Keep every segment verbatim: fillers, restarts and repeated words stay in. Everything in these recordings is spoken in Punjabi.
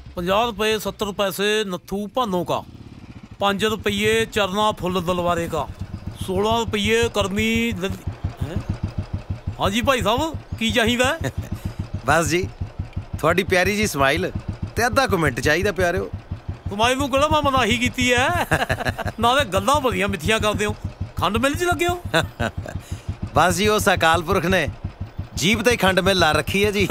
पचास रुपये सत्तर पैसे नथू भानों का, पाँच रुपये चरना फुल दलवारे का, सोलह रुपये करनी द... हाँ जी भाई साहब की चाहिए? बस जी थोड़ी प्यारी जी स्माइल ते अद्धा कमेंट चाहिए प्यारे। स्माइल नूं किहड़ा मैं मनाही कीती है, नाले गल्लां बड़ियां मिठियां करदे हो, खंड मिल च लगे हो। बस जी उस अकाल पुरख ने जीभ ते खंड मिल ला रखी है जी।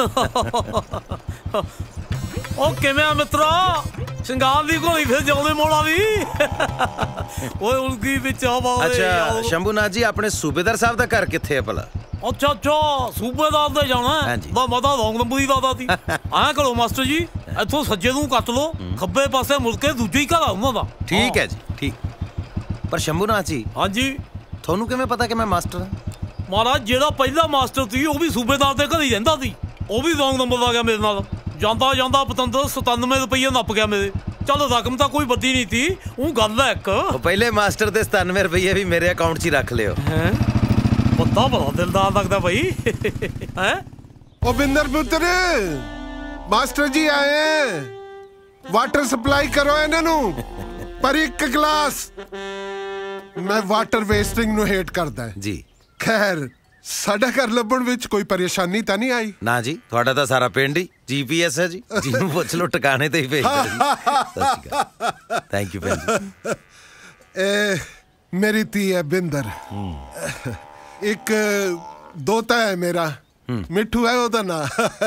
ओ किवें आ मित्रा, शंगार दी घोड़ी फिर जाउंदे मोड़ा दी। ओए उनकी विच हवा। अच्छा शंभूनाथ जी अपने सूबेदार साहब दा घर कित्थे है भला? अच्छा अच्छा सूबेदार दे जाना है दा मता रौंग नंबर दी दादा दी। ऐ करो मास्टर जी इत्थों सज्जे नूं कट लो, खब्बे पासे मुड़ के दूजे ही घर आ उन्हां दा। ठीक है जी ठीक। पर शंभूनाथ जी। हाँ जी थोनू किवें पता कि मैं मास्टर हां? महाराज जेड़ा पहला मास्टर सी वो भी सूबेदार दे घर ही रहिंदा सी, वो भी रौंग नंबर आ गया मेरे नाल। जांदा जांदा पतंदर सतानवे रुपये नप गया मेरे। चल रकम तो कोई बड़ी नहीं थी, वो गल है एक पहले मास्टर दे सतानवे रुपये भी मेरे अकाउंट च ही रख लियो। बंदा बड़ा दिलदार लगता भाई। हैं ओ बिंदर पुत्र मास्टर जी आए हैं, वाटर सप्लाई करो इन्हां नूं पर एक गिलास। मैं वाटर वेस्टिंग नूं हेट करदा है जी। खैर साडा घर लभण विच कोई परेशानी तां नहीं आई? ना जी थोड़ा तो सारा पिंड ही जीपीएस है जी, जिन्हों पुछ लो टिकाने ते ही भेज दो। थैंक यू भैन जी। मेरी धी है बिंदर, एक दोता है मेरा मिठू है ओदा ना।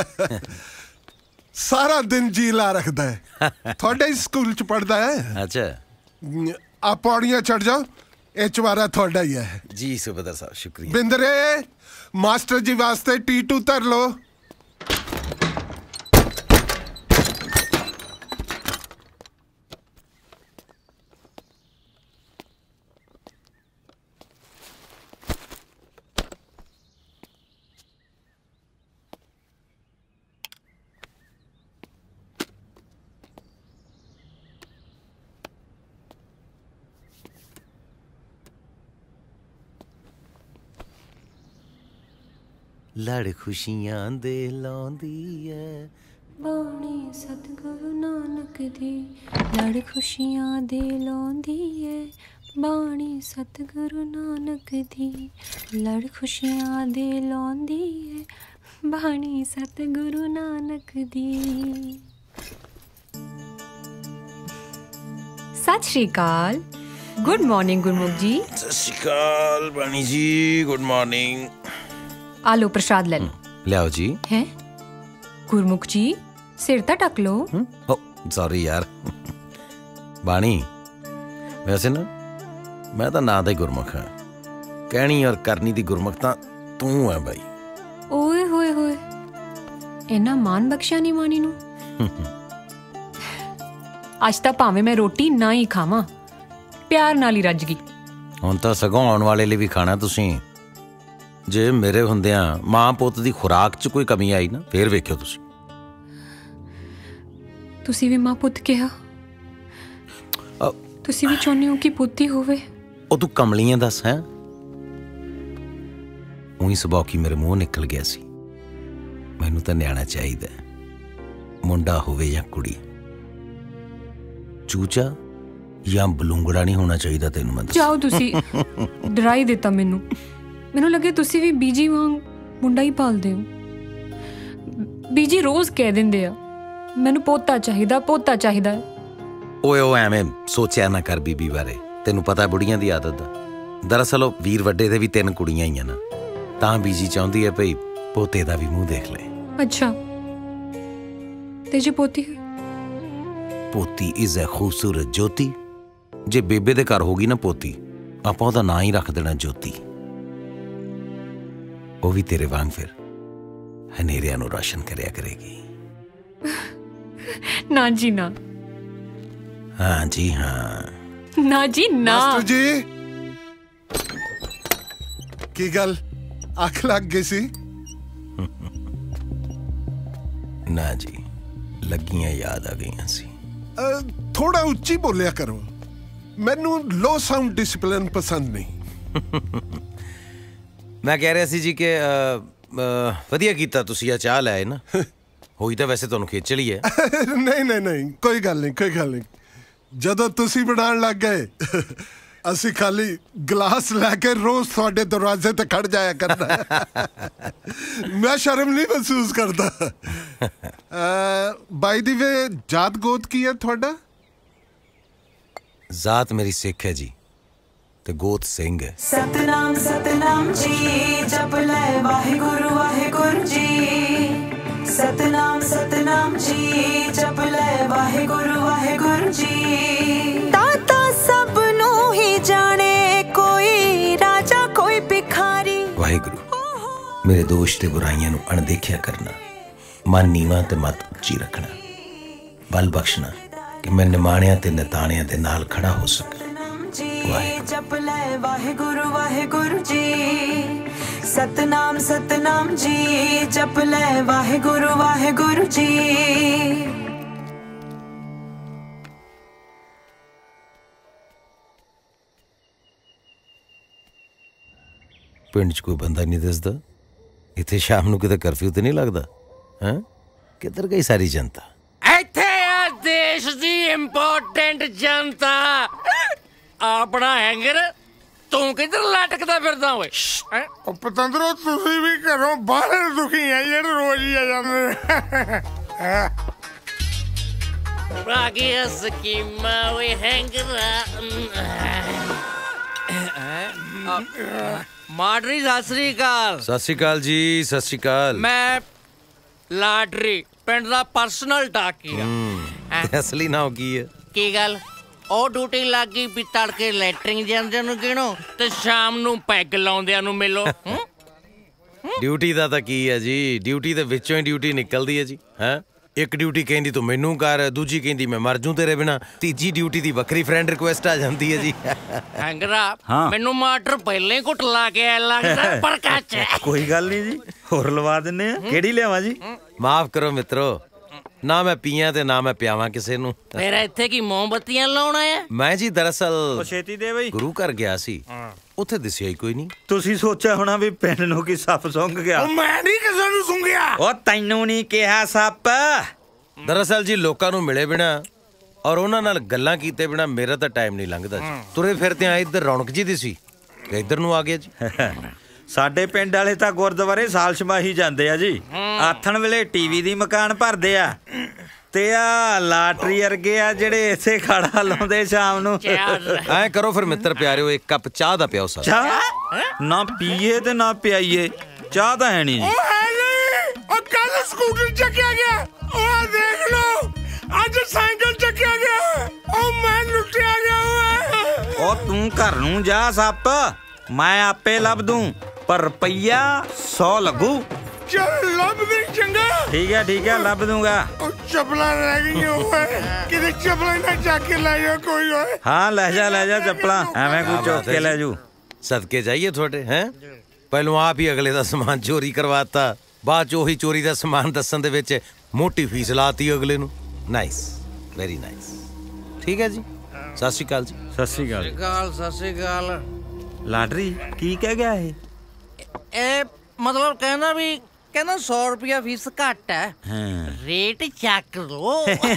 सारा दिन जी ला रखदा है, थोड़े ही स्कूल च पढ़दा है। अच्छा आप पौड़ियां चढ़ जाओ, ये चवारा थोड़ा ही है जी। सूबेदार साहब शुक्रिया। बिंदरे मास्टर जी वास्ते टी टू तर लो। लड़ खुशियां दे लांदी है बाणी सतगुरु नानक दी, लड़ खुशियां दे लांदी है बाणी सतगुरु नानक दी, लड़ खुशियां दे लांदी है बाणी सतगुरु नानक दी। सत श्री अकाल, गुड मॉर्निंग गुरमुख जी। सत श्री अकाल बाणी जी, गुड मॉर्निंग। आलो प्रसाद ले लो। लियाओ जी। हैं गुरमुख जी सिर तो ढक लो। ओ सॉरी यार बाणी, वैसे ना मैं तो ना दा गुरमुख हाँ, कहनी और करनी दी गुरमुख तां तू है भाई। ओए होए होए इन्ना मान बख्शा नहीं मानी नू। अज तां भावें मैं रोटी ना ही खावां, प्यार नाल ही रज गई। हुण तां सगों आउण वाले लिए भी खाना तुसीं। जे मेरे हुंदियां मां पुत दी खुराक च कोई कमी आई ना फिर वेखियो तुसीं। तुसीं भी मां पुत कहा, तुसीं भी चाहुंदे हो कि पुत ही होवे। ओ तू कमलियां दस है, उही सुभाव की मेरे मुंह निकल गया सी। मैनू तां न्याणा चाहिदा, मुंडा होवे या कुड़ी, चूचा या बलूंगड़ा नहीं होना चाहिए तेनू। मैं जाओ तुसीं डराई देता मैनू। मैनू लगे तुसी भी बीजी वांग मुंडा ही पालदे हो। बीजी रोज कह दिंदे आ मैनू पोता चाहिदा पोता चाहिदा। ओए ओ एवें सोचिया ना कर बीबी बारे, तेनू पता बुढ़ियां दी आदत दा। दरअसल वीर वड्डे दे भी तीन कुड़ियां ही ना, तां बीजी चाहुंदी है भई पोते दा भी मुंह देख ले। अच्छा ते जे पोती है? पोती इज ए खूबसूरत ज्योति। जे बेबे दे घर होगी ना पोती, आपां ओहदा नां ही रख देना ज्योति। वो भी तेरे वांग फिर हनेरिया नू रोशन करया करेगी। ना जी ना। हाँ जी हाँ। ना जी ना। मास्टर जी की गल अख लग गई सी? ना जी लगियां याद आ गई सी। थोड़ा उच्ची बोलिया करो, मैनू लो साउंड डिसिप्लिन पसंद नहीं। मैं कह रहा सी जी कि वधिया कीता तुसीं आ चाह लाए ना। ਹੋਈ ਤਾਂ ਵੈਸੇ ਤੁਹਾਨੂੰ ਖੇਚਲ ਹੀ ਹੈ। ਨਹੀਂ ਨਹੀਂ ਨਹੀਂ ਕੋਈ ਗੱਲ ਨਹੀਂ ਕੋਈ ਗੱਲ ਨਹੀਂ। ਜਦੋਂ ਤੁਸੀਂ ਬਣਾਉਣ ਲੱਗ ਗਏ ਅਸੀਂ ਖਾਲੀ ਗਲਾਸ ਲੈ ਕੇ ਰੋਜ਼ ਤੁਹਾਡੇ ਦਰਵਾਜ਼ੇ ਤੇ ਖੜ ਜਾਇਆ ਕਰਦਾ। ਮੈਂ ਸ਼ਰਮ ਨਹੀਂ ਮਹਿਸੂਸ ਕਰਦਾ। ਬਾਈ ਦੀ ਵੇ ਜਾਤ ਗੋਤ ਕੀ ਹੈ ਤੁਹਾਡਾ? ਜ਼ਾਤ ਮੇਰੀ ਸਿੱਖ ਹੈ ਜੀ ਤੇ ਗੋਤ ਸਿੰਘ ਹੈ। ਸਤਨਾਮ ਸਤਨਾਮ ਜੀ ਜਪ ਲੈ ਵਾਹਿਗੁਰੂ ਵਾਹਿਗੁਰੂ ਜੀ। ਸਤਨਾਮ ਸਤਨਾਮ ਜੀ ਜਪ ਲੈ ਵਾਹਿਗੁਰੂ ਵਾਹਿਗੁਰੂ ਜੀ। ਦਾਤਾ ਸਭ ਨੂੰ ਹੀ ਜਾਣੇ ਕੋਈ ਰਾਜਾ ਕੋਈ ਭਿਖਾਰੀ। ਵਾਹਿਗੁਰੂ ਮੇਰੇ ਦੋਸ਼ ਤੇ ਬੁਰਾਈਆਂ ਨੂੰ ਅਣਦੇਖਿਆ ਕਰਨਾ, ਮਨ ਨੀਵਾਂ ਤੇ ਮਤ ਉੱਚੀ ਰੱਖਣਾ, ਬਲ ਬਖਸ਼ਣਾ ਕਿ ਮੈਂ ਨਿਮਾਣਿਆਂ ਤੇ ਨਿਤਾਣਿਆਂ ਦੇ ਨਾਲ ਖੜਾ ਹੋ ਸਕਾਂ। ਜਪ ਲੈ ਵਾਹਿਗੁਰੂ ਵਾਹਿਗੁਰੂ ਜੀ। ਸਤਨਾਮ ਸਤਨਾਮ ਜੀ ਜਪ ਲੈ ਵਾਹਿਗੁਰੂ ਵਾਹਿਗੁਰੂ ਜੀ। ਪਿੰਡ 'ਚ ਕੋਈ ਬੰਦਾ ਨਹੀਂ ਦਿਸਦਾ। ਇੱਥੇ ਸ਼ਾਮ ਨੂੰ ਕਿਤੇ ਕਰਫਿਊ ਤੇ ਨਹੀਂ ਲੱਗਦਾ? ਹੈਂ, ਕਿੱਧਰ ਗਈ ਸਾਰੀ ਜਨਤਾ? ਇੱਥੇ ਆ ਦੇਸ਼ ਦੀ ਇੰਪੋਰਟੈਂਟ ਜਨਤਾ। ਆਪਣਾ ਹੈਂਗਰ ਤੂੰ ਕਿੱਧਰ ਲਟਕਦਾ ਫਿਰਦਾ ਓਏ? ਉਹ ਪਤੰਦਰੋ ਤੁਸੀਂ ਵੀ ਘਰੋਂ ਬਾਹਰ ਦੁਖੀ ਆ ਜਿਹੜੇ ਰੋਜ਼ ਹੀ ਆ ਜਾਂਦੇ। ਰਾਗੀਆ ਸਕੀਮਾ ਓਏ ਹੈਂਗਰਾ। ਮਾਡਰੀ ਸਤਿ ਸ੍ਰੀ ਅਕਾਲ। ਸਤਿ ਸ਼੍ਰੀ ਅਕਾਲ ਜੀ, ਸਤਿ ਸ਼੍ਰੀ ਅਕਾਲ। ਮੈਂ ਲਾਟਰੀ ਪਿੰਡ ਦਾ ਪਰਸਨਲ ਟਾਕੀ ਆ। ਅਸਲੀ ਨਾਮ ਕੀ ਹੈ? ਕੀ ਗੱਲ ਉਹ ਡਿਊਟੀ ਲੱਗ ਗਈ ਵੀ ਤੜਕੇ ਲੈਟਰਿੰਗ ਜਾਂਦਿਆਂ ਨੂੰ ਗਿਣੋ ਤੇ ਸ਼ਾਮ ਨੂੰ ਪੈਗ ਲਾਉਂਦਿਆਂ ਨੂੰ ਮਿਲੋ। ਡਿਊਟੀ ਦਾ ਤਾਂ ਕੀ ਹੈ ਜੀ, ਡਿਊਟੀ ਦੇ ਵਿੱਚੋਂ ਹੀ ਡਿਊਟੀ ਨਿਕਲਦੀ ਹੈ ਜੀ। ਹੈਂ, ਇੱਕ ਡਿਊਟੀ ਕਹਿੰਦੀ ਤੂੰ ਮੈਨੂੰ ਕਰ, ਦੂਜੀ ਕਹਿੰਦੀ ਮੈਂ ਮਰ ਜੂ ਤੇਰੇ ਬਿਨਾ, ਤੀਜੀ ਡਿਊਟੀ ਦੀ ਵੱਖਰੀ ਫਰੈਂਡ ਰਿਕੁਐਸਟ ਆ ਜਾਂਦੀ ਹੈ ਜੀ। ਹੈਂਗਰਾ ਮੈਨੂੰ ਮਾਸਟਰ ਪਹਿਲਾਂ ਹੀ ਘੁੱਟ ਲਾ ਕੇ ਲੱਗਦਾ ਪਰ ਕੱਚ। ਕੋਈ ਗੱਲ ਨਹੀਂ ਜੀ, ਹੋਰ ਲਵਾ ਦਿੰਨੇ ਆ। ਕਿਹੜੀ ਲਿਆਵਾਂ ਜੀ? ਮਾਫ ਕਰੋ ਮਿੱਤਰੋ, ਨਾ ਮੈਂ ਪੀਆਂ ਤੇ ਨਾ ਮੈਂ ਪਿਆਵਾਂ ਕਿਸੇ ਨੂੰ। ਫਿਰ ਇੱਥੇ ਕੀ ਮੋਮਬੱਤੀਆਂ ਲਾਉਣਾ ਆ? ਮੈਂ ਜੀ ਦਰਅਸਲ ਛੇਤੀ ਦੇ ਬਈ ਗੁਰੂ ਘਰ ਗਿਆ ਸੀ, ਉੱਥੇ ਦਿਸਿਆ ਹੀ ਕੋਈ ਨਹੀਂ। ਤੁਸੀਂ ਸੋਚਿਆ ਹੋਣਾ ਵੀ ਪਿੰਡ ਨੂੰ ਕੀ ਸੱਪ ਸੁੰਘ ਗਿਆ। ਮੈਂ ਨਹੀਂ ਕਿਸੇ ਨੂੰ ਸੁੰਘਿਆ। ਉਹ ਤੈਨੂੰ ਨਹੀਂ ਕਿਹਾ ਸੱਪ। ਦਰਅਸਲ ਜੀ ਲੋਕਾਂ ਨੂੰ ਮਿਲੇ ਬਿਨਾ ਔਰ ਉਹਨਾਂ ਨਾਲ ਗੱਲਾਂ ਕੀਤੇ ਬਿਨਾ ਮੇਰਾ ਤਾਂ ਟਾਈਮ ਨਹੀਂ ਲੰਘਦਾ ਜੀ। ਤੁਰੇ ਫਿਰਦੇ ਆ ਇੱਧਰ ਰੌਣਕ ਜੀ ਦੀ ਸੀ ਤੇ ਇੱਧਰ ਨੂੰ ਆ ਗਿਆ ਜੀ। ਸਾਡੇ ਪਿੰਡ ਵਾਲੇ ਤਾਂ ਗੁਰਦੁਆਰੇ ਸਾਲ ਛਮਾਹੀ ਜਾਂਦੇ ਆ ਜੀ। ਆਥਣ ਵੇਲੇ ਟੀਵੀ ਦੀ ਮਕਾਨ ਭਰਦੇ ਆ ਤੇ ਆ ਲਾਟਰੀ ਵਰਗੇ ਆ ਜਿਹੜੇ ਇੱਥੇ ਖਾੜਾ ਲਾਉਂਦੇ ਸ਼ਾਮ ਨੂੰ। ਐ ਕਰੋ ਫਿਰ ਮਿੱਤਰ ਪਿਆਰਿਓ, ਇੱਕ ਕੱਪ ਚਾਹ ਦਾ ਪਿਆਓ ਸਰ। ਚਾਹ ਨਾ ਪੀਏ ਤੇ ਨਾ ਪਿਆਈਏ, ਚਾਹ ਤਾਂ ਹੈ ਨਹੀਂ ਜੀ। ਉਹ ਕੱਲ ਸਕੂਟਰ ਚੱਕਿਆ ਗਿਆ, ਉਹ ਦੇਖ ਲਓ ਅੱਜ ਸਾਈਕਲ ਚੱਕਿਆ ਗਿਆ। ਉਹ ਮੈਂ ਲੁੱਟਿਆ ਗਿਆ ਓਏ। ਉਹ ਤੂੰ ਘਰ ਨੂੰ ਜਾ ਸੱਪ, ਮੈਂ ਆਪੇ ਲੱਭ ਦੂੰ, ਪਰ ਰੁਪਈਆ ਸੌ ਲੱਗੂ। ਚੱਲ ਲੱਭ ਦੇ ਚੰਗਾ। ਠੀਕ ਹੈ ਠੀਕ ਹੈ ਲੱਭ ਦੂੰਗਾ। ਉਹ ਚੱਪਲਾਂ ਰਹਿ ਗਈਆਂ ਓਏ, ਕਿਤੇ ਚੱਪਲਾਂ ਨਾ ਚੱਕ ਕੇ ਲੈ ਜਾ ਕੋਈ ਓਏ। ਹਾਂ ਲੈ ਜਾ ਲੈ ਜਾ ਚੱਪਲਾਂ, ਐਵੇਂ ਕੋਈ ਚੁੱਕ ਕੇ ਲੈ ਜੂ। ਸਦਕੇ ਜਾਈਏ ਤੁਹਾਡੇ। ਹੈਂ, ਪਹਿਲੋਂ ਆਪ ਹੀ ਅਗਲੇ ਦਾ ਸਮਾਨ ਚੋਰੀ ਕਰਵਾਤਾ, ਬਾਅਦ ਚ ਉਹੀ ਚੋਰੀ ਦਾ ਸਮਾਨ ਦੱਸਣ ਦੇ ਵਿੱਚ ਮੋਟੀ ਫੀਸ ਲਾਤੀ ਅਗਲੇ ਨੂੰ। Nice, very nice. ਠੀਕ ਹੈ ਜੀ, ਸਤਿ ਸ਼੍ਰੀ ਅਕਾਲ ਜੀ। ਸਤਿ ਸ਼੍ਰੀ ਅਕਾਲ। ਅਕਾਲ ਸਤਿ ਸ੍ਰੀ ਅਕਾਲ। ਲਾਟਰੀ ਕੀ ਕਹਿ ਗਿਆ ਇਹ? ਇਹ ਮਤਲਬ ਕਹਿੰਦਾ ਵੀ ਕਹਿੰਦਾ ਸੌ ਰੁਪਇਆ ਫੀਸ ਘੱਟ ਹੈ, ਰੇਟ ਚੱਕ ਲੋ।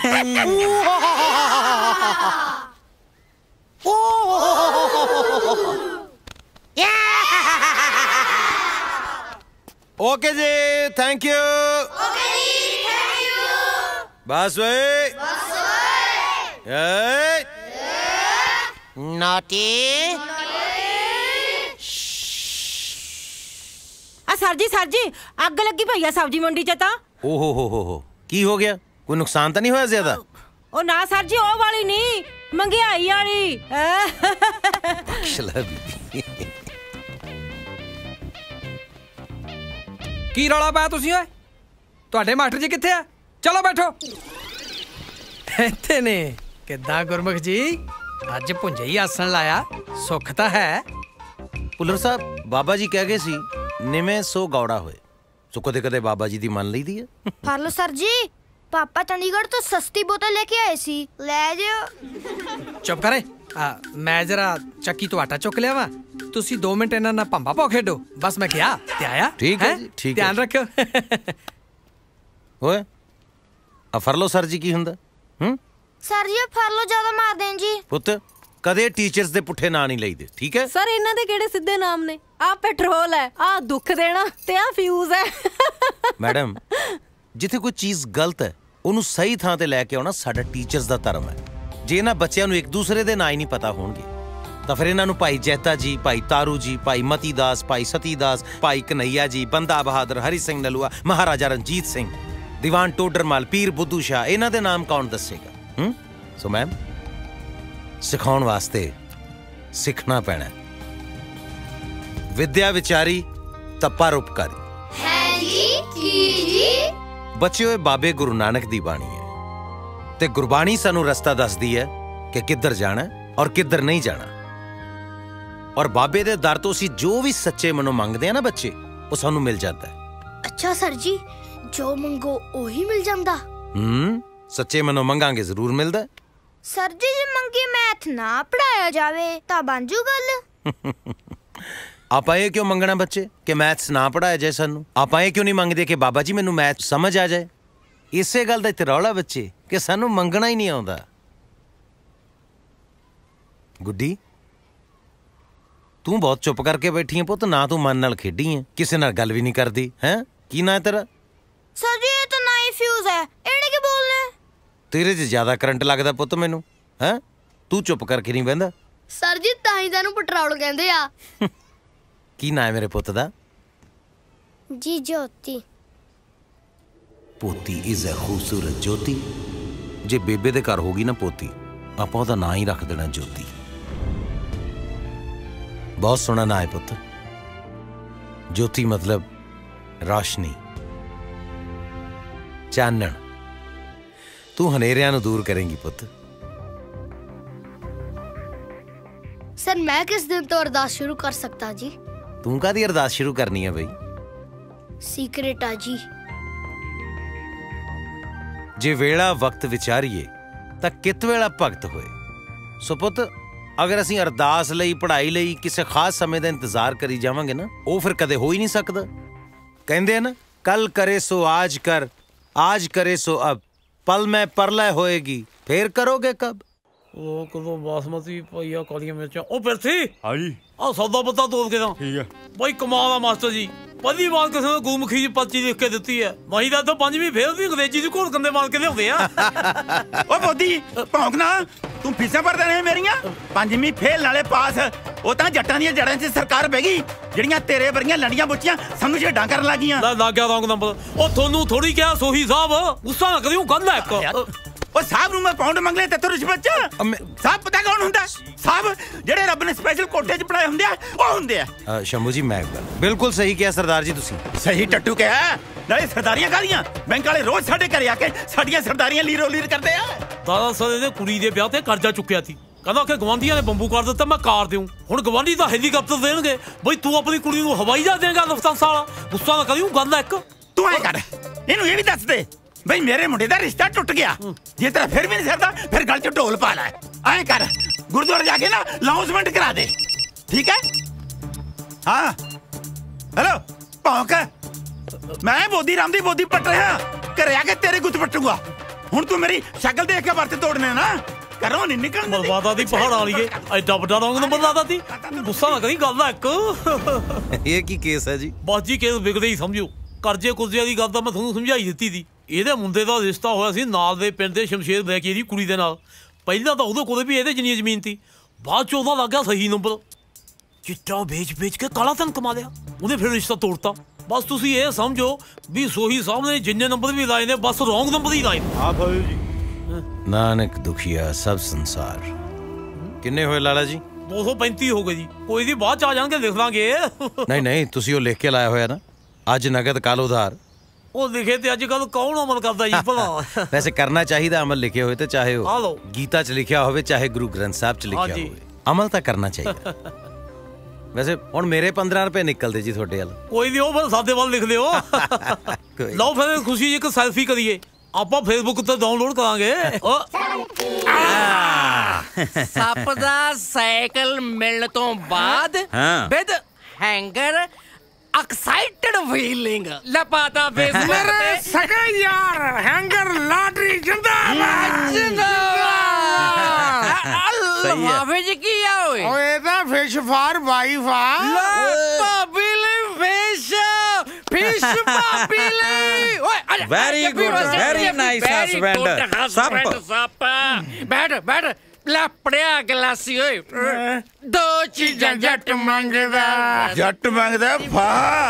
ਓਕੇ ਜੀ, ਥੈਂਕ ਯੂ। ਬਸ ਓਏ ਨਾਟੀ। ਆ ਸਰ ਜੀ ਸਰ ਜੀ ਅੱਗ ਲੱਗੀ ਪਈ ਆ ਸਬਜ਼ੀ ਮੰਡੀ ਚ। ਤਾਂ ਓਹੋ ਹੋ ਹੋ ਹੋ ਕੀ ਹੋ ਗਿਆ? ਕੋਈ ਨੁਕਸਾਨ ਤਾਂ ਨਹੀਂ ਹੋਇਆ ਜ਼ਿਆਦਾ? ਉਹ ਨਾ ਸਰ ਜੀ ਉਹ ਵਾਲੀ ਨਹੀਂ, ਮੰਗਿਆਈ ਵਾਲੀ। ਕੀ ਰੌਲਾ ਪਾਇਆ ਤੁਸੀਂ ਓਏ? ਤੁਹਾਡੇ ਮਾਸਟਰ ਜੀ ਕਿੱਥੇ ਆ? ਚਲੋ ਬੈਠੋ। ਇੱਥੇ ਨੇ। ਕਿੱਦਾਂ ਗੁਰਮੁਖ ਜੀ, ਅੱਜ ਭੁੰਜੇ ਹੀ ਆਸਣ ਲਾਇਆ, ਸੁੱਖ ਤਾਂ ਹੈ। ਭੁੱਲਰ ਸਾਹਿਬ, ਬਾਬਾ ਜੀ ਕਹਿ ਗਏ ਸੀ ਨਿਵੇਂ ਸੋ ਗੌੜਾ ਹੋਏ, ਸੋ ਕਦੇ ਕਦੇ ਬਾਬਾ ਜੀ ਦੀ ਮੰਨ ਲਈਦੀ ਹੈ। ਫੜ ਲਓ ਸਰ ਜੀ, ਪਾਪਾ ਚੰਡੀਗੜ੍ਹ ਤੋਂ ਸਸਤੀ ਬੋਤਲ ਲੈ ਕੇ ਆਏ ਸੀ, ਲੈ ਜਿਓ। ਚੁੱਪ ਕਰੇ। ਆ ਮੈਂ ਜਰਾ ਚੱਕੀ ਤੋਂ ਆਟਾ ਚੁੱਕ ਲਿਆ ਵਾ, ਤੁਸੀਂ ਦੋ ਮਿੰਟ ਇਹਨਾਂ ਨਾਲ ਭੰਬਾ ਪਾਓ ਖੇਡੋ। ਬਸ ਮੈਂ ਕਿਹਾ ਤੇ ਆਇਆ। ਠੀਕ ਹੈ ਜੀ, ਠੀਕ ਹੈ। ਧਿਆਨ ਰੱਖਿਓ। ਓਏ ਆ ਫਰਲੋ ਸਰ ਜੀ ਕੀ ਹੁੰਦਾ? ਹੂੰ ਸਰ ਜੀ ਫਰਲੋ ਜ਼ਿਆਦਾ ਮਾਰਦੇ ਜੀ। ਪੁੱਤ ਕਦੇ ਟੀਚਰਸ ਦੇ ਪੁੱਠੇ ਨਾਂ ਨਹੀਂ ਲਈਦੇ, ਠੀਕ ਹੈ? ਸਰ ਇਹਨਾਂ ਦੇ ਕਿਹੜੇ ਸਿੱਧੇ ਨਾਮ ਨੇ? ਆ ਪੈਟਰੋਲ ਹੈ, ਆ ਦੁੱਖ ਦੇਣਾ ਤੇ ਆ ਫਿਊਜ਼ ਹੈ। ਮੈਡਮ ਜਿੱਥੇ ਕੋਈ ਚੀਜ਼ ਗਲਤ ਹੈ ਉਹਨੂੰ ਸਹੀ ਥਾਂ ਤੇ ਲੈ ਕੇ ਆਉਣਾ ਸਾਡਾ ਟੀਚਰਸ ਦਾ ਧਰਮ ਹੈ। ਜੇ ਇਹਨਾਂ ਬੱਚਿਆਂ ਨੂੰ ਇੱਕ ਦੂਸਰੇ ਦੇ ਨਾਂ ਹੀ ਨਹੀਂ ਪਤਾ ਹੋਣਗੇ ਤਾਂ ਫਿਰ ਇਹਨਾਂ ਨੂੰ ਭਾਈ ਜੈਤਾ ਜੀ, ਭਾਈ ਤਾਰੂ ਜੀ, ਭਾਈ ਮਤੀ ਦਾਸ, ਭਾਈ ਸਤੀ ਦਾਸ, ਭਾਈ ਕਨਈਆ ਜੀ, ਬੰਦਾ ਬਹਾਦਰ, ਹਰੀ ਸਿੰਘ ਨਲੂਆ, ਮਹਾਰਾਜਾ ਰਣਜੀਤ ਸਿੰਘ, ਦੀਵਾਨ ਟੋਡਰਮਲ, ਪੀਰ ਬੁੱਧੂ ਸ਼ਾਹ, ਇਹਨਾਂ ਦੇ ਨਾਮ ਕੌਣ ਦੱਸੇਗਾ? ਹੂੰ ਸੋ ਮੈਮ ਸਿਖਾਉਣ ਵਾਸਤੇ ਸਿੱਖਣਾ ਪੈਣਾ। ਵਿਦਿਆ ਵਿਚਾਰੀ ਤਾਂ ਪਰਉਪਕਾਰੀ। ਹੈ ਜੀ ਕੀ ਜੀ? ਬੱਚਿਓ ਇਹ ਬਾਬੇ ਗੁਰੂ ਨਾਨਕ ਦੀ ਬਾਣੀ ਹੈ ਤੇ ਗੁਰਬਾਣੀ ਸਾਨੂੰ ਰਸਤਾ ਦੱਸਦੀ ਹੈ ਕਿ ਕਿੱਧਰ ਜਾਣਾ ਔਰ ਕਿੱਧਰ ਨਹੀਂ ਜਾਣਾ। ਔਰ ਬਾਬੇ ਦੇ ਦਰ ਤੋਂ ਅਸੀਂ ਜੋ ਵੀ ਸੱਚੇ ਮਨੋਂ ਮੰਗਦੇ ਆ ਨਾ ਬੱਚੇ, ਉਹ ਸਾਨੂੰ ਮਿਲ ਜਾਂਦਾ ਹੈ। ਅੱਛਾ ਸਰ ਜੀ, ਜੋ ਮੰਗੋ ਉਹੀ ਮਿਲ ਜਾਂਦਾ? ਹੂੰ ਸੱਚੇ ਮਨੋਂ ਮੰਗਾਂਗੇ ਜ਼ਰੂਰ ਮਿਲਦਾ। ਸਰ ਜੀ ਜੇ ਮੰਗੀ ਮੈਥ ਨਾ ਪੜਾਇਆ ਜਾਵੇ ਤਾਂ ਬਣ ਜੂ ਗੱਲ। ਆਪਾਂ ਇਹ ਕਿਉਂ ਮੰਗਣਾ ਬੱਚੇ ਕਿ ਮੈਥਸ ਨਾ ਪੜਾਇਆ ਜਾਏ ਸਾਨੂੰ? ਆਪਾਂ ਇਹ ਕਿਉਂ ਨਹੀਂ ਮੰਗਦੇ ਕਿ ਬਾਬਾ ਜੀ ਮੈਨੂੰ ਮੈਥ ਸਮਝ ਆ ਜਾਏ? ਇਸੇ ਗੱਲ ਦਾ ਇੱਥੇ ਰੌਲਾ ਬੱਚੇ ਕਿ ਸਾਨੂੰ ਮੰਗਣਾ ਹੀ ਨਹੀਂ ਆਉਂਦਾ। ਗੁੱਡੀ ਤੂੰ ਬਹੁਤ ਚੁੱਪ ਕਰਕੇ ਬੈਠੀ ਹੈ ਪੁੱਤ, ਨਾ ਤੂੰ ਮਨ ਨਾਲ ਖੇਡੀ ਹੈ, ਕਿਸੇ ਨਾਲ ਗੱਲ ਵੀ ਨਹੀਂ ਕਰਦੀ ਹੈ। ਕੀ ਨਾਂ ਹੈ ਤੇਰਾ? ਸਰ ਜੀ ਇਹ ਤਾਂ ਨਾ ਹੀ ਫਿਊਜ਼ ਹੈ, ਇਹਨੇ ਕੀ ਬੋਲਣਾ? ਤੇਰੇ 'ਚ ਜ਼ਿਆਦਾ ਕਰੰਟ ਲੱਗਦਾ ਪੁੱਤ ਮੈਨੂੰ, ਹੈ? ਤੂੰ ਚੁੱਪ ਕਰਕੇ ਨਹੀਂ ਬਹਿੰਦਾ? ਸਰ ਜੀ ਤਾਂ ਹੀ ਤੈਨੂੰ ਪੈਟਰੋਲ ਕਹਿੰਦੇ ਆ। ਕੀ ਨਾਂ ਹੈ ਮੇਰੇ ਪੁੱਤ ਦਾ? ਜੀ ਜੋਤੀ। ਪੋਤੀ ਇਜ਼ ਅ ਖੂਬਸੂਰਤ ਜੋਤੀ। ਜੇ ਬੇਬੇ ਦੇ ਘਰ ਹੋਗੀ ਨਾ ਪੋਤੀ, ਆਪਾਂ ਉਹਦਾ ਨਾਂ ਹੀ ਰੱਖ ਦੇਣਾ ਜੋਤੀ। ਬਹੁਤ ਸੋਹਣਾ ਨਾਂ ਹੈ ਪੁੱਤ। ਜੋਤੀ ਮਤਲਬ ਰੌਸ਼ਨੀ, ਚਾਨਣ। ਤੂੰ ਹਨੇਰਿਆਂ ਨੂੰ ਦੂਰ ਕਰੇਂਗੀ ਪੁੱਤ। ਸਰ ਮੈਂ ਕਿਸ ਦਿਨ ਤੋਂ ਅਰਦਾਸ ਸ਼ੁਰੂ ਕਰ ਸਕਦਾ ਜੀ? ਤੂੰ ਕਾਹਦੀ ਅਰਦਾਸ ਸ਼ੁਰੂ ਕਰਨੀ ਹੈ ਬਈ? ਸੀਕ੍ਰੇਟ ਆ ਜੀ। ਜੇ ਵੇਲਾ ਵਕਤ ਵਿਚਾਰੀਏ ਤਾਂ ਕਿਤ ਵੇਲਾ ਭਗਤ ਹੋਏ। ਸੋ ਪੁੱਤ ਅਗਰ ਅਸੀਂ ਅਰਦਾਸ ਲਈ, ਪੜ੍ਹਾਈ ਲਈ ਕਿਸੇ ਖਾਸ ਸਮੇਂ ਦਾ ਇੰਤਜ਼ਾਰ ਕਰੀ ਜਾਵਾਂਗੇ ਨਾ, ਉਹ ਫਿਰ ਕਦੇ ਹੋ ਹੀ ਨਹੀਂ ਸਕਦਾ। ਕਹਿੰਦੇ ਆ ਨਾ, ਕੱਲ ਕਰੇ ਸੋ ਆਜ ਕਰ, ਆਜ ਕਰੇ ਸੋ ਅਬ, ਪਲ ਮੈਂ ਪਰਲੈ ਹੋਏਗੀ, ਫੇਰ ਕਰੋਗੇ ਕਬ? ਉਹ ਕਦੋਂ ਬਾਸਮਤੀ ਪਈਆ ਕਾਲੀਆਂ ਮਿਰਚਾਂ। ਉਹ ਪਿਰਥੀ ਹਾਂਜੀ ਆ ਸੌਦਾ ਪੱਤਾ ਤੋਲ ਕੇ ਦਾ। ਠੀਕ ਹੈ ਬਾਈ, ਕਮਾਲ ਆ ਮਾਸਟਰ ਜੀ। ਪਹਿਲੀ ਵਾਰ ਕਿਸੇ ਨੇ ਗੁਰਮੁਖੀ ਜੀ ਪਰਚੀ ਲਿਖ ਕੇ ਦਿੱਤੀ ਹੈ। ਮਾਈ ਦਾ ਤਾਂ ਪੰਜਵੀਂ ਫੇਰ ਵੀ ਅੰਗਰੇਜ਼ੀ ਦੀ ਘੋਲ ਕੰਦੇ ਮਾਰ ਕੇ ਲਿਆਉਂਦੇ ਆ। ਓ ਮੋਦੀ ਭੌਂਕ ਨਾ, ਤੂੰ ਫੀਸਾਂ ਭਰਦਾ ਰਹੇ ਮੇਰੀਆਂ। ਪੰਜਵੀਂ ਫੇਲ ਨਾਲੇ ਪਾਸ। ਉਹ ਤਾਂ ਜੱਟਾਂ ਦੀਆਂ ਜੜਾਂ 'ਚ ਸਰਕਾਰ ਬਹਿ ਗਈ, ਜਿਹੜੀਆਂ ਤੇਰੇ ਵਰਗੀਆਂ ਲੰਡੀਆਂ ਬੁੱਚੀਆਂ ਸਾਨੂੰ ਛੇਡਾਂ ਕਰਨ ਲੱਗੀਆਂ। ਲੱਗ ਗਿਆ ਰੌਂਗ ਨੰਬਰ। ਉਹ ਤੁਹਾਨੂੰ ਥੋੜੀ ਕਿਹਾ ਸੋਹੀ ਸਾਹਿਬ, ਗੁੱਸਾ ਨਾ ਕਰਿਓ, ਗੱਲ ਹੈ ਇੱਕ। ਉਹ ਸਾਹਿਬ ਨੂੰ ਮੈਂ ਪਾਉਂਡ ਮੰਗ ਲਿਆ ਤੇਥੋਂ ਰਿਸ਼ਵਤ 'ਚ। ਸਾਹਿਬ ਪਤਾ ਕੌਣ ਹੁੰਦਾ? ਸਾਹਿਬ ਜਿਹੜੇ ਰੱਬ ਨੇ ਸਪੈਸ਼ਲ ਕੋਟੇ 'ਚ ਬਣਾਏ ਹੁੰਦੇ ਆ, ਉਹ ਹੁੰਦੇ ਆ। ਸ਼ੰਭੂ ਜੀ ਮੈਂ ਬਿਲਕੁਲ ਸਹੀ ਕਿਹਾ ਸਰਦਾਰ ਜੀ ਤੁਸੀਂ। ਸਹੀ ਟੱਟੂ ਕਿਹਾ। ਨਾਲੇ ਸਰਦਾਰੀਆਂ ਕਾਹਦੀਆਂ, ਬੈਂਕ ਵਾਲੇ ਰੋਜ਼ ਸਾਡੇ ਘਰੇ ਆ ਕੇ ਸਾਡੀਆਂ ਸਰਦਾਰੀਆਂ ਲੀਰੋ ਲੀਰ ਕਰਦੇ ਆ। ਦਾਦਾ ਸਰ ਦੇ ਕੁੜੀ ਦੇ ਵਿਆਹ ਤੇ ਕਰਜ਼ਾ ਚੁੱਕਿਆ ਸੀ, ਕਹਿੰਦਾ ਕਿ ਗਵਾਂਢੀਆਂ ਨੇ ਬੰਬੂ ਕਰ ਦਿੱਤਾ, ਮੈਂ ਕਾਰ ਦਿਉ। ਹੁਣ ਗਵਾਂਢੀ ਤਾਂ ਹੈਲੀਕਾਪਟਰ ਦੇਣਗੇ, ਬਈ ਤੂੰ ਆਪਣੀ ਕੁੜੀ ਨੂੰ ਹਵਾਈ ਜਹਾਜ਼ ਦੇਗਾ ਲਫਤਾਂਸਾ ਵਾਲਾ। ਗੁੱਸਾ ਨਾ ਕਰਿਓ, ਗੱਲ ਹੈ ਇੱਕ। ਤੂੰ ਐ ਕਰ, ਇਹਨੂੰ ਇਹ ਵੀ ਦੱਸ ਦੇ ਬਈ ਮੇਰੇ ਮੁੰਡੇ ਦਾ ਰਿਸ਼ਤਾ ਟੁੱਟ ਗਿਆ। ਜੇ ਤੇਰਾ ਫਿਰ ਵੀ ਨਹੀਂ ਸਰਦਾ, ਫਿਰ ਗਲ 'ਚ ਢੋਲ ਪਾ ਲੈ। ਐਂ ਕਰ, ਗੁਰਦੁਆਰੇ ਜਾ ਕੇ ਨਾ ਅਨਾਉਂਸਮੈਂਟ ਕਰਾ ਦੇ, ਠੀਕ ਹੈ? ਹਾਂ ਹੈਲੋ ਭੌਂਕ, ਮੈਂ ਬੋਦੀ ਰਾਮ ਦੀ ਬੋਦੀ ਪੱਟ ਰਿਹਾ, ਘਰੇ ਆ ਕੇ ਤੇਰੇ ਗੁੱਤ ਪੱਟੂਗਾ। ਹੁਣ ਤੂੰ ਮੇਰੀ ਸ਼ਕਲ ਦੇਖ ਕੇ ਵਰਤ ਤੋੜਨੇ ਨਾ, ਘਰੋਂ ਨਹੀਂ ਨਿਕਲਣ। ਬਲਵਾਦਾ ਦੀ ਪਹਾੜਾਂ ਵਾਲੀਏ ਐਡਾ ਵੱਡਾ ਰੌਂਗ ਨੰਬਰ ਲਾਦਾ ਤੀ। ਗੁੱਸਾ ਨਾ ਕਰੀ, ਗੱਲ ਹੈ ਇੱਕ। ਇਹ ਕੀ ਕੇਸ ਹੈ ਜੀ? ਬਸ ਜੀ ਕੇਸ ਵਿਗੜੇ ਹੀ ਸਮਝੋ। ਕਰਜ਼ੇ ਕੁਰਜ਼ੇ ਦੀ ਗੱਲ ਤਾਂ ਮੈਂ ਤੁਹਾਨੂੰ ਸਮਝਾਈ ਦਿੱਤੀ ਸੀ। ਇਹਦੇ ਮੁੰਡੇ ਦਾ ਰਿਸ਼ਤਾ ਹੋਇਆ ਸੀ ਨਾਲ ਦੇ ਪਿੰਡ ਦੇ ਸ਼ਮਸ਼ੇਰ ਬੈਕੀ ਦੀ ਕੁੜੀ ਦੇ ਨਾਲ। ਪਹਿਲਾਂ ਤਾਂ ਉਹਦੇ ਕੋਲੇ ਵੀ ਇਹਦੇ ਜਿੰਨੀ ਜ਼ਮੀਨ ਸੀ, ਬਾਅਦ 'ਚ ਉਹਦਾ ਲੱਗ ਗਿਆ ਸਹੀ ਨੰਬਰ। ਚਿੱਟਾ ਵੇਚ ਵੇਚ ਕੇ ਕਾਲਾ ਧਨ ਕਮਾ ਲਿਆ, ਉਹਨੇ ਫਿਰ ਰਿਸ਼ਤਾ ਤੋੜਤਾ। ਬਸ ਤੁਸੀਂ ਇਹ ਸਮਝੋ ਵੀ ਸੋਹੀ ਸਾਹਿਬ ਨੇ ਜਿੰਨੇ ਨੰਬਰ ਵੀ ਲਾਏ ਨੇ, ਬਸ ਰੌਂਗ ਨੰਬਰ ਹੀ ਲਾਏ ਨੇ। ਆ ਭਾਈ ਜੀ, ਨਾਨਕ ਦੁਖੀਆ ਸਭ ਸੰਸਾਰ। ਕਿੰਨੇ ਹੋਏ ਲਾਲਾ ਜੀ? ਦੋ ਸੌ ਪੈਂਤੀ ਹੋ ਗਏ ਜੀ। ਕੋਈ ਨਹੀਂ ਬਾਅਦ 'ਚ ਆ ਜਾਣਗੇ, ਲਿਖ ਲਾਂਗੇ। ਨਹੀਂ ਨਹੀਂ, ਤੁਸੀਂ ਉਹ ਲਿਖ ਕੇ ਲਾਇਆ ਹੋਇਆ ਨਾ, ਅੱਜ ਨਗਦ ਕੱਲ ਉਧਾਰ। ਉਹ ਲਿਖੇ ਤੇ ਅੱਜ ਕੱਲ ਕੌਣ ਅਮਲ ਕਰਦਾ ਜੀ ਭਲਾ? ਵੈਸੇ ਕਰਨਾ ਚਾਹੀਦਾ ਅਮਲ, ਲਿਖੇ ਹੋਏ ਤੇ ਚਾਹੇ ਆ ਲਓ ਉਹ ਗੀਤਾ 'ਚ ਲਿਖਿਆ ਹੋਵੇ, ਚਾਹੇ ਗੁਰੂ ਗ੍ਰੰਥ ਸਾਹਿਬ 'ਚ ਲਿਖਿਆ ਹੋਵੇ, ਅਮਲ ਤਾਂ ਕਰਨਾ ਚਾਹੀਦਾ। ਵੈਸੇ ਹੁਣ ਮੇਰੇ ਪੰਦਰਾਂ ਰੁਪਏ ਨਿਕਲਦੇ ਜੀ ਤੁਹਾਡੇ ਵੱਲ। ਕੋਈ ਨਹੀਂ, ਉਹ ਫਿਰ ਸਾਡੇ ਵੱਲ ਲਿਖ ਲਿਓ। ਲਓ ਫਿਰ ਖੁਸ਼ੀ ਇੱਕ ਸੈਲਫੀ ਕਰੀਏ, ਆਪਾਂ ਫੇਸਬੁੱਕ ਤੇ ਡਾਊਨਲੋਡ ਕਰਾਂਗੇ। ਸੱਪ ਦਾ ਸਾਈਕਲ ਮਿਲਣ ਤੋਂ ਬਾਅਦ ਵਿਦ ਹੈਂਗਰ एक्साइटेड फीलिंग लपाता बेस मेरे सगे यार हैंगर लॉटरी जिंदाबाद जिंदाबाद लफाफे च की आ ओए ओए दा फिश फॉर वाइफ आ भाभी ले फिश फिश भाभी ले ओए very good very nice husband सप सप बैठ बैठ लपड़िया गिलासी ओए दो चीजां जट मंगदा जट मंगदा फा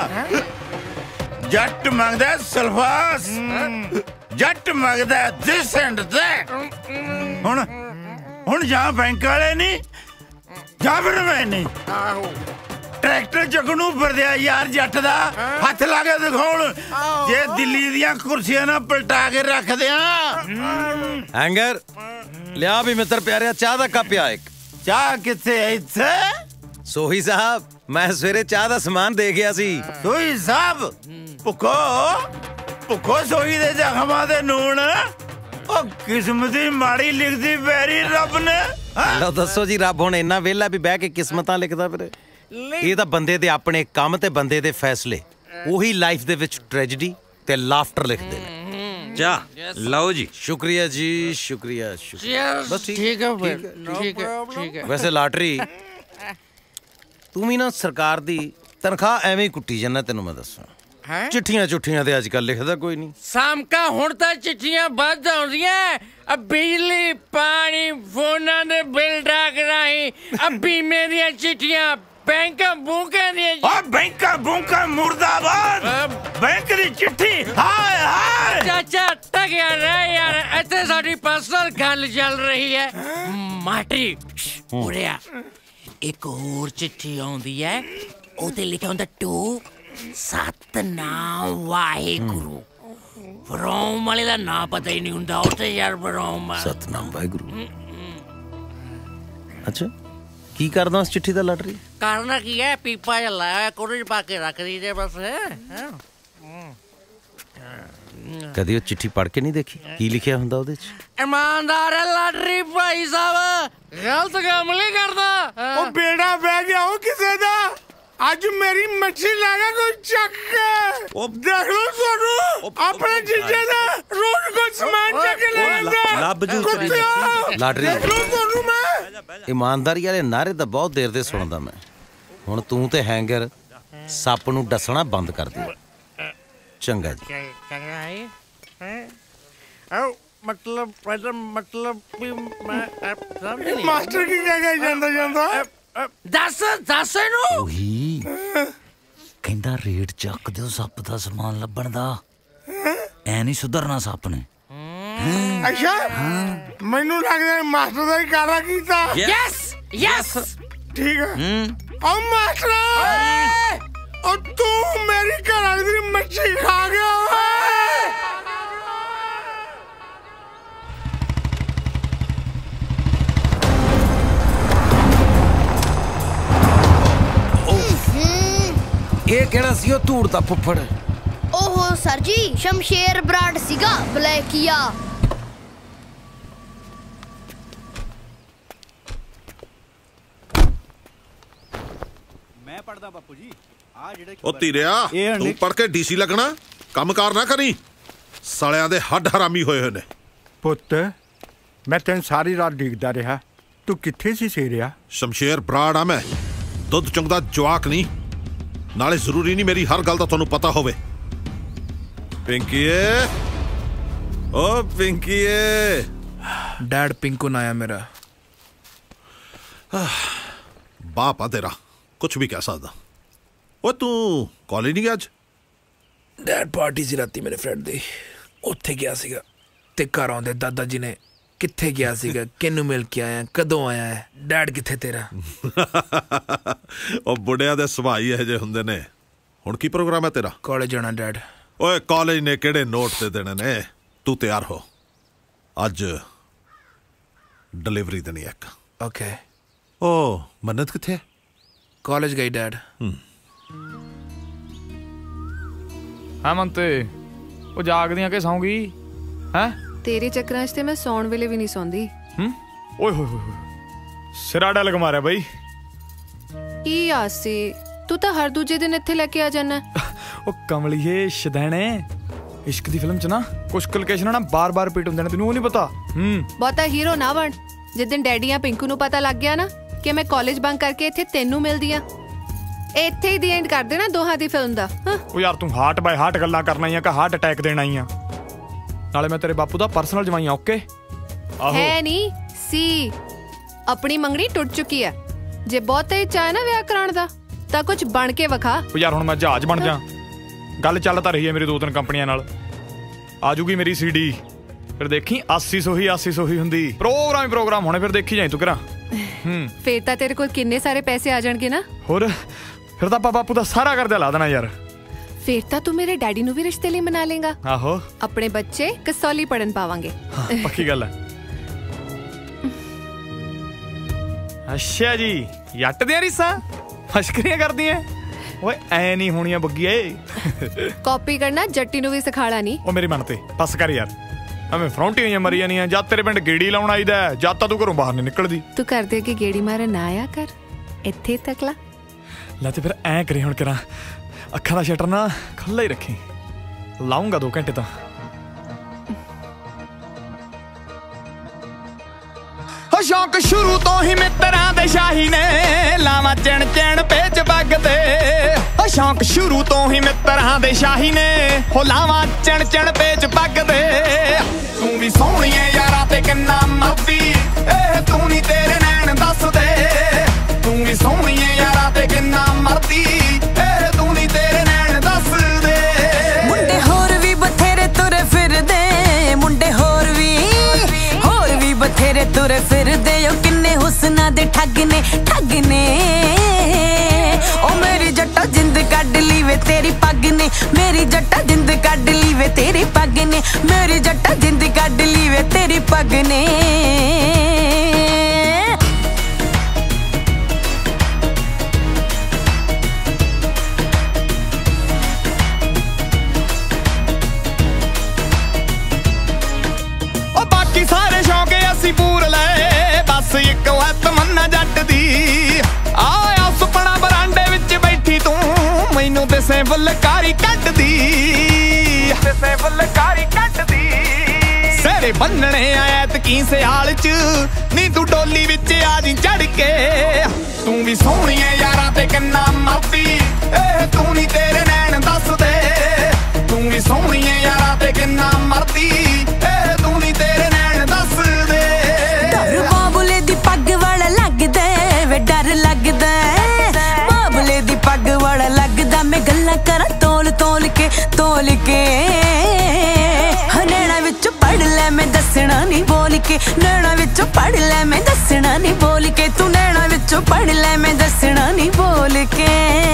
जट मंगदा सल्फास जट मंगदा दिस एंड दैट हुन हुन जा बैंक वाले नहीं जा फिर मैं नहीं ट्रैक्टर चकनू फिरदे यार जट दा हथ ला के दिखाउण जे दिल्ली दियां कुर्सियां ना पलटा के रख दियां हैंगर लिया भी मित्र प्यारे चाह दा कप आ एक चाह किथे इत्थे सोही साहब मैं सवेरे चाह दा सामान दे गया सी सोही साहब भुखो भुखो सोही दे जख्मां ते नून ओ किस्मत दी माड़ी लिखदी पैरी रब ने लो दसो जी रब हुण इन्ना वेला भी बह के किस्मतां लिखदा फिरे ਇਹ ਤਾਂ ਬੰਦੇ ਦੇ ਆਪਣੇ ਕੰਮ ਤੇ ਬੰਦੇ ਦੇ ਫੈਸਲੇ ਉਹੀ ਲਾਈਫ ਦੇ ਵਿੱਚ ਟ੍ਰੈਜੇਡੀ ਤੇ ਲਾਫਟਰ ਲਿਖਦੇ ਨੇ ਜਾ ਲਓ ਜੀ ਸ਼ੁਕਰੀਆ ਜੀ ਸ਼ੁਕਰੀਆ ਸ਼ੁਕਰੀਆ बस ठीक है फिर ठीक है ठीक है ਵੈਸੇ ਲਾਟਰੀ ਤੂੰ ਵੀ ਨਾ ਸਰਕਾਰ ਦੀ ਤਨਖਾਹ ਐਵੇਂ ਹੀ ਕੁੱਟੀ ਜਾਂਦਾ ਤੈਨੂੰ ਮੈਂ ਦੱਸਾਂ ਚਿੱਠੀਆਂ ਚੁੱਠੀਆਂ ਤੇ ਅੱਜ ਕੱਲ ਲਿਖਦਾ ਕੋਈ ਨਹੀਂ ਸਾਮਕਾ ਹੁਣ ਤਾਂ ਚਿੱਠੀਆਂ ਵੱਧ ਆਉਂਦੀਆਂ ਅ ਬਿਜਲੀ ਪਾਣੀ ਫੋਨਾਂ ਦੇ ਬਿੱਲ ਡਾਕ ਰਾਹੀਂ ਅ ਬੀਮੇ ਦੀਆਂ ਚਿੱਠੀਆਂ बैंका बूंका नहीं और बैंका बूंका मुर्दाबाद बैंक दी चिट्ठी हाय हाय चाचा टक यार यार इतने साडी पर्सनल गल चल रही है माटी उड़िया एक और चिट्ठी आउंदी है ओते लिखा हुंदा टू सतनाम वाहेगुरु फ्रॉम वाले दा नाम पता ही नहीं हुंदा ओते यार फ्रॉम सतनाम वाहेगुरु अच्छा की करदा उस चिट्ठी दा लटरी करना की है पीपा च लाया कुड़े च पाके रख दीजिए बस कदी वो चिट्ठी पढ़ के नहीं देखी की लिखिया हुंदा ओदे च ईमानदार है लाटरी भाई साहब गलत काम नहीं करदा ओ बेड़ा बह गया हो किसे दा आज मेरी मच्छी लागा कोई चक के देख लो सोनू अपने जीजे दा रोज को सामान चक के ले आंदा लब जू तेरी लाटरी देख लो सोनू मैं ईमानदारी वाले नारे ਤਾਂ ਬਹੁਤ ਦੇਰ ਦੇ ਸੁਣਦਾ ਮੈਂ ਹੁਣ ਤੂੰ ਤੇ ਹੈਂਗਰ ਸੱਪ ਨੂੰ ਡਸਣਾ ਬੰਦ ਕਰ ਦੇ ਚੰਗਾ ਜੀ चंगा है ओ मतलब मतलब भी मैं समझ नहीं मास्टर की क्या कह ਜਾਂਦਾ ਜਾਂਦਾ दस दस नु ਉਹੀ ਕਹਿੰਦਾ ਰੇਟ ਚੱਕ ਦਿਓ ਸੱਪ ਦਾ ਸਮਾਨ ਲੱਭਣ ਦਾ ਐ ਨਹੀਂ ਸੁਧਰਨਾ ਸੱਪ ਨੇ अच्छा ਮੈਨੂੰ ਲੱਗਦਾ ਮਾਸਟਰ ਦਾ ਹੀ ਕਾਰਾ ਕੀਤਾ यस यस ठीक है ओ मास्टर ओ तू मेरी घर वाली दी मच्छी खा गया ਇਹ ਕਿਹੜਾ ਸੀ ਉਹ ਧੂੜ ਦਾ ਫੁੱਫੜ ओहो सर जी शमशेर ब्रांड सीगा ब्लैकिया मैं पढ़दा बापू जी आ जेड़े ओ तीरिया तू पढ़ के डीसी लगना ਕੰਮਕਾਰ ਨਾ ਕਰੀ ਸਾਲਿਆਂ ਦੇ ਹੱਡ ਹਰਾਮੀ ਹੋਏ ਹੋਏ ਨੇ ਪੁੱਤ ਮੈਂ ਤੈਨੂੰ ਸਾਰੀ ਰਾਤ ਡੀਕਦਾ ਰਿਹਾ ਤੂੰ ਕਿੱਥੇ ਸੀ ਸੇਰਿਆ ਸ਼ਮਸ਼ੇਰ ਬਰਾੜ ਆ ਮੈਂ ਦੁੱਧ ਚੁੰਗਦਾ ਜਵਾਕ ਨਹੀਂ ਨਾਲੇ ਜ਼ਰੂਰੀ ਨਹੀਂ ਮੇਰੀ ਹਰ ਗੱਲ ਦਾ ਤੁਹਾਨੂੰ ਪਤਾ ਹੋਵੇ ਪਿੰਕੀਏ ਓ ਪਿੰਕੀਏ डैड पिंकू ना आया मेरा बाप आ तेरा कुछ भी कह सकदा ओ तू कॉलेज नहीं गया आज डैड पार्टी सी राती मेरे फ्रेंड दी उत्थे गया सीगा ते घर आउंदे दादा जी ने कित्थे गया सीगा किन्नू मिल के आया कदों आया है डैड कित्थे तेरा ओ बुढ़िया दे सुभाई ਇਹ ਜੇ ਹੁੰਦੇ ਨੇ ਹੁਣ ਕੀ ਪ੍ਰੋਗਰਾਮ ਹੈ ਤੇਰਾ कॉलेज जाना डैड ਓਏ ਕਾਲਜ ਨੇ ਕਿਹੜੇ ਨੋਟ ਤੇ ਦੇਣੇ ਨੇ ਤੂੰ ਤਿਆਰ ਹੋ ਅੱਜ डिलीवरी देनी है ओके ओ मन्नत किथे कॉलेज गई डैड हाँ मनते वो जागदियां के सौंगी हैं तेरे चक्करां च ते मैं सौण वेले भी नहीं सौंदी हम्म ओए होए होए सिरा डल मारा भाई की आसी ਤੂੰ ਤਾਂ ਹਰ ਦੂਜੇ ਦਿਨ ਇੱਥੇ ਲੈ ਕੇ ਆ ਜਾਣਾ। ਉਹ ਕਮਲੀਏ ਸ਼ਦੈਣੇ, ਇਸ਼ਕ ਦੀ ਫਿਲਮ ਚ ਨਾ ਕੁਝ ਲੋਕੇਸ਼ਨਾਂ ਨਾ ਬਾਰ-ਬਾਰ ਰਿਪੀਟ ਹੁੰਦੇ ਨੇ, ਤੈਨੂੰ ਉਹ ਨਹੀਂ ਪਤਾ। ਹੂੰ ਬਹੁਤਾ ਹੀਰੋ ਨਾ ਬਣ। ਜਿਸ ਦਿਨ ਡੈਡੀ ਆ ਪਿੰਕੂ ਨੂੰ ਪਤਾ ਲੱਗ ਗਿਆ ਨਾ ਕਿ ਮੈਂ ਕਾਲਜ ਬੰਕ ਕਰਕੇ ਇੱਥੇ ਤੈਨੂੰ ਮਿਲਦੀ ਆ, ਇੱਥੇ ਹੀ ਦੀ ਐਂਡ ਕਰ ਦੇਣਾ ਦੋਹਾਂ ਦੀ ਫਿਲਮ ਦਾ। ਉਹ ਯਾਰ ਤੂੰ ਹਾਰਟ ਬਾਈ ਹਾਰਟ ਗੱਲਾਂ ਕਰਨਾ ਹੀ ਆ ਕਿ ਹਾਰਟ ਅਟੈਕ ਦੇਣਾ ਹੀ ਆ? ਨਾਲੇ ਮੈਂ ਤੇਰੇ ਬਾਪੂ ਦਾ ਪਰਸਨਲ ਜਵਾਈ ਆ। ਓਕੇ ਹੈ ਨਹੀਂ ਸੀ, ਆਪਣੀ ਮੰਗਣੀ ਟੁੱਟ ਚੁੱਕੀ ਆ। ਜੇ ਬਹੁਤਾ ਹੀ ਚਾਹ ਨਾ ਵਿਆਹ ਕਰਾਉਣ ਦਾ ਤਾਂ ਕੁਝ ਬਣ ਕੇ ਵਿਖਾ। ਉਹ ਯਾਰ ਹੁਣ ਮੈਂ ਜਹਾਜ਼ ਬਣ ਜਾ? ਗੱਲ ਚੱਲ ਤਾਂ ਰਹੀ ਹੈ ਮੇਰੀ ਦੋ ਤਿੰਨ ਕੰਪਨੀਆਂ ਨਾਲ, ਆਜੂਗੀ ਮੇਰੀ ਸੀਡੀ, ਫਿਰ ਦੇਖੀ ਆਸੀ ਸੋਹੀ ਆਸੀ ਸੋਹੀ ਹੁੰਦੀ, ਪ੍ਰੋਗਰਾਮ ਹੀ ਪ੍ਰੋਗਰਾਮ ਹੋਣੇ, ਫਿਰ ਦੇਖੀ ਜਾਈ ਤੂੰ ਕਰਾਂ। ਹੂੰ ਫੇਰ ਤਾਂ ਤੇਰੇ ਕੋਲ ਕਿੰਨੇ ਸਾਰੇ ਪੈਸੇ ਆ ਜਾਣਗੇ ਨਾ। ਹੋਰ ਫਿਰ ਤਾਂ ਆਪਾਂ ਬਾਪੂ ਦਾ ਸਾਰਾ ਕਰਜ਼ਾ ਲਾ ਦੇਣਾ ਯਾਰ। ਫੇਰ ਤਾਂ ਤੂੰ ਮੇਰੇ ਡੈਡੀ ਨੂੰ ਵੀ ਰਿਸ਼ਤੇ ਲਈ ਮਨਾ ਲੇਗਾ। ਆਹੋ ਆਪਣੇ ਬੱਚੇ ਕਸੌਲੀ ਪੜਨ ਪਾਵਾਂਗੇ। ਪੱਕੀ ਗੱਲ ਹੈ। ਅੱਛਾ ਜੀ, ਜੱਟ ਦੀਆਂ ਰੀਸਾਂ ਮਸ਼ਕਰੀਆਂ ਕਰਦੀਆਂ? ਓਏ ਐ ਨਹੀਂ ਹੋਣੀਆਂ ਬੱਗੀਏ। ਕਾਪੀ ਕਰਨਾ ਜੱਟੀ ਨੂੰ ਵੀ ਸਿਖਾਲਾ ਨਹੀਂ। ਉਹ ਮੇਰੀ ਮਨ ਤੇ ਬਸ ਕਰ ਯਾਰ, ਐਵੇਂ ਫਰੌਂਟੀਆਂ ਜਾਂ ਮਰੀ ਜਾਂਦੀਆਂ। ਜਦ ਤੇਰੇ ਪਿੰਡ ਗੇੜੀ ਲਾਉਣ ਆਈਦਾ, ਜਦ ਤਾਂ ਤੂੰ ਘਰੋਂ ਬਾਹਰ ਨਹੀਂ ਨਿਕਲਦੀ। ਤੂੰ ਕਰਦੇ ਕਿ ਗੇੜੀ ਮਾਰਨ ਨਾ ਆਇਆ ਕਰ, ਇੱਥੇ ਤੱਕ ਲਾ ਲੈ। ਤੇ ਫਿਰ ਐ ਕਰੀ ਹੁਣ ਕਰਾਂ, ਅੱਖਾਂ ਦਾ ਸ਼ਟਰ ਨਾ ਖੁੱਲ੍ਹਾ ਹੀ ਰੱਖੀ, ਲਾਉਂਗਾ ਦੋ ਘੰਟੇ ਤਾਂ। ਹੋ ਸ਼ੌਂਕ ਸ਼ੁਰੂ ਤੋਂ ਹੀ ਮਿੱਤਰਾਂ ਦੇ ਸ਼ਾਹੀ ਨੇ, ਲਾਵਾਂ ਚਿਣ ਚਿਣ ਪੇਚ ਵਗਦੇ। ਹੋ ਸ਼ੌਂਕ ਸ਼ੁਰੂ ਤੋਂ ਹੀ ਮਿੱਤਰਾਂ ਦੇ ਸ਼ਾਹੀ ਨੇ, ਹੋ ਲਾਵਾਂ ਚਿਣ ਚਿਣ ਪੇਚ ਵਗਦੇ। ਤੂੰ ਵੀ ਸੋਹਣੀ ਏ ਯਾਰਾਂ ਤੇ ਕਿੰਨਾ ਮਰਦੀ, ਇਹ ਤੂੰ ਨਹੀਂ ਤੇਰੇ ਨੈਣ ਦੱਸਦੇ। ਤੂੰ ਵੀ ਸੋਹਣੀ ਏ ਯਾਰਾਂ ਤੇ ਕਿੰਨਾ ਮਰਦੀ, ਇਹ ਤੂੰ ਨਹੀਂ ਤੇਰੇ ਨੈਣ ਦੱਸਦੇ। ਮੁੰਡੇ ਹੋਰ ਵੀ ਬਥੇਰੇ ਤੁਰੇ ਫਿਰਦੇ, ਮੁੰਡੇ ਹੋਰ ਵੀ ਹੋਰ ਵੀ ਬਥੇਰੇ ਤੁਰੇ ਫਿਰਦੇ। ਉਹ ਕਿੰਨੇ ਹੁਸਨਾ ਦੇ ਠੱਗ ਨੇ ਠੱਗ ਨੇ। ਉਹ ਮੇਰੀ ਜੱਟਾ ਜਿੰਦ ਕੱਢ ਲਈ ਵੇ ਤੇਰੀ ਪੱਗ ਨੇ, ਮੇਰੀ ਜੱਟਾ ਜਿੰਦ ਕੱਢ ਲਈ ਵੇ ਤੇਰੀ ਪੱਗ ਨੇ, ਮੇਰੀ ਜੱਟਾ ਜਿੰਦ ਕੱਢ ਲਈ ਵੇ ਤੇਰੀ ਪੱਗ ਨੇ। ਸਾਰੇ ਸ਼ੌਂਕ ਅਸੀਂ ਪੂਰ ਲਏ, ਬਸ ਇੱਕ ਹੈ ਤਮੰਨਾ ਜੱਟ ਦੀ। ਆਇਆ ਸੁਪਨਾ ਬਰਾਂਡੇ ਵਿੱਚ ਬੈਠੀ ਤੂੰ, ਮੈਨੂੰ ਦਿਸੇ ਫੁਲਕਾਰੀ ਕੱਢਦੀ, ਦਿਸੇ ਫੁਲਕਾਰੀ ਕੱਢਦੀ। ਸਿਰੇ ਬੰਨਣੇ ਆਇਤ ਕੀ ਸਿਆਲ ਚ, ਨੀ ਤੂੰ ਡੋਲੀ ਵਿੱਚ ਆ ਜੀ ਚੜ ਕੇ। ਤੂੰ ਵੀ ਸੋਹਣੀ ਏ ਯਾਰਾਂ ਤੇ ਕਿੰਨਾ ਮਰਦੀ, ਇਹ ਤੂੰ ਨਹੀਂ ਤੇਰੇ ਨੈਣ ਦੱਸਦੇ। ਤੂੰ ਵੀ ਸੋਹਣੀ ਏ ਯਾਰਾਂ ਤੇ ਕਿੰਨਾ ਮਰਦੀ, ਇਹ ਤੂੰ ਨਹੀਂ ਤੇਰੇ ਨੈਣ ਦੱਸਦੇ। ਡਰ ਬਾਬਲੇ ਦੀ ਪੱਗ ਵਾਲਾ ਲੱਗਦਾ ਵੇ, ਡਰ ਲੱਗਦਾ ਬਾਬਲੇ ਦੀ ਪੱਗ ਵਾਲਾ ਲੱਗਦਾ। ਮੈਂ ਗੱਲਾਂ ਕਰਾਂ ਤੋਲ ਤੋਲ ਕੇ ਤੋਲ ਕੇ, ਨੈਣਾ ਵਿੱਚੋਂ ਪੜ ਲੈ ਮੈਂ ਦੱਸਣਾ ਨਹੀਂ ਬੋਲ ਕੇ, ਨੈਣਾ ਵਿੱਚੋਂ ਪੜ ਲੈ ਮੈਂ ਦੱਸਣਾ ਨਹੀਂ ਬੋਲ ਕੇ, ਤੂੰ ਨੈਣਾ ਵਿੱਚੋਂ ਪੜ ਲੈ ਮੈਂ ਦੱਸਣਾ ਨਹੀਂ ਬੋਲ ਕੇ।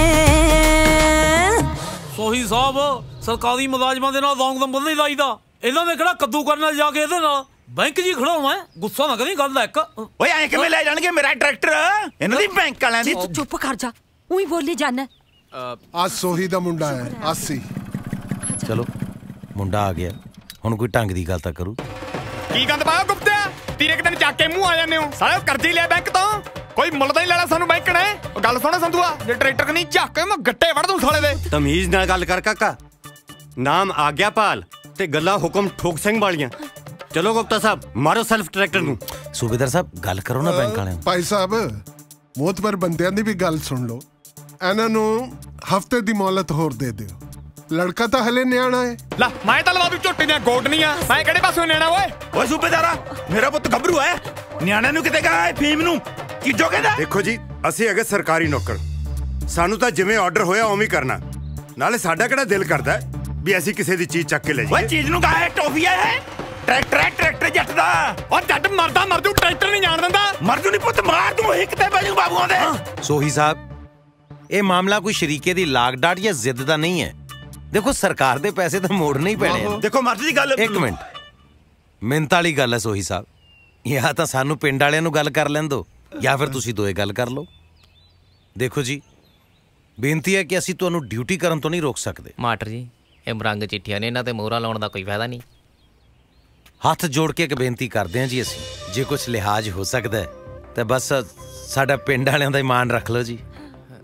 ਸੋਹੀ ਸਾਹਿਬ, ਸਰਕਾਰੀ ਮੁਲਾਜ਼ਮਾਂ ਦੇ ਨਾਲ ਰੌਂਗ ਨੰਬਰ ਨਹੀਂ ਲਾਈਦਾ। ਇਹਨਾਂ ਨੇ ਕਿਹੜਾ ਕੱਦੂ ਕਰਨ ਨਾਲ ਜਾ ਕੇ ਇਹਦੇ ਨਾਲ ਬੈਂਕ ਜੀ ਖੜਾਉਣਾ? ਗੁੱਸਾ ਨਾ ਕਰੀ, ਗੱਲ ਇੱਕ। ਓਏ ਐ ਕਿਵੇਂ ਲੈ ਜਾਣਗੇ ਮੇਰਾ ਟਰੈਕਟਰ? ਇਹਨਾਂ ਦੀ ਬੈਂਕ ਵਾਲਿਆਂ ਦੀ। ਤੂੰ ਚੁੱਪ ਕਰ ਜਾ, ਉਹੀ ਬੋਲੀ ਜਾਣਾ। ਆ ਸੋਹੀ ਦਾ ਮੁੰਡਾ ਹੈ ਆਸੀ। ਚਲੋ ਮੁੰਡਾ ਆ ਗਿਆ, ਹੁਣ ਕੋਈ ਢੰਗ ਦੀ ਗੱਲ ਤਾਂ ਕਰੂ। ਕੀ ਗੰਦ ਪਾਇਆ ਗੁਪਤਿਆ? ਤੀਰੇ ਕਿ ਦਿਨ ਚੱਕ ਕੇ ਮੂੰਹ ਆ ਜਾਂਦੇ ਹੋ ਸਾਲੇ। ਕਰਜ਼ੇ ਲਿਆ ਬੈਂਕ ਤੋਂ, ਕੋਈ ਮੁੱਲ ਤਾਂ ਹੀ ਲੈਣਾ ਸਾਨੂੰ ਬੈਂਕ ਨੇ। ਗੱਲ ਸੁਣ ਸੰਧੂਆ, ਜੇ ਟਰੈਕਟਰ ਕਿ ਨਹੀਂ ਝੱਕ ਕੇ ਮੈਂ ਗੱਟੇ ਵੜ ਦੂੰ ਸਾਲੇ ਦੇ। ਤਮੀਜ਼ ਨਾਲ ਗੱਲ ਕਰ ਕਾਕਾ, ਨਾਮ ਆਗਿਆਪਾਲ ਤੇ ਗੱਲਾਂ ਹੁਕਮ ਠੋਕ ਸਿੰਘ ਵਾਲੀਆਂ। ਚਲੋ ਗੁਪਤਾ ਸਾਹਿਬ ਮਾਰੋ ਸੈਲਫ ਟਰੈਕਟਰ ਨੂੰ। ਸੂਬੇਦਾਰ ਸਾਹਿਬ ਗੱਲ ਕਰੋ ਨਾ ਬੈਂਕ ਵਾਲਿਆਂ ਨੂੰ। ਭਾਈ ਸਾਹਿਬ ਮੋਤਬਰ ਬੰਦਿਆਂ ਦੀ ਵੀ ਗੱਲ ਸੁਣ ਲਓ। ਇਹਨਾਂ ਨੂੰ ਹਫਤੇ ਦੀ ਮੌਲਤ ਹੋਰ ਦੇ ਦਿਓ। ਲੜਕਾ ਤਾਂ ਹਲੇ ਨਿਆਣਾ ਹੈ। ਲਾ ਮੈਂ ਤਾਂ ਲਵਾ ਦੂ ਝੋਟੇ ਦੀਆਂ ਗੋਡਨੀਆਂ। ਮੈਂ ਕਿਹੜੇ ਪਾਸੋਂ ਨਿਆਣਾ ਓਏ? ਓਏ ਸੂਬੇਦਾਰਾ, ਮੇਰਾ ਪੁੱਤ ਗੱਭਰੂ ਹੈ, ਨਿਆਣੇ ਨੂੰ ਕਿਤੇ ਕਹਾ ਫੀਮ ਨੂੰ ਕੀ ਜੋ ਕਹਿੰਦਾ। ਦੇਖੋ ਜੀ, ਅਸੀਂ ਹੈਗੇ ਸਰਕਾਰੀ ਨੌਕਰ, ਸਾਨੂੰ ਤਾਂ ਜਿਵੇਂ ਆਰਡਰ ਹੋਇਆ ਉਵੇਂ ਕਰਨਾ। ਨਾਲੇ ਸਾਡਾ ਕਿਹੜਾ ਦਿਲ ਕਰਦਾ ਵੀ ਅਸੀਂ ਕਿਸੇ ਦੀ ਚੀਜ਼ ਚੱਕ ਕੇ ਲੈ ਜਾਈਏ। ਓਏ ਚੀਜ਼ ਨੂੰ ਕਹਾ ਟੋਫੀਆ ਹੈ, ਟਰੈਕਟਰ ਹੈ, ਟਰੈਕਟਰ ਜੱਟ ਦਾ। ਓ ਜੱਟ ਮਰਦਾ ਮਰ ਜੂ, ਟਰੈਕਟਰ ਨਹੀਂ ਜਾਣ ਦਿੰਦਾ। ਮਰ ਜੂ ਨਹੀਂ ਪੁੱਤ, ਮਾਰ ਦੂੰ ਇੱਕ ਤੇ ਬਾਜੂ ਬਾਬੂਆਂ ਦੇ। ਸੋਹੀ ਸਾਹਿਬ, ਇਹ ਮਾਮਲਾ ਕੋਈ ਸ਼ਰੀਕੇ ਦੀ ਲਾਗ ਡਾਟ ਜਾਂ ਜ਼ਿੱਦ ਦਾ ਨਹੀਂ ਹੈ। ਦੇਖੋ ਸਰਕਾਰ ਦੇ ਪੈਸੇ ਤਾਂ ਮੋੜਨੇ ਹੀ ਪੈਣੇ ਆ। ਦੇਖੋ ਮਰਜ਼ੀ ਦੀ ਗੱਲ। ਇੱਕ ਮਿੰਟ, ਮਿੰਤ ਵਾਲੀ ਗੱਲ ਹੈ ਸੋਹੀ ਸਾਹਿਬ। ਜਾਂ ਤਾਂ ਸਾਨੂੰ ਪਿੰਡ ਵਾਲਿਆਂ ਨੂੰ ਗੱਲ ਕਰ ਲੈਣ ਦਿਓ, ਜਾਂ ਫਿਰ ਤੁਸੀਂ ਦੋਏ ਗੱਲ ਕਰ ਲਓ। ਦੇਖੋ ਜੀ, ਬੇਨਤੀ ਹੈ ਕਿ ਅਸੀਂ ਤੁਹਾਨੂੰ ਡਿਊਟੀ ਕਰਨ ਤੋਂ ਨਹੀਂ ਰੋਕ ਸਕਦੇ। ਮਾਸਟਰ ਜੀ, ਇਹ ਮਰੰਗ ਚਿੱਠੀਆਂ ਨੇ, ਇਹਨਾਂ ਤੇ ਮੋਹਰਾਂ ਲਾਉਣ ਦਾ ਕੋਈ ਫਾਇਦਾ ਨਹੀਂ। ਹੱਥ ਜੋੜ ਕੇ ਇੱਕ ਬੇਨਤੀ ਕਰਦੇ ਹਾਂ ਜੀ, ਅਸੀਂ ਜੇ ਕੁਝ ਲਿਹਾਜ਼ ਹੋ ਸਕਦਾ ਤਾਂ ਬਸ ਸਾਡਾ ਪਿੰਡ ਵਾਲਿਆਂ ਦਾ ਇਮਾਨ ਰੱਖ ਲਓ ਜੀ।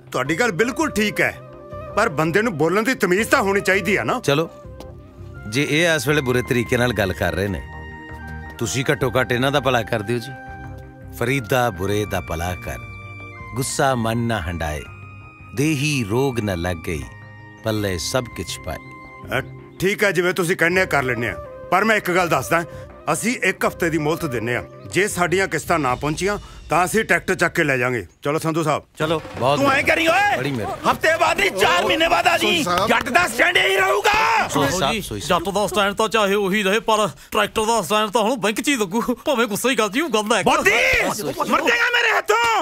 ਤੁਹਾਡੀ ਗੱਲ ਬਿਲਕੁਲ ਠੀਕ ਹੈ ਪਰ ਬੰਦੇ ਨੂੰ ਬੋਲਣ ਦੀ ਤਮੀਜ਼ ਤਾਂ ਹੋਣੀ ਚਾਹੀਦੀ ਆ ਨਾ। ਚਲੋ ਜੇ ਇਹ ਇਸ ਵੇਲੇ ਬੁਰੇ ਤਰੀਕੇ ਨਾਲ ਗੱਲ ਕਰ ਰਹੇ ਨੇ ਤੁਸੀਂ ਘੱਟੋ ਘੱਟ ਇਹਨਾਂ ਦਾ ਭਲਾ ਕਰ ਦਿਓ ਜੀ। ਫਰੀਦਾ ਬੁਰੇ ਦਾ ਭਲਾ ਕਰ, ਗੁੱਸਾ ਮਨ ਨਾ ਹੰਡਾਏ, ਦੇਹੀ ਰੋਗ ਨਾ ਲੱਗ ਗਈ, ਪੱਲੇ ਸਭ ਕੁਛ ਪਾਏ। ਠੀਕ ਹੈ ਜਿਵੇਂ ਤੁਸੀਂ ਕਹਿੰਦੇ ਕਰ ਲੈਂਦੇ ਆ ਪਰ ਮੈਂ ਇੱਕ ਗੱਲ ਦੱਸਦਾ ਅਸੀਂ ਇੱਕ ਹਫ਼ਤੇ ਦੀ ਮੋਹਲਤ ਦਿੰਨੇ ਆ। ਜੇ ਸਾਡੀਆਂ ਕਿਸ਼ਤਾਂ ਨਾ ਪਹੁੰਚੀਆਂ ਤਾਂ ਅਸੀਂ ਟਰੈਕਟਰ ਚੱਕ ਕੇ ਲੈ ਜਾਾਂਗੇ। ਚਲੋ ਸੰਧੂ ਸਾਹਿਬ ਚਲੋ। ਤੂੰ ਐ ਕਰੀ ਓਏ ਹਫ਼ਤੇ ਬਾਅਦ ਨਹੀਂ ਚਾਰ ਮਹੀਨੇ ਬਾਅਦ ਆ ਜੀ। ਜੱਟ ਦਾ ਸਟੈਂਡ ਹੀ ਰਹੂਗਾ। ਜੱਟ ਦਾ ਸਟੈਂਡ ਤਾਂ ਚਾਹੇ ਉਹੀ ਰਹੇ ਪਰ ਟਰੈਕਟਰ ਦਾ ਸਟੈਂਡ ਤਾਂ ਹੁਣ ਬੈਂਕ 'ਚ ਹੀ ਲੱਗੂ ਭਾਵੇਂ ਗੁੱਸਾ ਹੀ ਕਰ ਜੀ। ਉਹ ਗੱਲ ਹੈ ਮਰ ਜਾਏਗਾ ਮੇਰੇ ਹੱਥੋਂ।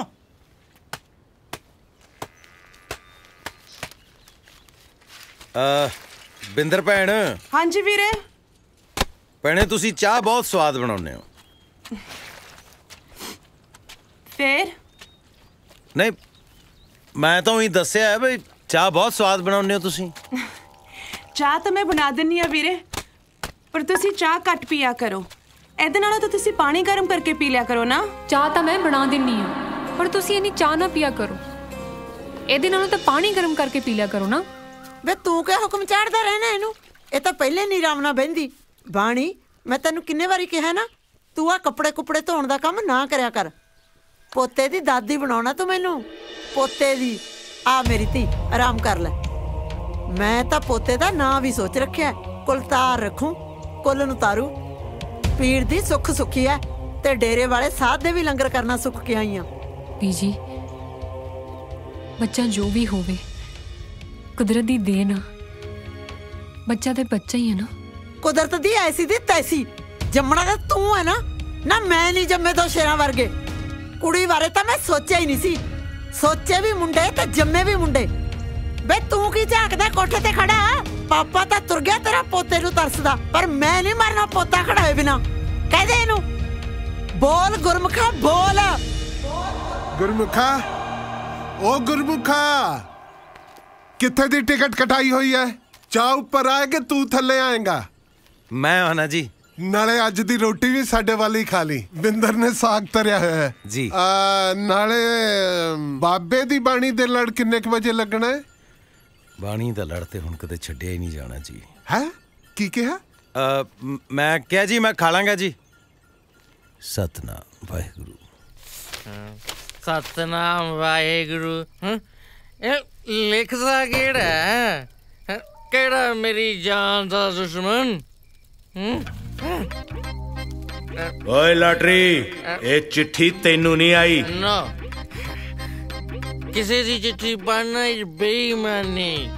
ਬਿੰਦਰ ਭੈਣ। ਹਾਂਜੀ ਵੀਰੇ। ਭੈਣੇ ਤੁਸੀਂ ਚਾਹ ਬਹੁਤ ਸਵਾਦ ਬਣਾਉਂਦੇ ਹੋ। ਫੇਰ ਨਹੀਂ ਮੈਂ ਤਾਂ ਉਹੀ ਦੱਸਿਆ ਹੈ ਬਈ ਚਾਹ ਬਹੁਤ ਸਵਾਦ ਬਣਾਉਂਦੇ ਹੋ ਤੁਸੀਂ। ਚਾਹ ਤਾਂ ਮੈਂ ਬਣਾ ਦਿੰਨੀ ਆ ਵੀਰੇ ਪਰ ਤੁਸੀਂ ਚਾਹ ਘੱਟ ਪੀਆ ਕਰੋ। ਇਹਦੇ ਨਾਲੋਂ ਤਾਂ ਤੁਸੀਂ ਪਾਣੀ ਗਰਮ ਕਰਕੇ ਪੀ ਲਿਆ ਕਰੋ ਨਾ। ਚਾਹ ਤਾਂ ਮੈਂ ਬਣਾ ਦਿੰਨੀ ਆ ਪਰ ਤੁਸੀਂ ਇੰਨੀ ਚਾਹ ਨਾ ਪੀਆ ਕਰੋ। ਇਹਦੇ ਨਾਲੋਂ ਤਾਂ ਪਾਣੀ ਗਰਮ ਕਰਕੇ ਪੀ ਲਿਆ ਕਰੋ ਨਾ। ਵੇ ਤੂੰ ਕਿਆ ਹੁਕਮ ਚਾੜਦਾ ਰਹਿਣਾ ਇਹਨੂੰ? ਇਹ ਤਾਂ ਪਹਿਲੇ ਨਹੀਂ ਆਰਾਮ ਨਾਲ ਬਹਿੰਦੀ। ਬਾਣੀ ਮੈਂ ਤੈਨੂੰ ਕਿੰਨੇ ਵਾਰੀ ਕਿਹਾ ਨਾ ਤੂੰ ਆ ਕੱਪੜੇ ਕੁੱਪੜੇ ਧੋਣ ਦਾ ਕੰਮ ਨਾ ਕਰਿਆ ਕਰ। ਪੋਤੇ ਦੀ ਦਾਦੀ ਬਣਾਉਣਾ ਤੂੰ ਮੈਨੂੰ, ਪੋਤੇ ਦੀ। ਆ ਮੇਰੀ ਧੀ ਆਰਾਮ ਕਰ ਲੈ। ਮੈਂ ਤਾਂ ਪੋਤੇ ਦਾ ਨਾਂ ਵੀ ਸੋਚ ਰੱਖਿਆ ਕੁਲਤਾਰ ਰੱਖੂ। ਕੁੱਲ ਨੂੰ ਤਾਰੂ ਪੀੜ ਦੀ ਸੁੱਖ ਸੁੱਖੀ ਐ ਤੇ ਡੇਰੇ ਵਾਲੇ ਸਾਧ ਦੇ ਵੀ ਲੰਗਰ ਕਰਨਾ ਸੁੱਖ ਕੇ ਆਈ ਆ। ਬੀਜੀ ਬੱਚਾ ਜੋ ਵੀ ਹੋਵੇ ਕੁਦਰਤ ਦੀ ਦੇਣ ਆ। ਬੱਚਾ ਤੇ ਬੱਚਾ ਹੀ ਹੈ ਨਾ। ਕੁਦਰਤ ਦੀ ਐਸੀ ਦੀ ਤੈਸੀ ਜੰਮਣਾ ਤਾਂ ਤੂੰ ਹੈ ਨਾ। ਨਾ ਮੈਂ ਨਹੀਂ ਜੰਮੇ ਦੋ ਸ਼ੇਰਾਂ ਵਰਗੇ। ਕੁੜੀ ਬਾਰੇ ਤਾਂ ਮੈਂ ਸੋਚਿਆ ਹੀ ਨਹੀਂ ਸੀ। ਸੋਚੇ ਵੀ ਮੁੰਡੇ ਤੇ ਜੰਮੇ ਵੀ ਮੁੰਡੇ। ਬੇ ਤੂੰ ਕੀ ਝਾਕਦਾ ਕੋਠੇ ਤੇ ਖੜਾ? ਪਾਪਾ ਤਾਂ ਤੁਰ ਗਿਆ ਤੇਰਾ ਪੋਤੇ ਨੂੰ ਤਰਸਦਾ ਪਰ ਮੈਂ ਨਹੀਂ ਮਰਨਾ ਪੋਤਾ ਖੜਾ ਹੋਏ ਬਿਨਾ। ਕਹਿ ਦੇ ਇਹਨੂੰ ਬੋਲ ਗੁਰਮੁਖਾ ਬੋਲ। ਗੁਰਮੁਖਾ ਉਹ ਗੁਰਮੁਖਾ ਕਿੱਥੇ ਦੀ ਟਿਕਟ ਕਟਾਈ ਹੋਈ ਹੈ? ਚਾਹ ਉੱਪਰ ਆਏ ਕਿ ਤੂੰ ਥੱਲੇ ਆਏਗਾ? ਮੈਂ ਆਣਾ ਜੀ। ਨਾਲੇ ਅੱਜ ਦੀ ਰੋਟੀ ਵੀ ਸਾਡੇ ਵਾਲੀ ਖਾ ਲਈ। ਬਿੰਦਰ ਨੇ ਸਾਗ ਤਰਿਆ ਹੋਇਆ ਹੈ ਜੀ। ਨਾਲੇ ਬਾਬੇ ਦੀ ਬਾਣੀ ਦੇ ਲੜ ਕਿੰਨੇ ਕੁ ਵਜੇ ਲੱਗਣਾ ਹੈ? ਬਾਣੀ ਦਾ ਲੜ ਤੇ ਹੁਣ ਕਦੇ ਛੱਡਿਆ ਹੀ ਨਹੀਂ ਜਾਣਾ ਜੀ। ਹੈ ਕੀ ਕਿਹਾ? ਮੈਂ ਕਿਹਾ ਜੀ ਮੈਂ ਖਾ ਲਾਂਗਾ ਜੀ। ਸਤਨਾਮ ਵਾਹਿਗੁਰੂ। ਸਤਨਾਮ ਵਾਹਿਗੁਰੂ। ਇਹ ਲਿਖਦਾ ਕਿਹੜਾ ਹੈ? ਕਿਹੜਾ ਮੇਰੀ ਜਾਨ ਦਾ ਦੁਸ਼ਮਣ? ਓਏ ਲਾਟਰੀ ਇਹ ਚਿੱਠੀ ਤੈਨੂੰ ਨਹੀਂ ਆਈ। ਨਾ ਕਿਸੇ ਦੀ ਚਿੱਠੀ ਪੜ੍ਹਨਾ ਬੇਈਮਾਨੀ।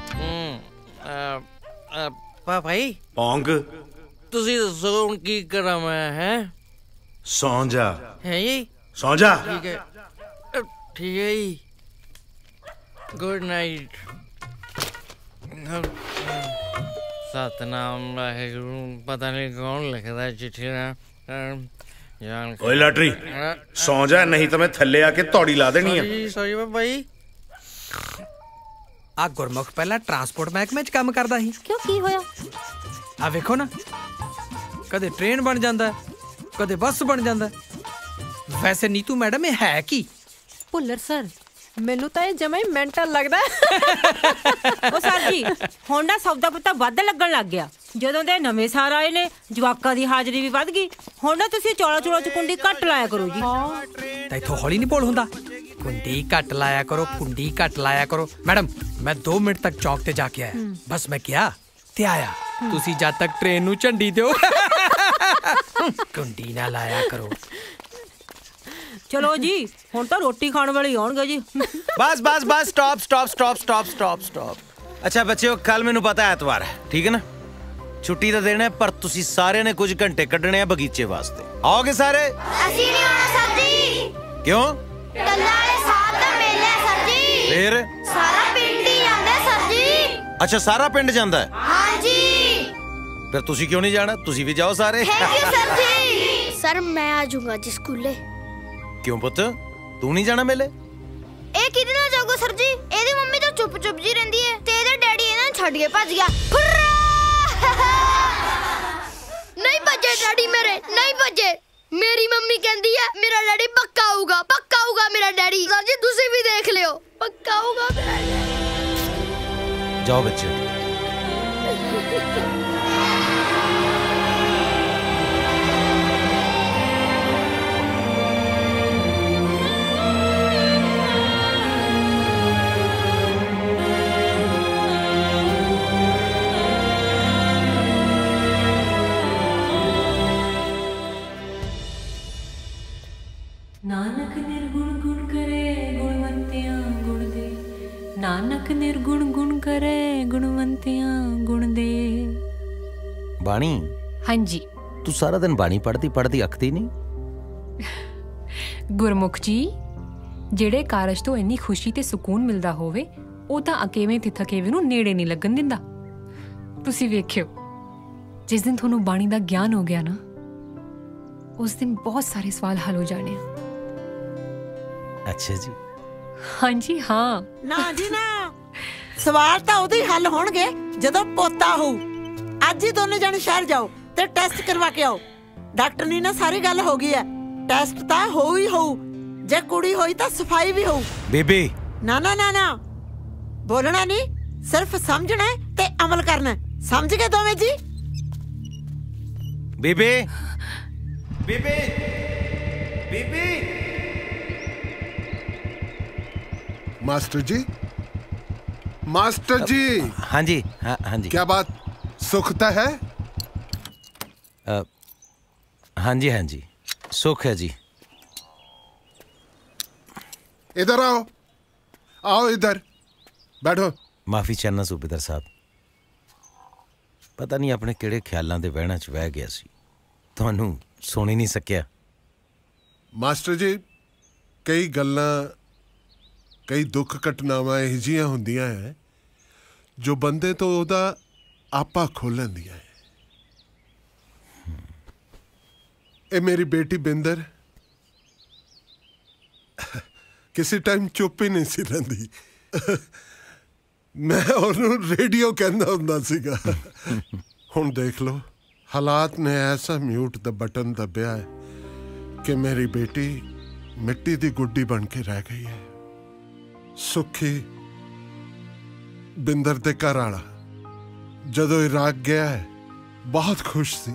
ਭਾਈ ਪੌਂਗ ਤੁਸੀਂ ਦੱਸੋ ਹੁਣ ਕੀ ਕਰਾਂ ਮੈਂ? ਹੈ ਸੌਂ ਜਾ। ਹੈ ਜੀ ਸੌਂ ਜਾ। ਠੀਕ ਹੈ ਠੀਕ ਹੈ ਜੀ। Good night. ਸਤਨਾਮ ਵਾਹਿਗੁਰੂ। ਪਤਾ ਨਹੀਂ ਕੌਣ ਲਿਖਦਾ ਚਿੱਠੀ ਨਾ। ਓਏ ਲਾਟਰੀ ਸੌਂ ਜਾ ਨਹੀਂ ਤਾਂ ਮੈਂ ਥੱਲੇ ਆ ਕੇ ਤੌੜੀ ਲਾ ਦੇਣੀ ਆ। ਸੌਰੀ ਬਾਬਾ ਜੀ। ਆ ਗੁਰਮੁਖ ਪਹਿਲਾਂ ਟਰਾਂਸਪੋਰਟ ਮਹਿਕਮੇ 'ਚ ਕੰਮ ਕਰਦਾ ਸੀ। ਕਿਉਂ ਕੀ ਹੋਇਆ? ਆ ਵੇਖੋ ਨਾ ਕਦੇ ਟ੍ਰੇਨ ਬਣ ਜਾਂਦਾ ਕਦੇ ਬੱਸ ਬਣ ਜਾਂਦਾ। ਵੈਸੇ ਨੀਤੂ ਮੈਡਮ ਇਹ ਹੈ ਕੀ? ਭੁੱਲਰ ਸਰ ਮੈਨੂੰ ਤਾਂ ਇਹ ਜਮਾ ਹੀ ਮੈਂਟਲ ਲੱਗਦਾ। ਉਹ ਸਰ ਜੀ ਹੁਣ ਨਾ ਸੌਦਾ ਪੱਤਾ ਵੱਧ ਲੱਗਣ ਲੱਗ ਗਿਆ। ਜਦੋਂ ਦੇ ਨਵੇਂ ਸਾਰ ਆਏ ਨੇ ਜਵਾਕਾਂ ਦੀ ਹਾਜ਼ਰੀ ਵੀ ਵੱਧ ਗਈ। ਹੁਣ ਨਾ ਤੁਸੀਂ ਚੌਲਾ ਚੌਲਾ ਚ ਕੁੰਡੀ ਘੱਟ ਲਾਇਆ ਕਰੋ ਜੀ। ਤਾਂ ਇੱਥੋਂ ਹੌਲੀ ਨਹੀਂ ਬੋਲ ਹੁੰਦਾ। ਕੁੰਡੀ ਘੱਟ ਲਾਇਆ ਕਰੋ ਕੁੰਡੀ ਘੱਟ ਲਾਇਆ ਕਰੋ। ਮੈਡਮ ਮੈਂ ਦੋ ਮਿੰਟ ਤੱਕ ਚੌਕ ਤੇ ਜਾ ਕੇ ਆਇਆ। ਬਸ ਮੈਂ ਕਿਹਾ ਤੇ ਆਇਆ। ਤੁਸੀਂ ਜਦ ਤੱਕ ਟ੍ਰੇਨ ਨੂੰ ਝੰਡੀ ਦਿਓ ਕੁੰਡੀ ਨਾ ਲਾਇਆ ਕਰੋ। ਚਲੋ ਜੀ ਹੁਣ ਤਾਂ ਰੋਟੀ ਖਾਣ ਵਾਲੇ ਆਉਣਗੇ ਜੀ। ਬਸ ਬਸ ਬਸ stop stop stop stop stop stop. ਅੱਛਾ ਬੱਚਿਓ ਕੱਲ ਮੈਨੂੰ ਪਤਾ ਐਤਵਾਰ ਹੈ ਠੀਕ ਹੈ ਨਾ। ਛੁੱਟੀ ਦਾ ਦਿਨ ਹੈ ਪਰ ਤੁਸੀਂ ਸਾਰਿਆਂ ਨੇ ਕੁਝ ਘੰਟੇ ਕੱਢਣੇ ਆ ਬਗੀਚੇ ਵਾਸਤੇ। ਆਓਗੇ ਸਾਰੇ? ਅਸੀਂ ਨਹੀਂ ਆਉਣਾ ਸਰ ਜੀ। ਕਿਉਂ? ਗੱਲਾਂ ਵਾਲੇ ਸਾਥ ਦਾ ਮੇਲਾ ਹੈ ਸਰ ਜੀ। ਫੇਰ ਸਾਰਾ ਪਿੰਡ ਹੀ ਜਾਂਦਾ ਸਰ ਜੀ। ਅੱਛਾ ਸਾਰਾ ਪਿੰਡ ਜਾਂਦਾ ਹੈ? ਹਾਂ ਜੀ। ਫਿਰ ਤੁਸੀਂ ਕਿਉਂ ਨਹੀਂ ਜਾਣਾ? ਤੁਸੀਂ ਵੀ ਜਾਓ ਸਾਰੇ। ਥੈਂਕ ਯੂ ਸਰ ਜੀ। ਸਰ ਮੈਂ ਆ ਜਾਊਂਗਾ ਜੀ ਸਕੂਲੇ। ਕਿਉਂ ਪੁੱਤ ਤੂੰ ਨਹੀਂ ਜਾਣਾ ਮੇਲੇ? ਇਹ ਕਿਹਦੇ ਨਾਲ ਜਾਊਗਾ ਸਰ ਜੀ? ਇਹਦੀ ਮੰਮੀ ਤਾਂ ਚੁੱਪ ਚੁੱਪ ਜੀ ਰਹਿੰਦੀ ਹੈ ਤੇ ਇਹਦਾ ਡੈਡੀ ਇਹਨਾਂ ਨੂੰ ਛੱਡ ਕੇ ਭੱਜ ਗਿਆ। ਨਹੀਂ ਭੱਜੇ ਡੈਡੀ ਮੇਰੇ, ਨਹੀਂ ਭੱਜੇ। ਮੇਰੀ ਮੰਮੀ ਕਹਿੰਦੀ ਹੈ ਮੇਰਾ ਡੈਡੀ ਪੱਕਾ ਆਊਗਾ ਪੱਕਾ होगा मेरा डैडी। सर जी तुसी भी देख लियो, पक्का होगा मेरा डैडी। जाओ बच्चे। नानक निर्गुण गुण करे गुणवंतियां गुण दे, नानक निर्गुण गुण करे गुणवंतियां गुण दे। बाणी। हाँ जी। तू सारा दिन बाणी पढ़ती पढ़ती अखती नहीं? गुरमुख जी, ਜਿਹੜੇ ਕਾਰਜ ਤੋਂ ਇੰਨੀ ਖੁਸ਼ੀ ਤੇ ਸਕੂਨ ਮਿਲਦਾ ਹੋਵੇ ਉਹ ਤਾਂ ਅਕੇਵੇਂ ਤੇ ਥਕੇਵੇਂ ਨੂੰ ਨੇੜੇ ਨਹੀਂ ਲੱਗਣ ਦਿੰਦਾ। ਤੁਸੀਂ ਵੇਖਿਓ, ਜਿਸ ਦਿਨ ਤੁਹਾਨੂੰ ਬਾਣੀ ਦਾ ਗਿਆਨ ਹੋ ਗਿਆ ਨਾ, ਉਸ ਦਿਨ ਬਹੁਤ ਸਾਰੇ ਸਵਾਲ ਹੱਲ ਹੋ ਜਾਣੇ ਆ। ਅੱਛਾ ਜੀ। हाँ जी हाँ। ना जी ना, सवाल तो उदो ही हल होणगे जदों पोता हो। अज ही दोनों जने शहर जाओ ते टेस्ट करवा के आओ। डॉक्टर नी ना सारी गल हो गई है, टेस्ट तो हो ही हो, जे कुड़ी होई तो सफाई भी हो। बेबे ना ना ना ना, बोलना नहीं, सिर्फ समझना है ते अमल करना है। समझ गए दोवें जी? बेबे बेबे बेबे। मास्टर जी, मास्टर जी। हाँ जी हाँ हाँ जी। क्या बात, सुखता है? आ, हाँ जी हाँ जी, सुख है जी। इधर आओ, आओ इधर बैठो। माफी चाहना सूबेदार साहब, पता नहीं अपने किहड़े ख्यालों के वहणा च बह गया सी, तुहानू सुन ही नहीं सकिया। मास्टर जी, कई गल्लां कई दुख घटनावां इहो जिहियां हुंदियां है जो बंदे तो उहदा आपा खोलंदियां है। ए मेरी बेटी बिंदर किसी टाइम चुप ही नहीं सी रहिंदी। मैं उहनूं रेडियो कहंदा हुंदा सीगा। हुण देख लो, हालात ने ऐसा म्यूट दा बटन दबिया है कि मेरी बेटी मिट्टी दी गुड्डी बन के रह गई है। सुखी बिंदर दे घर वाला जदों इराक गया है बहुत खुश सी।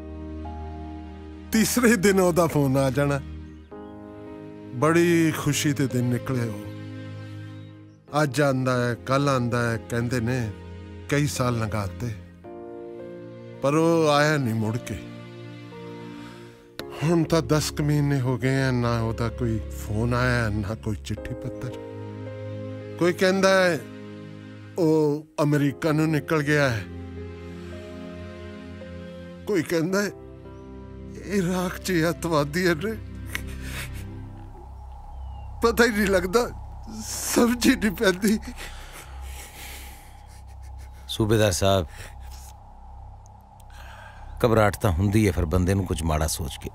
तीसरे दिन ओदा फोन आ जाना। बड़ी खुशी दे दिन निकले हो। अज आंदा है, कल आंदा है, कहंदे ने कई साल लगाते, पर वो आया नहीं मुड़ के। हुण तां दस क महीने हो गए हैं, ना ओदा कोई फोन आया ना कोई चिट्ठी पत्तर। कोई कहता है वो अमेरिका नूं निकल गया है, कोई कहता है इराक च अतवादी ने। पता ही नहीं लगता, समझ ही नहीं पैंदी। सूबेदार साहब, घबराहट तां हुंदी है फिर बंदे नूं कुछ माड़ा सोच के।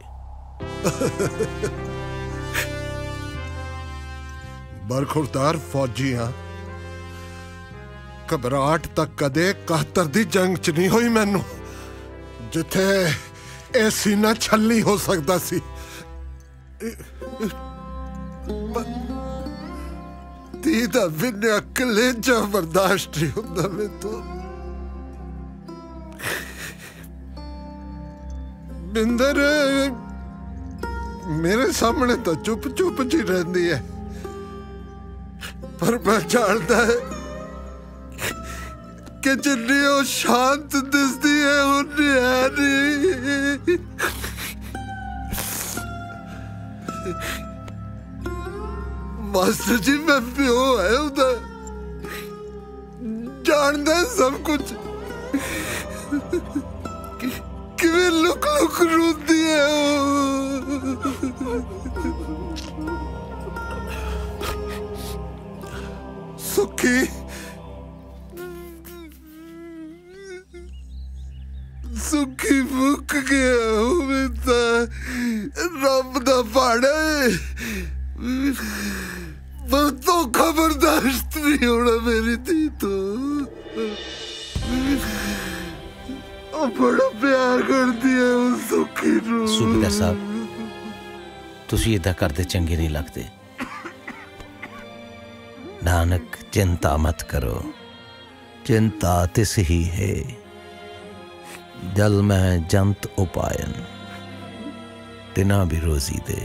बरखुरदार फौजी हाँ, घबराहट तक कदे कहत्तर दी जंग च नहीं हुई मैनू, जिथे ए सीना छल्ली हो सकता सी। धी दा विन्या कलेजा बर्दाश्त नहीं हुंदा मैं तो। बिंदर मेरे सामने तो चुप चुप जी रहती है, पर मैं जानता है कि जिन्नी वो शांत दिसदी है उन्नी है नहीं। मास्टर जी मैं प्यो है उदा, जानता है सब कुछ। किवें लुक लुक रोंदी है सुखी। सुखी मुक गया हूं तो रब दा पाड़ा है, पर तो खबरदाश्त नहीं होना मेरी थी तो। बड़ा प्यार करती है उस सुखी नूं। सूबेदार साहब, तुसी इदा करदे चंगे नहीं लगदे। नानक चिंता मत करो, चिंता तिस ही है जल में जंत उपायन, तिना भी रोजी दे।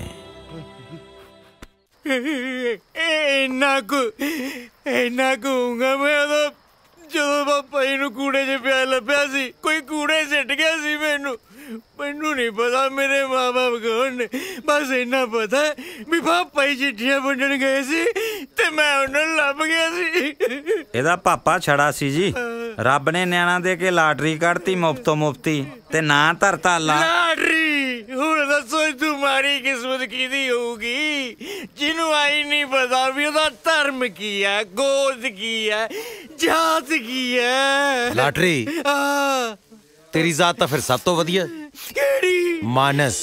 इन्ना को इन्ना कहूंगा मैं तो जो पापा जी कूड़े च पिया लभ्या सी, कोई कूड़े सिट गया सी। मैनू मैनू नहीं पता मेरे माँ बाप कौन ने, बस इन्ना पता है भी पापा जी चिट्ठियां वंडन गए सी ते मैं उन्हें लभ गया सी। ਇਹਦਾ ਪਾਪਾ ਛੜਾ ਸੀ ਜੀ, ਰੱਬ ਨੇ ਨਿਆਣਾ ਦੇ ਕੇ ਲਾਟਰੀ ਕੱਢਤੀ ਮੁਫਤੋਂ ਮੁਫਤੀ ਤੇ ਨਾਂ ਧਰਤਾ ਲਾ ਲਾਟਰੀ। ਹੁਣ ਦੱਸੋ तुम्हारी किस्मत की होगी जिन्हों आई नहीं पता भी ਉਹਦਾ ਧਰਮ ਕੀ ਹੈ, ਗੋਦ ਕੀ ਹੈ, ਜਾਤ ਕੀ ਹੈ। ਲਾਟਰੀ तेरी जात तो फिर सब तो वधिया मानस,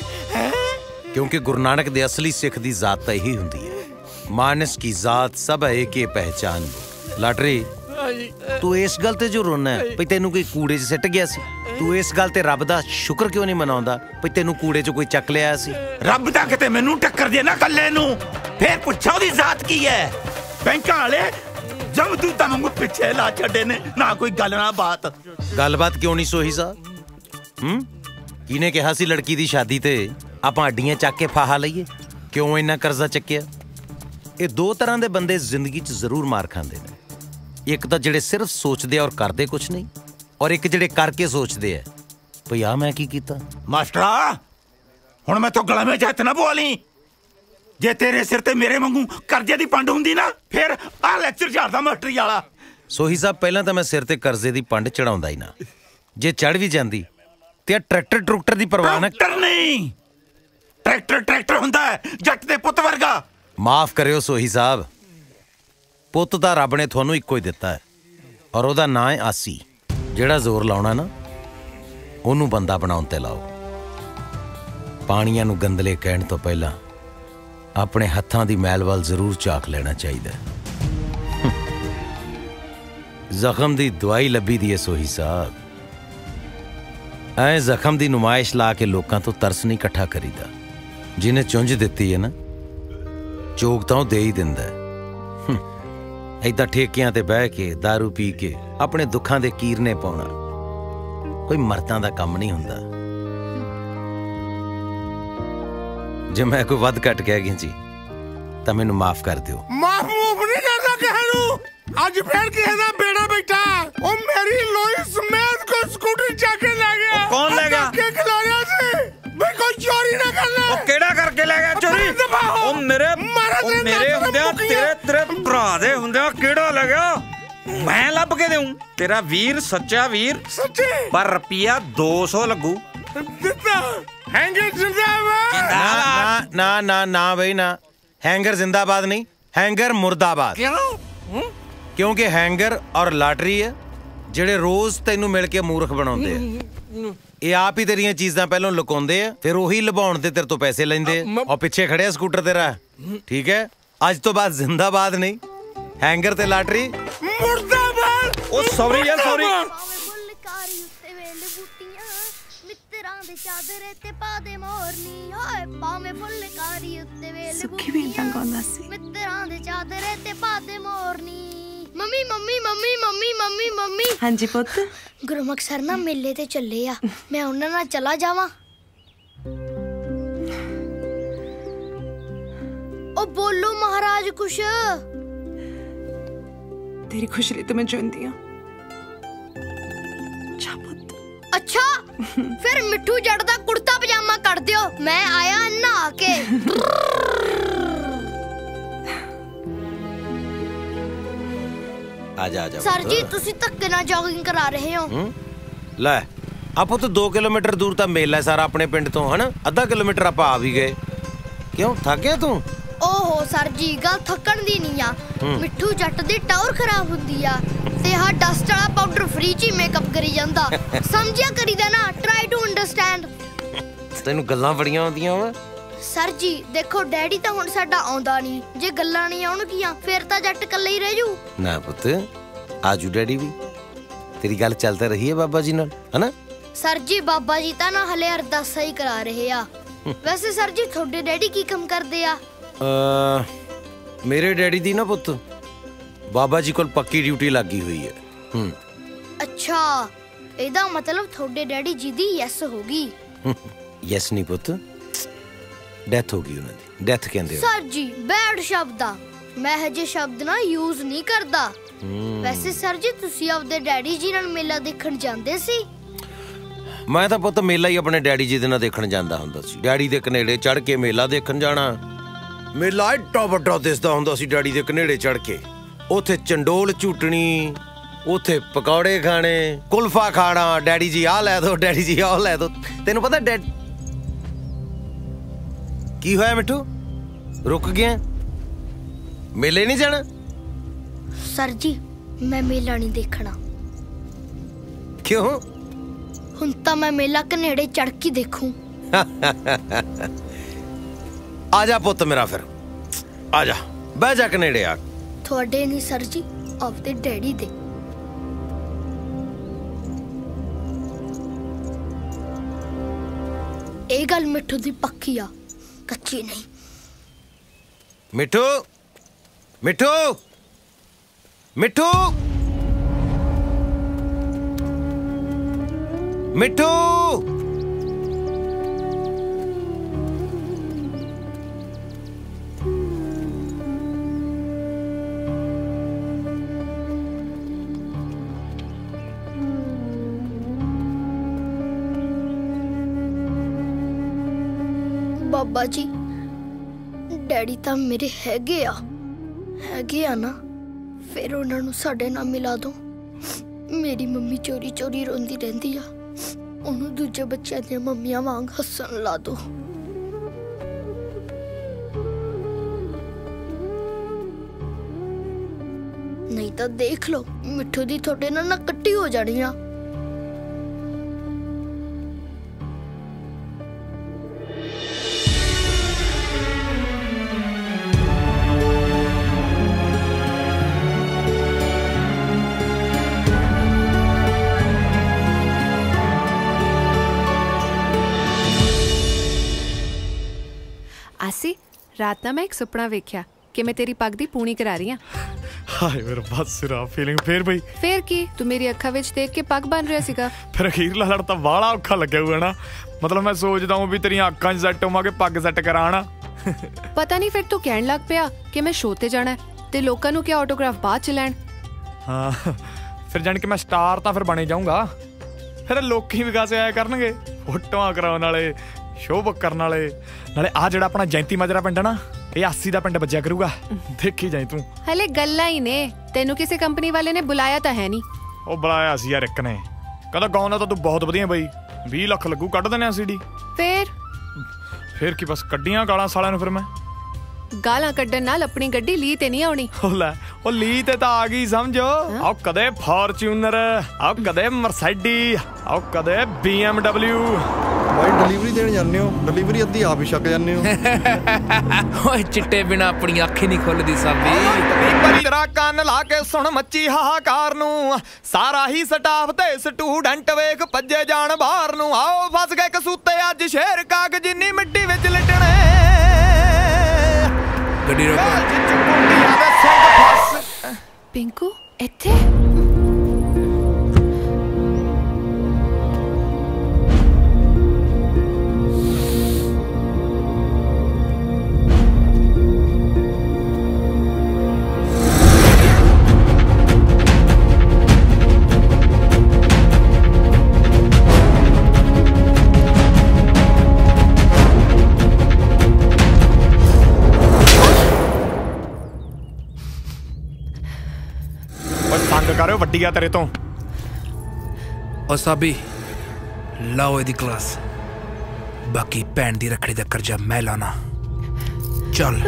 क्योंकि गुरु नानक दे असली सिख दी जात तो यही हुंदी है, मानस की जात सब है के पहचान। लाटरी तू इस गल ते जो रोना है भई तेनू कोई कूड़े च सिट गया सी, तू इस गल ते रब दा शुक्र क्यों नहीं मनाउंदा भई तेनू कूड़े च कोई चक लिया सी? रब दा किते मैनू टक्कर दे ना कल्ले नू, फिर पुछो ओदी जात की है। बैंकां वाले जब तू तमंगू पीछे ला छड़े ने, ना कोई गल ना बात। गलबात क्यों नहीं सोही साहब? हम्म किने कहा सी लड़की दी शादी ते आपां अड्डियां चक के फाहा लईए? क्यों इन्ना कर्जा चक्किया? ये दो तरह दे बंदे जिंदगी च जरूर मार खांदे ने, एक तो जेड़े सिर्फ सोचते और करते कुछ नहीं, और एक जेड़े करके सोचते है भई आ मैं की कीता। मास्टरा हुण मैं तो गला में हत्थ ना बोली, जे तेरे सिर ते मेरे वांगू कर्जे दी पंड हुंदी ना फिर आ लेक्चर झाड़दा मास्टरी वाला। सोही साहब पहला तो मैं सिर ते कर्जे दी पंड चढ़ाउंदा ही ना, जे चढ़ भी जांदी ते ट्रैक्टर ट्रुक्टर दी परवाह ना। ट्रैक्टर नहीं, ट्रैक्टर ट्रैक्टर हुंदा है जट दे पुੱਤ वर्गा। माफ करियो सोही साहब, पुੱਤ ਤਾਂ ਰੱਬ ਨੇ ਤੁਹਾਨੂੰ ਇੱਕੋ ਹੀ ਦਿੱਤਾ ਹੈ, ਔਰ ਉਹਦਾ ਨਾਂ ਹੈ ਆਸੀ। ਜਿਹੜਾ ਜ਼ੋਰ ਲਾਉਣਾ ਨਾ ਉਹਨੂੰ ਬੰਦਾ ਬਣਾਉਣ ਤੇ ਲਾਓ। ਪਾਣੀਆਂ ਨੂੰ ਗੰਦਲੇ ਕਹਿਣ ਤੋਂ ਪਹਿਲਾਂ ਆਪਣੇ ਹੱਥਾਂ ਦੀ ਮੈਲ ਵੱਲ ਜ਼ਰੂਰ ਝਾਕ ਲੈਣਾ ਚਾਹੀਦਾ। ਜ਼ਖਮ ਦੀ ਦਵਾਈ ਲੱਭੀ ਦੀ ਹੈ ਸੋਹੀ ਸਾਹਿਬ, ਐ ਜ਼ਖਮ ਦੀ ਨੁਮਾਇਸ਼ ਲਾ ਕੇ ਲੋਕਾਂ ਤੋਂ ਤਰਸ ਨਹੀਂ ਇਕੱਠਾ ਕਰੀਦਾ। ਜਿਹਨੇ ਚੁੰਝ ਦਿੱਤੀ ਹੈ ਨਾ ਚੋਗ ਤਾਂ ਉਹ ਦੇ ਹੀ ਦਿੰਦਾ ਹੈ। ਏਦਾਂ ਠੇਕਿਆਂ ਤੇ ਬਹਿ ਕੇ दारू ਪੀ ਕੇ ਆਪਣੇ ਦੁੱਖਾਂ ਦੇ ਕੀਰਨੇ ਪਾਉਣਾ ਕੋਈ ਮਰਦਾਂ ਦਾ ਕੰਮ ਨਹੀਂ ਹੁੰਦਾ। ਜੇ ਮੈਂ ਕੋਈ ਵੱਧ ਘੱਟ ਕਹਿ ਗਿਆ ਜੀ ਤਾਂ ਮੈਨੂੰ ਮਾਫ ਕਰ ਦਿਓ। ਮਾਫ ਮੂਫ ਨਹੀਂ ਕਰਦਾ ਕਿਸੇ ਨੂੰ, ਅੱਜ ਫੇਰ ਕਿਸੇ ਦਾ ਬੇੜਾ ਬੈਠਾ। ਉਹ ਮੇਰੀ ਲੋਈ ਸਮੇਤ ਕੋ ਸਕੂਟਰ ਚੱਕ ਕੇ ਲੈ ਗਿਆ। ਕੌਣ ਲੈ ਗਿਆ? ਕਿ ਖਿਲਾ ਰਿਹਾ ਸੀ ਬਈ ਕੋਈ ਚੋਰੀ ਨਾ ਕਰ ਲੈ। ਉਹ ਕਿਹੜਾ ਕਰਕੇ ਲੈ ਗਿਆ ਚੋਰੀ? ਉਹ ਮੇਰੇ ਉਹ ਮੇਰੇ ਹੁੰਦਿਆਂ ਤੇਰੇ ਤੇਰੇ ਭਰਾ ਦੇ ਹੁੰਦਿਆਂ ਕਿਹੜਾ ਲੈ ਗਿਆ? ਮੈਂ ਲੱਭ ਕੇ ਦੇਉਂ। ਤੇਰਾ ਵੀਰ ਸੱਚਾ ਵੀਰ ਸੱਚੀ, ਪਰ ਰੁਪਿਆ ਦੋ ਸੌ ਲੱਗੂ। ਦਿੱਤਾ ਹੈਂਗਰ ਜਿੰਦਾਬਾਦ। ਨਾ ਨਾ ਨਾ ਨਾ ਬਈ ਨਾ, हैंगर जिंदाबाद नहीं, हैंगर मुर्दाबाद। क्यों? क्योंकि हैंगर और लाटरी है जेड़े रोज तेनू मिल के मूर्ख बनाउंदे आ। ये आप ही तेरियां चीज़ां पहलों लुकाउंदे आ, फिर उही लभाउण ते तेरे तो पैसे लैंदे आ, और पिछे खड़े स्कूटर तेरा। ठीक है, अज तो बाद जिंदाबाद नहीं, हैंगर ते लाटरी मुर्दाबाद। ओ सॉरी यार सॉरी। सुखी भी इदां गाउंदा सी। मित्तरां दे चादरे ते पादे मोरनी। Mummy mummy mummy mummy mummy mummy. हां जी पुੱਤ, गुरमुख सर ना मेले ते ਚੱਲੇ ਆ, मैं ਉਹਨਾਂ ਨਾਲ ਚਲਾ ਜਾਵਾਂ? ओ बोलो महाराज कुछ। तेरी खुशी लिए तो मैं जानती हूँ। अच्छा फिर मिठू जट दा कुर्ता पजामा कर दियो, मैं आया नहा के। आजा आजा सर जी तुसी धक्के ना जॉगिंग करा रहे हो। ले आप तो दो किलोमीटर दूर तक मेला है सारा अपने पिंड तो, है ना? अद्धा किलोमीटर आप आ भी गए। क्यों थक गया तू? ओहो सर जी गल थकन दी नहीं आ, मिठू जट दी टावर खराब हुंदी आ ते हा डस्ट वाला पाउडर फ्री च मेकअप करी ਜਾਂਦਾ। ਸਮਝਿਆ ਕਰੀਦਾ ਨਾ, ਟਰਾਈ ਟੂ ਅੰਡਰਸਟੈਂਡ। ਤੈਨੂੰ ਗੱਲਾਂ ਬੜੀਆਂ ਆਉਂਦੀਆਂ ਵਾ। ਸਰ ਜੀ ਦੇਖੋ ਡੈਡੀ ਤਾਂ ਹੁਣ ਸਾਡਾ ਆਉਂਦਾ ਨਹੀਂ, ਜੇ ਗੱਲਾਂ ਨਹੀਂ ਆਉਣਗੀਆਂ ਫਿਰ ਤਾਂ ਜੱਟ ਇਕੱਲੇ ਹੀ ਰਹਿ ਜੂ। ਨਾ ਪੁੱਤ ਆਜੂ ਡੈਡੀ ਵੀ, ਤੇਰੀ ਗੱਲ ਚੱਲਦਾ ਰਹੀ ਹੈ ਬਾਬਾ ਜੀ ਨਾਲ, ਹਨਾ? ਸਰ ਜੀ ਬਾਬਾ ਜੀ ਤਾਂ ਨਾ ਹਲੇ ਅਰਦਾਸਾਂ ਹੀ ਕਰਾ ਰਹੇ ਆ। ਵੈਸੇ ਸਰ ਜੀ ਤੁਹਾਡੇ ਡੈਡੀ ਕੀ ਕੰਮ ਕਰਦੇ ਆ? ਮੇਰੇ ਡੈਡੀ ਦੀ ਨਾ ਪੁੱਤ बाबा जी कोल पक्की ड्यूटी लगी हुई है। हम्म अच्छा ਇਹਦਾ ਮਤਲਬ ਤੁਹਾਡੇ ਡੈਡੀ ਜੀ ਦੀ ਯੈਸ ਹੋ ਗਈ। ਯੈਸ ਨਹੀਂ ਪੁੱਤ, ਡੈਥ ਹੋ ਗਈ ਉਹਨਾਂ ਦੀ। ਡੈਥ ਕਹਿੰਦੇ ਹੋ ਸਰ ਜੀ, ਬੈਡ ਸ਼ਬਦ ਆ, ਮੈਂ ਹਜੇ ਸ਼ਬਦ ਨਾ ਯੂਜ਼ ਨਹੀਂ ਕਰਦਾ। ਵੈਸੇ ਸਰ ਜੀ ਤੁਸੀਂ ਆਪਦੇ ਡੈਡੀ ਜੀ ਨਾਲ ਮੇਲਾ ਦੇਖਣ ਜਾਂਦੇ ਸੀ? ਮੈਂ ਤਾਂ ਪੁੱਤ ਮੇਲਾ ਹੀ ਆਪਣੇ ਡੈਡੀ ਜੀ ਦੇ ਨਾਲ ਦੇਖਣ ਜਾਂਦਾ ਹੁੰਦਾ ਸੀ। ਡੈਡੀ ਦੇ ਕਨੇੜੇ ਚੜ ਕੇ ਮੇਲਾ ਦੇਖਣ ਜਾਣਾ। ਮੇਲਾ ਏਡਾ ਵੱਡਾ ਦਿਸਦਾ ਹੁੰਦਾ ਸੀ ਡੈਡੀ ਦੇ ਕਨੇੜੇ ਚੜ ਕੇ। ਉੱਥੇ ਚੰਡੋਲ ਝੂਟਣੀ, ਉੱਥੇ ਪਕੌੜੇ ਖਾਣੇ, ਕੁਲਫਾ ਖਾਣਾ। ਡੈਡੀ ਜੀ ਆਹ ਲੈ ਦੋ, ਡੈਡੀ ਜੀ ਆਹ ਲੈ ਦੋ। ਤੈਨੂੰ ਪਤਾ ਡੈਡ ਕੀ ਹੋਇਆ ਮਿੱਠੂ, ਰੁਕ ਗਿਆ? ਮੇਲੇ ਨਹੀਂ ਜਾਣਾ? ਸਰ ਜੀ ਮੈਂ ਮੇਲਾ ਨਹੀਂ ਦੇਖਣਾ। ਕਿਉਂ? ਹੁਣ ਤਾਂ ਮੈਂ ਮੇਲਾ ਕਨੇੜੇ ਚੜ ਕੇ ਦੇਖੂੰ। ਆ ਜਾ ਪੁੱਤ ਮੇਰਾ, ਫਿਰ ਆ ਜਾ, ਬਹਿ ਜਾ ਕਨੇੜੇ ਆ। ਤੁਹਾਡੇ ਨਹੀਂ ਸਰ ਜੀ, ਆਪਦੇ ਡੈਡੀ ਦੇ। ਇਹ ਗੱਲ ਮਿੱਠੂ ਦੀ ਪੱਕੀ ਆ, ਕੱਚੀ ਨਹੀਂ। ਮਿੱਠੂ, ਮਿੱਠੂ, ਮਿੱਠੂ, ਮਿੱਠੂ। ਬਾਬਾ ਜੀ ਡੈਡੀ ਤਾਂ ਮੇਰੇ ਹੈਗੇ ਆ ਹੈਗੇ ਆ ਨਾ, ਫਿਰ ਉਹਨਾਂ ਨੂੰ ਸਾਡੇ ਨਾਲ ਮਿਲਾ ਦੋ। ਮੇਰੀ ਮੰਮੀ ਚੋਰੀ ਚੋਰੀ ਰੋਂਦੀ ਰਹਿੰਦੀ ਆ, ਉਹਨੂੰ ਦੂਜੇ ਬੱਚਿਆਂ ਦੀਆਂ ਮੰਮੀਆਂ ਵਾਂਗ ਹੱਸਣ ਲਾ ਦੋ। ਨਹੀਂ ਤਾਂ ਦੇਖ ਲਓ ਮਿੱਠੂ ਦੀ ਤੁਹਾਡੇ ਨਾਲ ਨਾ ਕੱਟੀ ਹੋ ਜਾਣੀ ਆ। ਆਸੀ, ਰਾਤ ਨਾ ਮੈਂ ਇੱਕ ਸੁਪਨਾ ਵੇਖਿਆ ਕਿ ਮੈਂ ਤੇਰੀ ਪੱਗ ਦੀ ਪੂਣੀ ਕਰਾ ਰਹੀ ਹਾਂ। ਹਾਏ ਮੇਰਾ ਬਸ ਸਿਰਾ ਫੀਲਿੰਗ। ਫੇਰ ਬਈ ਫੇਰ ਕੀ, ਤੂੰ ਮੇਰੀ ਅੱਖਾਂ ਵਿੱਚ ਦੇਖ ਕੇ ਪੱਗ ਬਣ ਰਿਹਾ ਸੀਗਾ। ਫਿਰ ਅਖੀਰਲਾ ਲੜ ਤਾਂ ਬਾਹਲਾ ਔਖਾ ਲੱਗਿਆ ਹੋਇਆ ਨਾ। ਮਤਲਬ ਮੈਂ ਸੋਚਦਾ ਹਾਂ ਵੀ ਤੇਰੀਆਂ ਅੱਖਾਂ 'ਚ ਸੈੱਟ ਹੋਵਾਂਗੇ, ਪੱਗ ਸੈੱਟ ਕਰਾਣਾ। ਪਤਾ ਨਹੀਂ ਫਿਰ ਤੂੰ ਕਹਿਣ ਲੱਗ ਪਿਆ ਕਿ ਮੈਂ ਸ਼ੋਅ ਤੇ ਜਾਣਾ ਤੇ ਲੋਕਾਂ ਨੂੰ ਕਿਹਾ ਆਟੋਗ੍ਰਾਫ ਬਾਅਦ ਚ ਲੈਣ। ਹਾਂ ਫਿਰ ਜਾਣ ਕੇ ਮੈਂ ਸਟਾਰ ਤਾਂ ਫਿਰ ਬਣੇ ਜਾਊਂਗਾ। ਫਿਰ ਲੋਕੀ ਵੀ ਗਾਸੇ ਆਇਆ ਕਰਨਗੇ, ਫੋਟੋਆਂ ਕਰਾਉਣ ਵਾਲੇ, ਸ਼ੋਅ ਬੁੱਕ ਕਰਨ ਵਾਲੇ। ਨਾਲੇ ਆ ਜਿਹੜਾ ਆਪਣਾ ਜੈਂਤੀ ਮਾਜਰਾ ਪਿੰਡ ਨਾ, ਇਹ ਆਸੀ ਦਾ ਪਿੰਡ ਵੱਜਿਆ ਕਰੂਗਾ, ਦੇਖੀ ਜਾਈ ਤੂੰ। ਹਲੇ ਗੱਲਾਂ ਹੀ ਨੇ, ਤੈਨੂੰ ਕਿਸੇ ਕੰਪਨੀ ਵਾਲੇ ਨੇ ਬੁਲਾਇਆ ਤਾਂ ਹੈ ਨਹੀਂ। ਉਹ ਬੁਲਾਇਆ ਸੀ ਯਾਰ ਇੱਕ ਨੇ, ਕਹਿੰਦਾ ਗਾਉਣਾ ਤਾਂ ਤੂੰ ਬਹੁਤ ਵਧੀਆ ਬਈ, ਵੀਹ ਲੱਖ ਲੱਗੂ, ਕੱਢ ਦਿੰਦੇ ਆ ਸੀਡੀ। ਫਿਰ ਫਿਰ ਕੀ ਬਸ ਕੱਢੀਆਂ ਗਾਲਾਂ ਸਾਲਿਆਂ ਨੂੰ। ਫਿਰ ਮੈਂ ਗਾਲਾਂ ਕੱਢਣ ਨਾਲ ਆਪਣੀ ਗੱਡੀ ਲੀ ਤੇ ਨਹੀਂ ਆਉਣੀ। ਉਹ ਲੈ, ਉਹ ਲੀ ਤੇ ਤਾਂ ਆ ਗਈ ਸਮਝੋ। ਆਓ ਕਦੇ ਫਾਰਚੂਨਰ, ਆਓ ਕਦੇ ਮਰਸੀਡੀ, ਆਓ ਕਦੇ ਬੀ ਐਮ ਡਬਲਿਊ। ਭਾਈ ਡਿਲੀਵਰੀ ਦੇਣ ਜਾਂਦੇ ਹੋ, ਡਿਲੀਵਰੀ ਅੱਧੀ ਆਪ ਹੀ ਛੱਕ ਜਾਂਦੇ ਹੋ। ਓਏ ਚਿੱਟੇ ਬਿਨਾ ਆਪਣੀ ਅੱਖ ਹੀ ਨਹੀਂ ਖੁੱਲਦੀ ਸਾਬੀ। ਤੇਰਾ ਕੰਨ ਲਾ ਕੇ ਸੁਣ ਮੱਚੀ ਹਾਹਾਕਾਰ ਨੂੰ, ਸਾਰਾ ਹੀ ਸਟਾਫ ਤੇ ਸਟੂਡੈਂਟ ਵੇਖ ਭੱਜੇ ਜਾਣ ਬਾਹਰ ਨੂੰ। ਆਓ ਫਸ ਗਏ ਕਸੂਤੇ ਅੱਜ ਸ਼ੇਰ ਕਾਗਜ਼ ਜਿੰਨੀ ਮਿੱਟੀ ਵਿੱਚ ਲਿਟਣੇ। ਗੱਡੀ ਰੋਕੋ। ਪਿੰਕੂ ਇੱਥੇ? ਕਰ ਵੱਡੀ ਆ ਤੇਰੇ ਤੋਂ। ਓ ਸਾਬੀ ਲਾਓ ਇਹਦੀ ਕਲਾਸ, ਬਾਕੀ ਭੈਣ ਦੀ ਰੱਖੜੀ ਦਾ ਕਰਜ਼ਾ ਮੈਂ ਲਾਣਾ। ਚੱਲ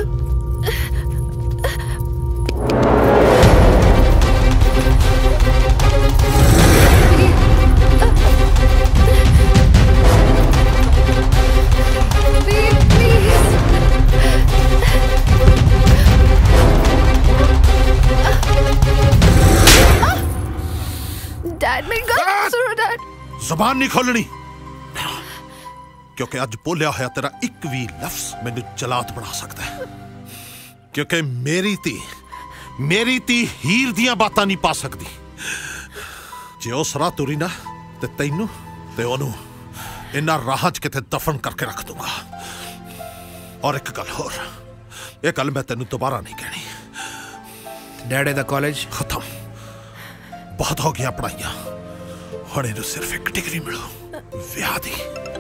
ਜ਼ੁਬਾਨ ਨਹੀਂ ਖੋਲਣੀ, ਕਿਉਂਕਿ ਅੱਜ ਬੋਲਿਆ ਹੋਇਆ ਤੇਰਾ ਇੱਕ ਵੀ ਲਫ਼ਜ਼ ਮੈਨੂੰ ਜਲਾਦ ਬਣਾ ਸਕਦਾ ਹੈ। ਕਿਉਂਕਿ ਮੇਰੀ ਧੀ मेरी धी हीर दियां बातां नहीं पा सकदी। जे उस राह तुरी ना ते तैनू ते ओनू इन्ना राह च किते दफन करके रख दूंगा। और एक गल होर, ये गल मैं तेनू दोबारा नहीं कहनी। डैडे दा कॉलेज खत्म, बहुत हो गया पढ़ाइयां। हुण इनू सिर्फ एक डिग्री मिलो, विआह दी।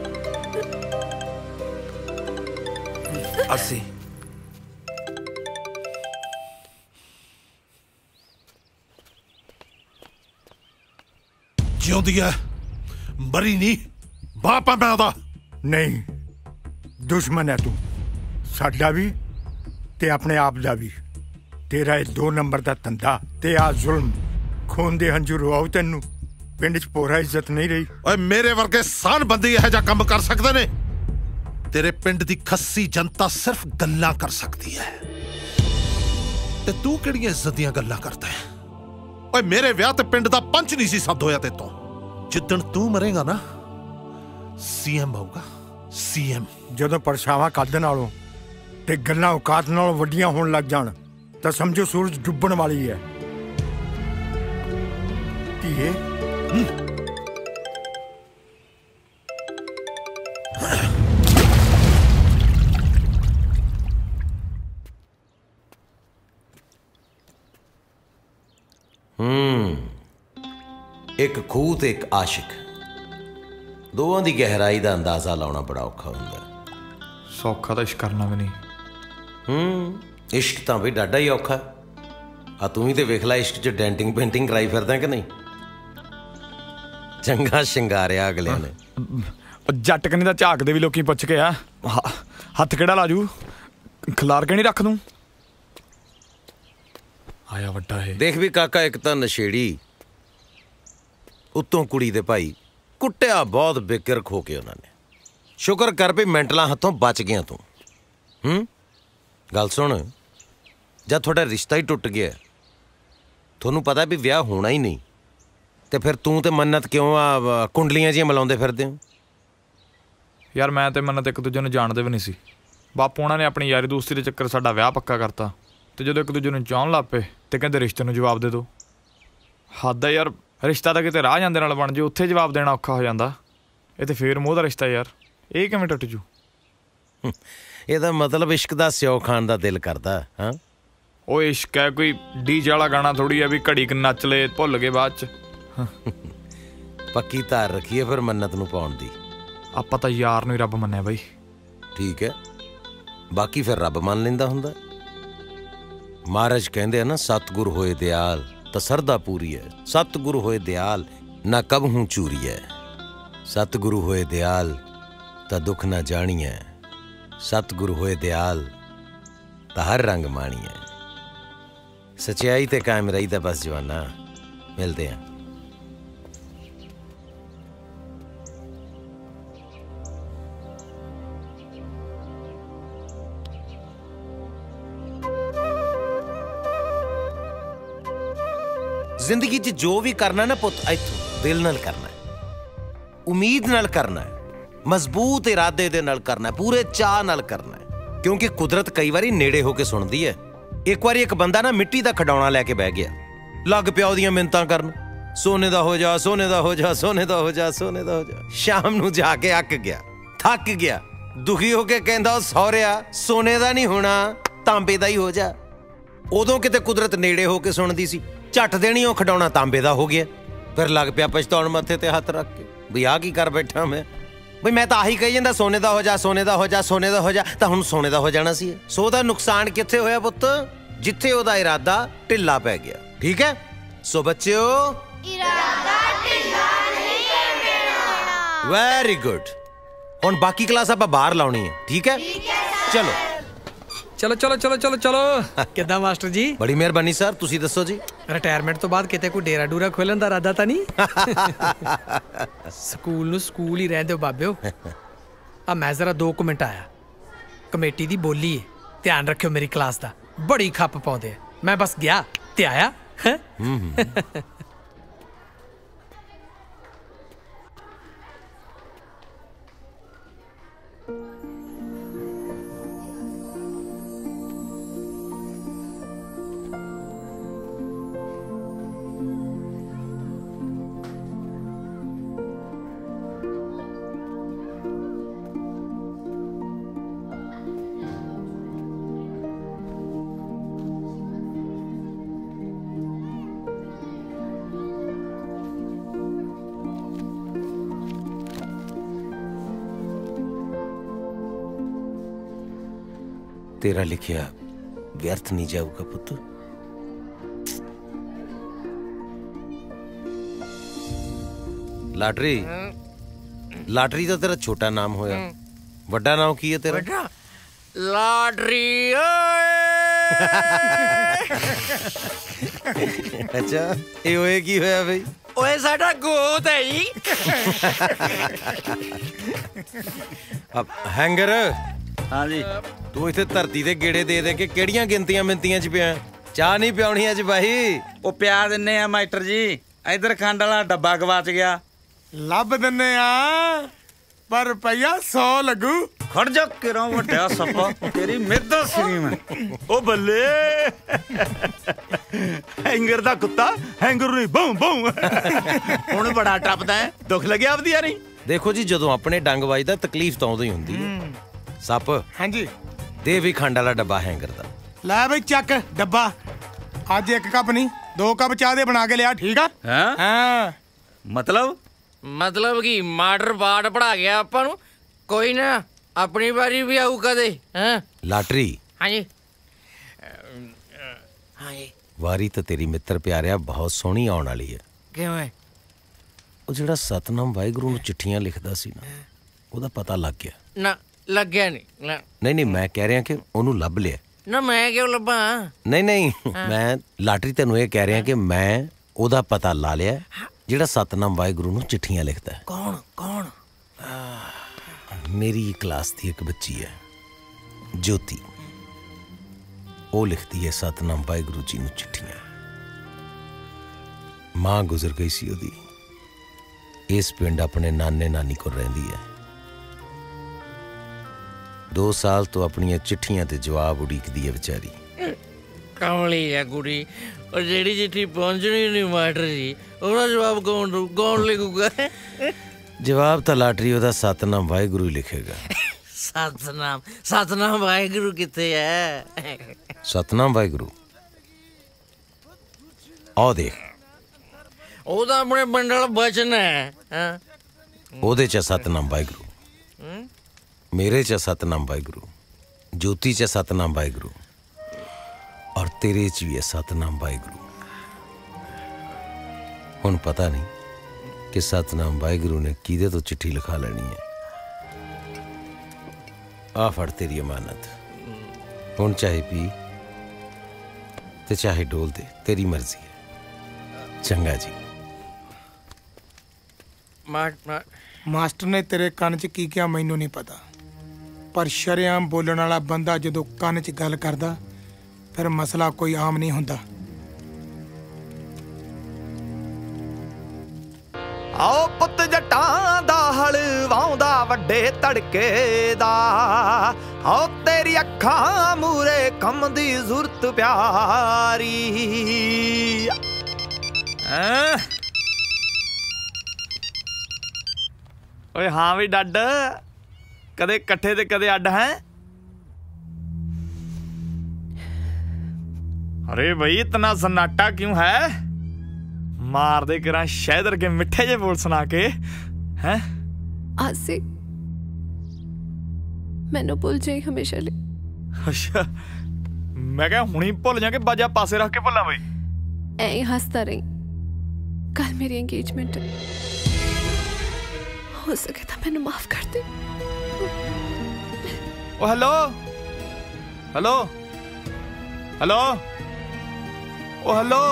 अस्सी जिਉਂਦੀ है, मरी नहीं। बाप है मैं ओदा। नहीं, दुश्मन है तू, साडा भी ते अपने आप दा भी। तेरा ये दो नंबर दा धंधा ते आ जुल्म, खून दे हंझू रुआओ तैनू। पिंड च पोरा इज्जत नहीं रही। ओए मेरे वर्गे सान बंदे यह जा काम कर सकते ने। तेरे पिंड दी खस्सी जनता सिर्फ गल्लां कर सकती है, ते तू किहड़ियां इज्जत दियां गल्लां करदा है? ओए मेरे विआह ते पिंड दा पंच नहीं सी सद होया ते तो। जिद्दण तू मरेगा ना, सीएम होगा, सीएम। ਜਦੋਂ ਪਰਛਾਵਾਂ ਕੱਢ ਨਾਲੋਂ ਤੇ ਗੱਲਾਂ ਔਕਾਤ ਨਾਲੋਂ ਵੱਡੀਆਂ ਹੋਣ ਲੱਗ ਜਾਣ ਤਾਂ ਸਮਝੋ ਸੂਰਜ ਡੁੱਬਣ ਵਾਲੀ ਹੈ। ਧੀਏ हम्म एक खूह ते एक आशिक, दोवां दी गहराई दा अंदाजा लाउणा बड़ा औखा हुंदा। सौखा तो इश्क करना भी नहीं। हम्म इश्क तां भी डाडा ही औखा। आ तू ही ते वेख ला इश्क च डेंटिंग पेंटिंग कराई फिरदा कि नहीं। चंगा शिंगारिया अगले ने। जट कनी दा झाकदे भी लोकी पुछ के आ, हत्थ केड़ा लाजू, खिलार के नहीं रख दूं। आया वड्डा है। देख भी काका, एक तां नशेड़ी, उत्तों कुड़ी दे भाई, कुट्टिया बहुत बेकिरक हो के उन्होंने। शुक्र कर भी मैंटलां हथों बच गया तू। हम्म गल सुन, जब थोड़ा रिश्ता ही टुट गया, थोनू पता भी विआह होना ही नहीं, तो फिर तू ते मन्नत क्यों आ कुंडलियां जियां मिलाउंदे फिरदे हो? यार मैं ते मन्नत एक दूजे नूं जानदे भी नहीं सी। बापू उन्होंने अपनी यारी दोस्ती के चक्कर साडा विआह पक्का करता, तो जो एक दूजे नूं चाहण लग पे तो कहते रिश्ते नूं जवाब दे दो। हद है यार, रिश्ता तो किते राह जांदे नाल बन जे, उत्थे जवाब देना औखा हो जांदा। ये तो फिर मूँह दा रिश्ता यार, ये किवें टुट जू? ਇਹਦਾ मतलब इश्क दा स्यो खान दा दिल करदा। हाँ ਉਹ इश्क है कोई डीजे वाला गाना थोड़ी है भी घड़ी क नच ले भुल गए बाद च। पक्की धार रखिए फिर मन्नत नूं पाउण दी। ਆਪਾਂ ਤਾਂ यार नूं ही रब मन्निया बई। ठीक है, बाकी फिर रब मान लैंदा हुंदा। महाराज कहंदे आ ना, सतगुर होए दयाल तां सरदा पूरी है, सतगुरु होए दयाल ना कबहूं चूरी है, सतगुरु होए दयाल तां दुख ना जानी है, सतगुरु होए दयाल तां हर रंग माणी है। सच्चाई ते कायम रही दा बस जवाना। मिलते हैं। जिंदगी च जो भी करना ना पुत, इत्थों दिल नाल करना है, उम्मीद नाल करना है, मजबूत इरादे दे नाल करना है, पूरे चाह नाल करना है। क्योंकि कुदरत कई बारी नेड़े होके सुनदी है। एक बारी एक बंदा ना मिट्टी दा खडौना लैके बह गया, लग पिया ओदियां मिन्नतां करन, सोने दा हो जा, सोने दा हो जा, सोने दा हो जा, सोने दा हो जा। शाम नूं जाके अक गया, थक गया, दुखी होके कहंदा ओ सौहरिया सोने दा नहीं होना, तांबे दा ही हो जा। उदों किते कुदरत नेड़े होके सुनदी सी, झट देनी ओ खडौना तांबे दा हो गया। फिर लग पिया पछताउण मत्थे ते हत्थ रख के, भी आ की कर बैठा मैं, बई मैं तो आही कही जांदा सोने दा हो जा, सोने दा हो जा, सोने दा हो जा, तां हुण सोने दा हो जाना सी। सो दा नुकसान कित्थे होया पुत्त? जिथे ओदा इरादा ढिल्ला पै गया। ठीक है, सो बच्चों इरादा ढिल्ला नहीं करना। Very good. हुण बाकी क्लास आपां बाहर लाउणी है। ठीक है, चलो चलो चलो चलो चलो चलो। किद्दां मास्टर जी? बड़ी मेहरबानी सर, तुसी दसो जी। रिटायरमेंट तो बाद किते कोई डेरा डूरा खोलन दा इरादा तां नहीं? स्कूल नूं स्कूल ही रहंदे हो बाबिओ। आ मैं जरा दो कु मिनट आया, कमेटी दी बोली है, ध्यान रखियो मेरी क्लास दा, बड़ी खप पाउंदे। मैं बस गया ते आया। तेरा लिखिया व्यर्थ नहीं जाऊगा पुत्र। लाटरी लाटरी तो तेरा छोटा नाम होया, वड्डा नाम की है तेरा? लाटरी अच्छा ये होए की होया भाई? ओए साडा गोद है ही। अब हैंगर हाँ जी तू इथे धरती ते गेड़े दे दे के केड़ियां गिनतियां मिनतियां च पिया? चाह नहीं पियाउणी अज भाई? ओ प्या दिन्ने आ मास्टर जी, इधर खंड वाला डब्बा गवाच गया। ਲੱਭ ਦਿੰਨੇ ਆ ਪਰ ਰੁਪਈਆ सौ ਲੱਗੂ। ਖੜ ਜਾ ਕਿਰਾਂ ਵੱਡਿਆ ਸੱਪਾ, ਤੇਰੀ ਮਿਹਦਾ ਸੀ ਮੈਂ। ਉਹ ਬੱਲੇ ਹੈਂਗਰ ਦਾ ਕੁੱਤਾ ਹੈਂਗਰ ਨੂੰ ਬੂੰ ਬੂੰ ਹੁਣ ਬੜਾ ਟੱਪਦਾ ਹੈ। ਦੁੱਖ ਲੱਗਿਆ ਵਧੀਆ ਨਹੀਂ? ਦੇਖੋ ਜੀ ਜਦੋਂ ਆਪਣੇ ਡੰਗ ਵੱਜਦਾ ਤਕਲੀਫ ਤਾਂ ਉਦੋਂ ਹੀ ਹੁੰਦੀ ਹੈ। ਸੱਪ ਹਾਂਜੀ ਦੇ ਵੀ ਖੰਡ ਵਾਲਾ ਡੱਬਾ ਹੈਂਗਰ ਦਾ। ਲੈ ਬਈ ਚੱਕ ਡੱਬਾ। ਅੱਜ ਇੱਕ ਕੱਪ ਨਹੀਂ ਦੋ ਕੱਪ ਚਾਹ ਦੇ ਬਣਾ ਕੇ ਲਿਆ, ਠੀਕ ਆ? ਹਾਂ ਹਾਂ मतलब मतलब कि माटर बाट पढ़ा गया अपन कोई ना अपनी बारी भी आऊ कदे। हैं लाटरी हाँ जी हाँ जी वारी तो तेरी मित्र प्यारिया बहुत सोहनी आउण वाली है। किवें? ਉਹ ਜਿਹੜਾ ਸਤਨਾਮ ਵਾਹਿਗੁਰੂ ਨੂੰ ਚਿੱਠੀਆਂ ਲਿਖਦਾ ਸੀ ਨਾ, ਉਹਦਾ ਪਤਾ ਲੱਗ ਗਿਆ? ना लग गया नहीं ना ਨਹੀਂ ਨਹੀਂ ਮੈਂ ਕਹਿ ਰਿਹਾ ਕਿ ਉਹਨੂੰ ਲੱਭ ਲਿਆ। ना मैं क्यों लब्बा? ਨਹੀਂ ਨਹੀਂ ਮੈਂ ਲਾਟਰੀ ਤੈਨੂੰ ਇਹ ਕਹਿ ਰਿਹਾ ਕਿ ਮੈਂ ਉਹਦਾ ਪਤਾ ਲਾ ਲਿਆ ਜਿਹੜਾ ਸਤਨਾਮ ਵਾਹਿਗੁਰੂ ਨੂੰ ਚਿੱਠੀਆਂ ਲਿਖਦਾ ਹੈ। कौन कौन? मेरी क्लास की एक बच्ची है ज्योति, वो लिखती है सतनाम वाहिगुरू जी नूं चिट्ठियां। मां गुजर गई सी ओदी, इस पिंड अपने नाने नानी को रहिंदी है। दो साल तो अपनी चिट्ठियां ते जवाब उड़ीकदी है बेचारी। कमली है कुड़ी और जेड़ी चिट्ठी पहुंचनी नहीं मास्टर जी, ਉਹਦਾ जवाब कौन दू कौन लिखूगा? जवाब तो लाटरी ओदा सतनाम वाहिगुरू ही लिखेगा। सतनाम सतनाम वाहिगुरू किथे है? सतनाम वाहिगुरू आओ देख, ਉਹ ਤਾਂ ਆਪਣੇ ਬੰਡਲ ਬਚਨ ਹੈ। ਹਾਂ ਉਹਦੇ ਚ ਸਤਨਾਮ ਵਾਹਿਗੁਰੂ, ਮੇਰੇ ਚ ਸਤਨਾਮ ਵਾਹਿਗੁਰੂ, ज्योति च सतनाम वाहिगुरू और तेरे च भी है सतनाम वाहिगुरू। हुण पता नहीं कि सतनाम वाहिगुरू ने किदे तो चिट्ठी लिखा लेनी है। आ फड़ तेरी अमानत, हुण चाहे पी ते चाहे डोल दे, तेरी मर्जी है। चंगा जी। मास्टर ने तेरे कान च की क्या मैनू नहीं पता, पर शरेआम बोलण वाला बंदा जदों कान च गल करदा फिर मसला कोई आम नहीं हुंदा। आओ पुत जटां दा हल वाउंदा वड्डे तड़के दा, आओ तेरी अखां मूरे कम दी जुरत प्यारी। ओए हाँ भी डड, कदे कट्ठे ते कदे अड्ड हैं। अरे भाई इतना सन्नाटा क्यों है? मार दे करा शहदर के मिठे जे बोल सुना के। हैं आसे मैनू भुल जाई हमेशा ले। अच्छा मैं क्या हुणी भुल जा के बाजा पासे रख के भुला बई? ऐ ही हंसता रही, कल मेरी एंगेजमेंट है, हो सके तो मैनू माफ कर दे। ओ हेलो हेलो हेलो ओ हेलो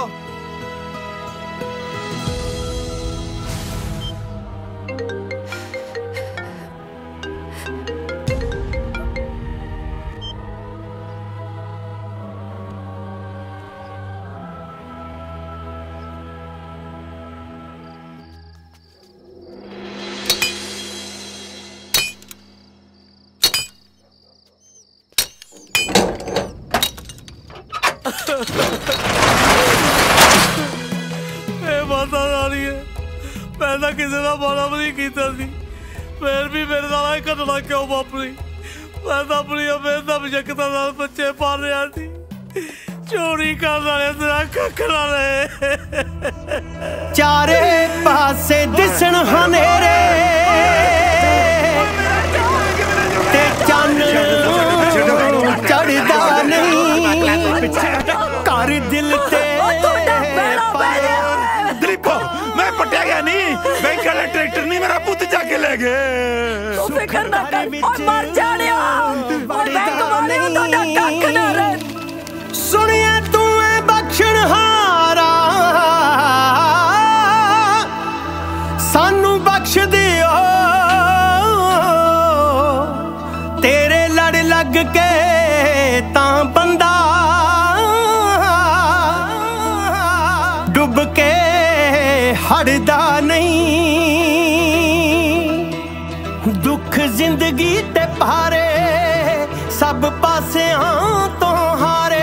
माता रानी है, मैं तो किसी का माड़ा भी नहीं किया सी, फिर भी मेरे नाल ये घटना क्यों वापरी? मैं तो अपनी मेहनत मशक्कत नाल बच्चे पाल रहा सी, चोरी करने वाले तेरा कख ना रहे। चारे पासे दिसण हनेरे ते चन्न चढ़ खुद जाके ले गए। तू फिक्र ना कर, ओए मर जाने ओए बैंक वाले तो कख ना रहे। सुनिए तू है बख्शणहारा, सानू बख्श दियो, तेरे लड़ लग के तां बंदा डुब के हड़दा नहीं। दुख जिंदगी ते भारे, सब पासियां तो हारे।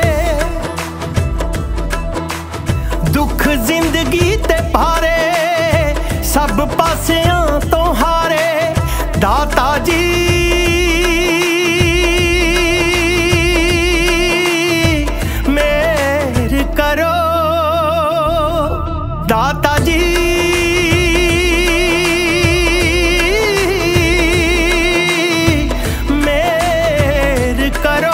दुख जिंदगी ते भारे, सब पासियां तो हारे। दाता जी मेहर करो, दाता जी मेहर करो।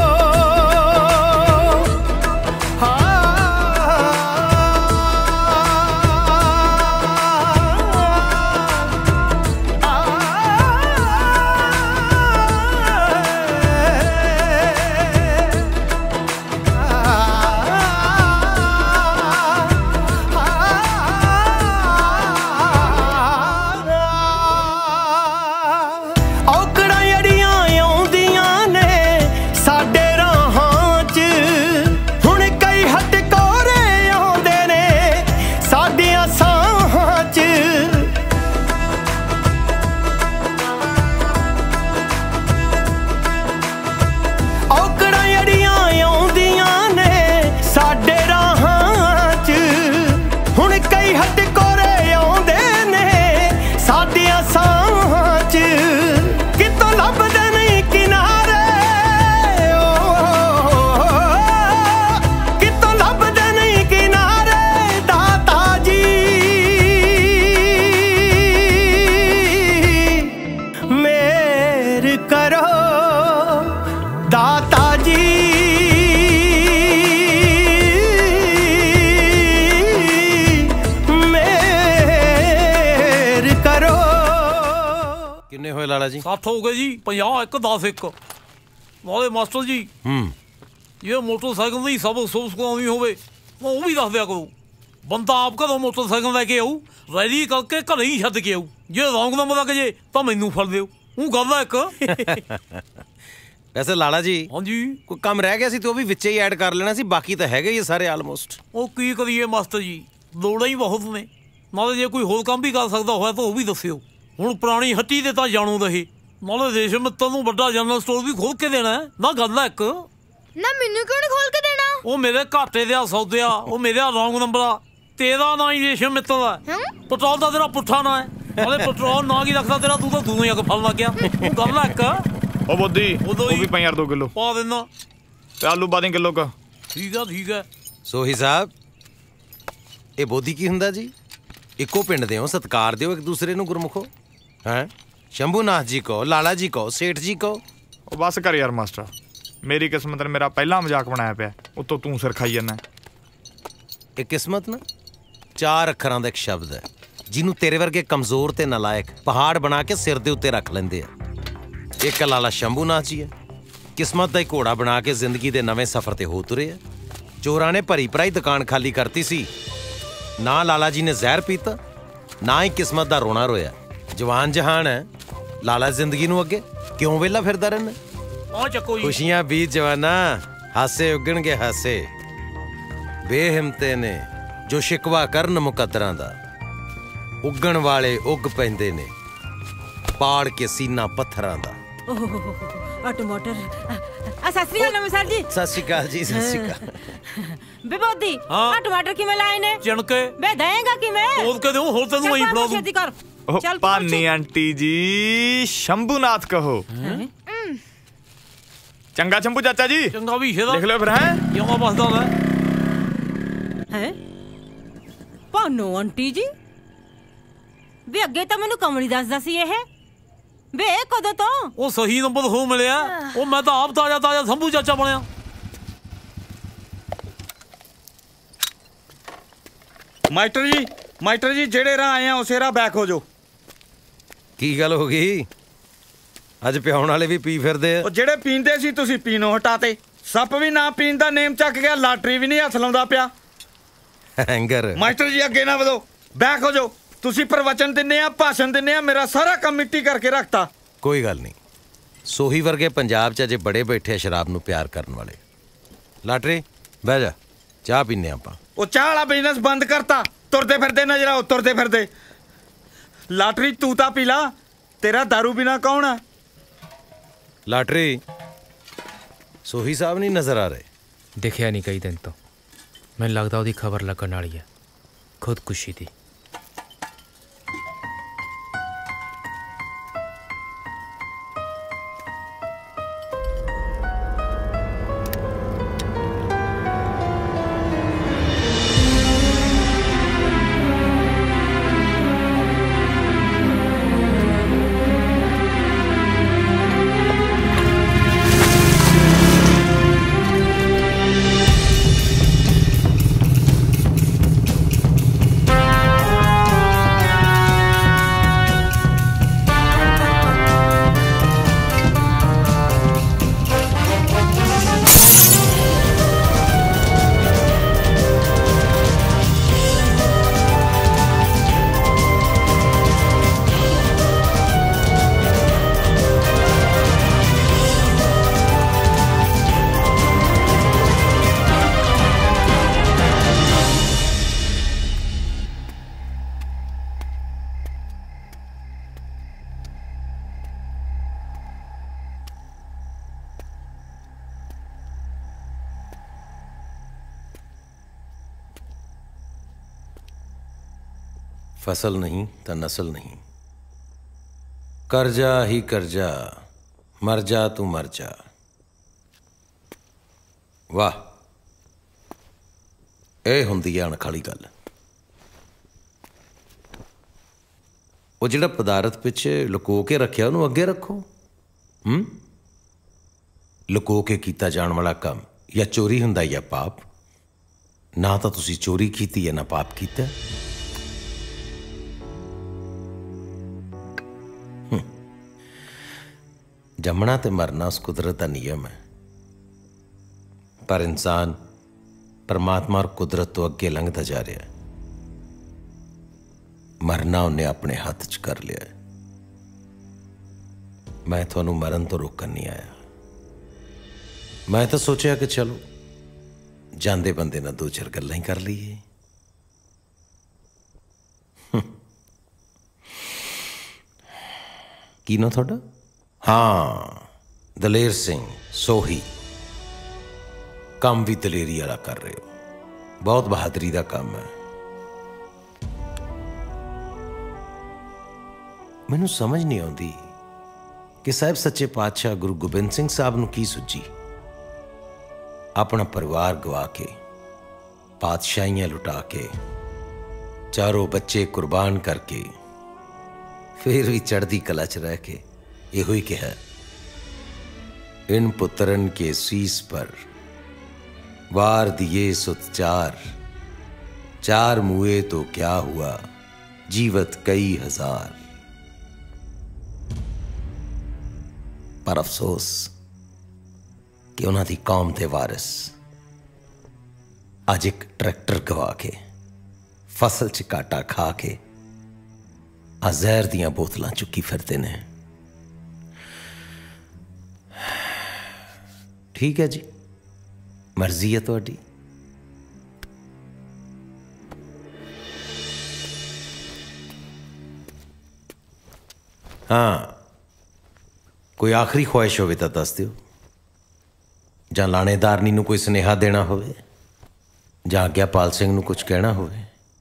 ਔਕੜਾਂ ਜਿਹੜੀਆਂ ਆਉਂਦੀਆਂ ਨੇ ਸਾਡੇ ਰਾਹਾਂ 'ਚ, ਹੁਣ ਕਈ ਹਟਕੋਰੇ ਆਉਂਦੇ ਨੇ ਸਾਡੀਆਂ ਸਾਹਾਂ 'ਚ। ਔਕੜਾਂ ਜਿਹੜੀਆਂ ਆਉਂਦੀਆਂ ਨੇ ਸਾਡੇ ਰਾਹਾਂ 'ਚ, ਹੁਣ ਕਈ ਹਟਕੋਰੇ ਆਉਂਦੇ ਨੇ ਸਾਡੀਆਂ ਸਾਹਾਂ 'ਚ। ਕਿਤੋਂ ਲੱਭਦੇ ਨਹੀਂ ਕਿਨਾਰੇ, ਓ ਕਿਤੋਂ ਲੱਭਦੇ ਨਹੀਂ ਕਿਨਾਰੇ। ਦਾਤਾ ਜੀ ਮੇਹਰ ਕਰੋ, ਦਾਤਾ ਜੀ ਮੇਹਰ ਕਰੋ। ਕਿੰਨੇ ਹੋਏ ਲਾਲਾ ਜੀ? ਸੱਤ ਹੋ ਗਏ ਜੀ। ਪੰਜਾਹ ਇੱਕ ਦਸ ਇੱਕ। ਨਾਲੇ ਮਾਸਟਰ ਜੀ ਹੂੰ ਜੇ ਮੋਟਰਸਾਈਕਲ ਦੀ ਸਭ ਸੁਭ ਸੁਖਾਉਣੀ ਹੋਵੇ ਤਾਂ ਉਹ ਵੀ ਦੱਸ ਦਿਆ ਕਰੋ। ਬੰਦਾ ਆਪ ਘਰੋਂ ਮੋਟਰਸਾਈਕਲ ਲੈ ਕੇ ਆਊ, ਰੈਡੀ ਕਰਕੇ ਘਰੇ ਹੀ ਛੱਡ ਕੇ ਆਊ। ਜੇ ਰੌਂਗ ਨੰਬਰ ਲੱਗ ਜੇ ਤਾਂ ਮੈਨੂੰ ਫੜ ਦਿਓ। ਉਹ ਗੱਲ ਆ ਇੱਕ। ਵੈਸੇ ਲਾਲਾ ਜੀ ਹਾਂਜੀ ਕੋਈ ਕੰਮ ਰਹਿ ਗਿਆ ਸੀ ਤੇ ਉਹ ਵੀ ਵਿੱਚੇ ਹੀ ਐਡ ਕਰ ਲੈਣਾ ਸੀ, ਬਾਕੀ ਤਾਂ ਹੈਗੇ ਹੀ ਸਾਰੇ ਆਲਮੋਸਟ। ਉਹ ਕੀ ਕਰੀਏ ਮਾਸਟਰ ਜੀ, ਲੋੜਾਂ ਹੀ ਬਹੁਤ ਨੇ। ਨਾਲੇ ਜੇ ਕੋਈ ਹੋਰ ਕੰਮ ਵੀ ਕਰ ਸਕਦਾ ਹੋਇਆ ਤਾਂ ਉਹ ਵੀ ਦੱਸਿਓ। ਹੁਣ ਪੁਰਾਣੀ ਹੱਟੀ ਦੇ ਤਾਂ ਜਾਣੂ ਰਹੇ, ਨਾਲੇ ਰੇਸ਼ਮ ਮਿੱਤਰ ਨੂੰ ਵੱਡਾ ਜਨਰਲ ਸਟੋਰ ਵੀ ਖੋਲ ਕੇ ਦੇਣਾ ਨਾ। ਗੱਲ ਆ ਇੱਕ। ਨਾ ਮੈਨੂੰ ਕਿਉਂ ਨਹੀਂ ਖੋਲ ਕੇ ਦੇਣਾ? ਉਹ ਮੇਰੇ ਘਾਟੇ ਦੇ ਸੌਦੇ ਆ, ਉਹ ਮੇਰਾ ਰੌਂਗ ਨੰਬਰ ਆ। ਤੇਰਾ ਨਾਂ ਹੀ ਰੇਸ਼ਮ ਮਿੱਤਰ ਆ। ਪੈਟਰੋਲ ਦਾ ਤੇਰਾ ਪੁੱਠਾ ਨਾਂ ਹੈ। ਨਾਲੇ ਪੈਟਰੋਲ ਨਾਂ ਕੀ ਰੱਖਦਾ ਤੇਰਾ, ਤੂੰ ਤਾਂ ਦੂਰੋਂ ਹੀ ਅੱਗ ਫੜ ਲੱਗ ਗਿਆ। ਉਹ ਗੱਲ ਆ ਇੱਕ। ਉਹ ਬੋਦੀ ਉਹ ਵੀ ਪਈ ਯਾਰ ਦੋ ਕਿਲੋ ਪਾ ਦੇਣਾ ਤੇ ਆਲੂ ਪਾ ਦੇ ਕਿਲੋ ਕਾ। ਠੀਕ ਆ ਠੀਕ ਆ। ਸੋਹੀ ਸਾਹਿਬ ਇਹ ਬੋਦੀ ਕੀ ਹੁੰਦਾ ਜੀ? ਇੱਕੋ ਪਿੰਡ ਦੇ ਹੋ, ਸਤਿਕਾਰ ਦਿਓ ਇੱਕ ਦੂਸਰੇ ਨੂੰ ਗੁਰਮੁਖੋ। ਹੈ ਸ਼ੰਭੂਨਾਥ ਜੀ ਕਹੋ, ਲਾਲਾ ਜੀ ਕਹੋ, ਸੇਠ ਜੀ ਕਹੋ। ਉਹ ਬਸ ਕਰ ਯਾਰ ਮਾਸਟਰ, ਮੇਰੀ ਕਿਸਮਤ ਨੇ ਮੇਰਾ ਪਹਿਲਾ ਮਜ਼ਾਕ ਬਣਾਇਆ ਪਿਆ, ਉੱਤੋਂ ਤੂੰ ਸਿਰ ਖਾਈ ਜਾਂਦਾ। ਇਹ ਕਿਸਮਤ ਨਾ ਚਾਰ ਅੱਖਰਾਂ ਦਾ ਇੱਕ ਸ਼ਬਦ ਹੈ ਜਿਹਨੂੰ ਤੇਰੇ ਵਰਗੇ ਕਮਜ਼ੋਰ ਤੇ ਨਲਾਇਕ ਪਹਾੜ ਬਣਾ ਕੇ ਸਿਰ ਦੇ ਉੱਤੇ ਰੱਖ ਲੈਂਦੇ ਆ। ਇੱਕ ਲਾਲਾ ਸ਼ੰਭੂਨਾਥ ਜੀ ਹੈ, ਕਿਸਮਤ ਦਾ ਹੀ ਘੋੜਾ ਬਣਾ ਕੇ ਜ਼ਿੰਦਗੀ ਦੇ ਨਵੇਂ ਸਫ਼ਰ ਤੇ ਹੋ ਤੁਰੇ ਆ। ਚੋਰਾਂ ਨੇ ਭਰੀ ਭਰਾਈ ਦੁਕਾਨ ਖਾਲੀ ਕਰਤੀ ਸੀ, ਨਾ ਲਾਲਾ ਜੀ ਨੇ ਜ਼ਹਿਰ ਪੀਤਾ, ਨਾ ਹੀ ਕਿਸਮਤ ਦਾ ਰੋਣਾ ਰੋਇਆ। ਜਵਾਨ ਜਹਾਨ ਹੈ, ਲਾਲਾ ਜ਼ਿੰਦਗੀ ਨੂੰ ਅੱਗੇ ਕਿਉਂ ਵਿਹਲਾ ਫਿਰਦਾ ਰਹਿਣਾ? ਆ ਚੱਕੋ ਜੀ ਖੁਸ਼ੀਆਂ ਬੀਤ ਜਵਾਨਾ, ਹਾਸੇ ਉੱਗਣਗੇ ਹਾਸੇ। ਬੇਹਿੰਮਤੇ ਨੇ ਜੋ ਸ਼ਿਕਵਾ ਕਰਨ ਮੁਕੱਦਰਾਂ ਦਾ, ਉੱਗਣ ਵਾਲੇ ਉੱਗ ਪੈਂਦੇ ਨੇ ਪਾੜ ਕੇ ਸੀਨਾ ਪੱਥਰਾਂ ਦਾ। ਆ ਟਮਾਟਰ। ਆ ਸਤਿ ਸ੍ਰੀ ਅਕਾਲ ਨਮਸਕਾਰ ਜੀ। ਸਤਿ ਸ਼੍ਰੀ ਅਕਾਲ ਜੀ, ਸਤਿ ਸ਼੍ਰੀ ਅਕਾਲ। ਬੇਬੋਦੀ ਆ ਟਮਾਟਰ ਕਿਵੇਂ ਲਾਏ ਨੇ? ਚਣਕੇ ਬੇ ਦੇਂਗਾ ਕਿਵੇਂ? ਤੋਲ ਕੇ ਦੇਉ, ਹੋਰ ਤੈਨੂੰ ਆਈ ਫੜਾ ਦੂੰ। ਛੇਤੀ ਕਰ। ਉਹ ਚੱਲ ਪਾਨੀ ਆਂਟੀ ਜੀ, ਸ਼ੰਭੂਨਾਥ ਕਹੋ। ਚੰਗਾ ਸ਼ੰਭੂ ਚਾਚਾ ਜੀ। ਚੰਗਾ ਵੀ ਸ਼ੇਰਾ ਲਿਖ ਲਿਓ ਫਿਰ। ਹੈ ਕਿਉਂ ਬਸਦਾ ਲੈ ਹੈ ਪਾਨੋ ਆਂਟੀ ਜੀ। ਵੇ ਅੱਗੇ ਤਾਂ ਮੈਨੂੰ ਕਮਲੀ ਦੱਸਦਾ ਸੀ ਇਹ। ਵੇ ਕਦੋਂ ਤੋਂ? ਉਹ ਸਹੀ ਨੰਬਰ ਹੋ ਮਿਲਿਆ। ਉਹ ਮੈਂ ਤਾਂ ਆਪ ਤਾਜ਼ਾ ਤਾਜ਼ਾ ਸ਼ੰਭੂ ਚਾਚਾ ਬਣਿਆ। ਮਾਸਟਰ ਜੀ, ਮਾਸਟਰ ਜੀ ਜਿਹੜੇ ਰਾਹ ਆਏ ਆ ਉਸੇ ਰਾਹ ਬੈਕ ਹੋ ਜਾਓ। की गल हो गई? अज पियाउण वाले भी पी फिरदे आ। जेड़े पींदे सी तुसी पीनों हटाते। सप भी ना पीन दा नेम चक गया, लाटरी भी नहीं हथ लाउंदा पिया। हैंगर मास्टर जी अगे ना वधो, बैक हो जाओ। तुसी प्रवचन दिन्ने आ, भाषण दिन्ने आ, मेरा सारा काम मिट्टी करके रखता। कोई गल नहीं, सोही वर्गे पंजाब च अजे बड़े बैठे शराब नूं प्यार करन वाले। लाटरी बह जा, चाह पीने आपां। ओ चाह वाला बिजनेस बंद करता। तुरदे फिरदे नजर आओ, तुरदे फिरदे। लाटरी तू ता पी ला, तेरा दारू बिना कौन है? लाटरी सोही साहब नहीं नजर आ रहे? दिखिया नहीं कई दिन तो, मैनूं लगदा ओहदी खबर लगन वाली है, खुदकुशी दी। फसल नहीं तो नस्ल नहीं, करजा ही करजा, मर जा तू मर जा। वाह, ਇਹ ਹੁੰਦੀ ਹੈ ਅਣਖ ਵਾਲੀ ਗੱਲ। ਉਹ ਜਿਹੜਾ ਪਦਾਰਥ ਪਿੱਛੇ ਲੁਕੋ ਕੇ ਰੱਖਿਆ ਉਹਨੂੰ ਅੱਗੇ ਰੱਖੋ। ਹੂੰ ਲੁਕੋ ਕੇ ਕੀਤਾ ਜਾਣ ਵਾਲਾ ਕੰਮ ਜਾਂ ਚੋਰੀ ਹੁੰਦਾ ਜਾਂ ਪਾਪ। ਨਾ ਤਾਂ ਤੁਸੀਂ ਚੋਰੀ ਕੀਤੀ ਹੈ ਨਾ ਪਾਪ ਕੀਤਾ। जमना ते मरना उस कुदरत का नियम है, पर इंसान परमात्मा और कुदरत तो अगे लंघता जा रहा है। मरना उन्हें अपने हाथ च कर लिया है। मैं थोनू मरन तो रोकन नहीं आया। मैं तो सोचा कि चलो जांदे बंदे ना दो चार गल्लां ही कर लीए। की ना थोड़ा? हाँ, दलेर सिंह सोही। काम भी दलेरी वाला कर रहे हो, बहुत बहादुरी का काम है। मैनू समझ नहीं आती कि साहब सच्चे पातशाह गुरु गोबिंद सिंह साहब नू की सुझी अपना परिवार गवा के, पातशाहियां लुटा के, चारों बच्चे कुर्बान करके, फिर भी चढ़ती कला च रह के यो ही कहा, इन पुत्रन के शीस पर वार दिए सुत चार, चार मुए तो क्या हुआ जीवत कई हजार। पर अफसोस कि उन्हां दी कौम दे वारिस अज एक ट्रैक्टर गवा के, फसल च काटा खा के आ जहर दियां बोतलां चुकी फिरते ने। ठीक है जी, मर्जी है तुहाडी। हाँ, कोई आखिरी ख्वाहिश होवे तो दस दिओ, जां लाणेदारनी नूं कोई सुनेहा देना होवे, जां आग्यापाल सिंह नूं कुछ कहना होवे,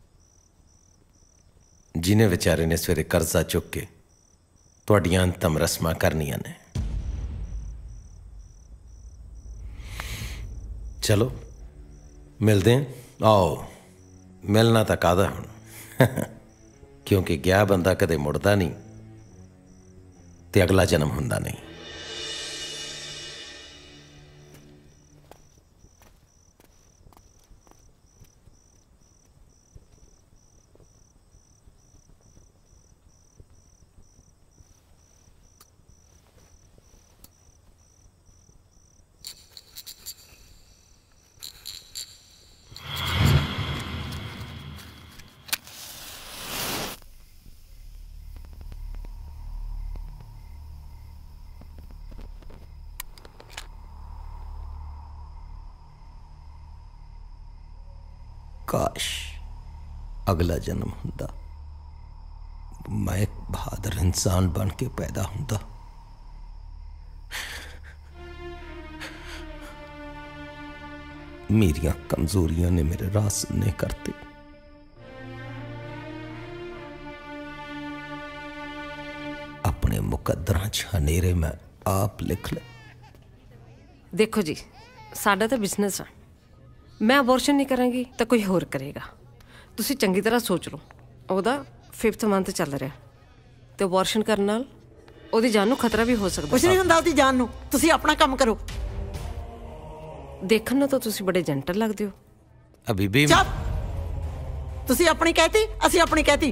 जिन्हें विचारे ने सवेरे कर्जा चुक के तुहाडियां अंतम रस्मां करनियां ने। चलो मिलते हैं। आओ, मिलना तो कादा हुण क्योंकि गया बंदा कदे मुड़दा नहीं ते अगला जन्म हुंदा नहीं। काश अगला जन्म हुंदा, मैं एक बहादुर इंसान बन के पैदा हुंदा। मेरिया कमजोरियां ने मेरे राह सुनने करते। अपने मुकद्दरां च हनेरे मैं आप लिख ले। देखो जी, साडा तो बिजनेस है। मैं अबॉर्शन नहीं करांगी तो कोई होर करेगा। तुसी चंगी तरह सोच लो। ओदा फिफ्थ मंथ चल रहा तो अबॉर्शन करने नाल ओदी जान नूं खतरा भी हो सकदा। कुछ नहीं हुंदा ओदी जान नूं, तुसी अपना काम करो। देखण नूं तो तुसी बड़े जेंटल लगदे हो। अभी भी चुप। तुसी अपनी कहती, असी अपनी कहती।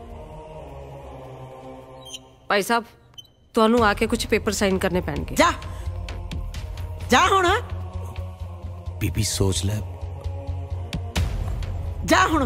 भाई साहब, तुहानूं आके कुछ पेपर साइन करने पैणगे। जा जा हुण, बीबी सोच ले। जा हुण।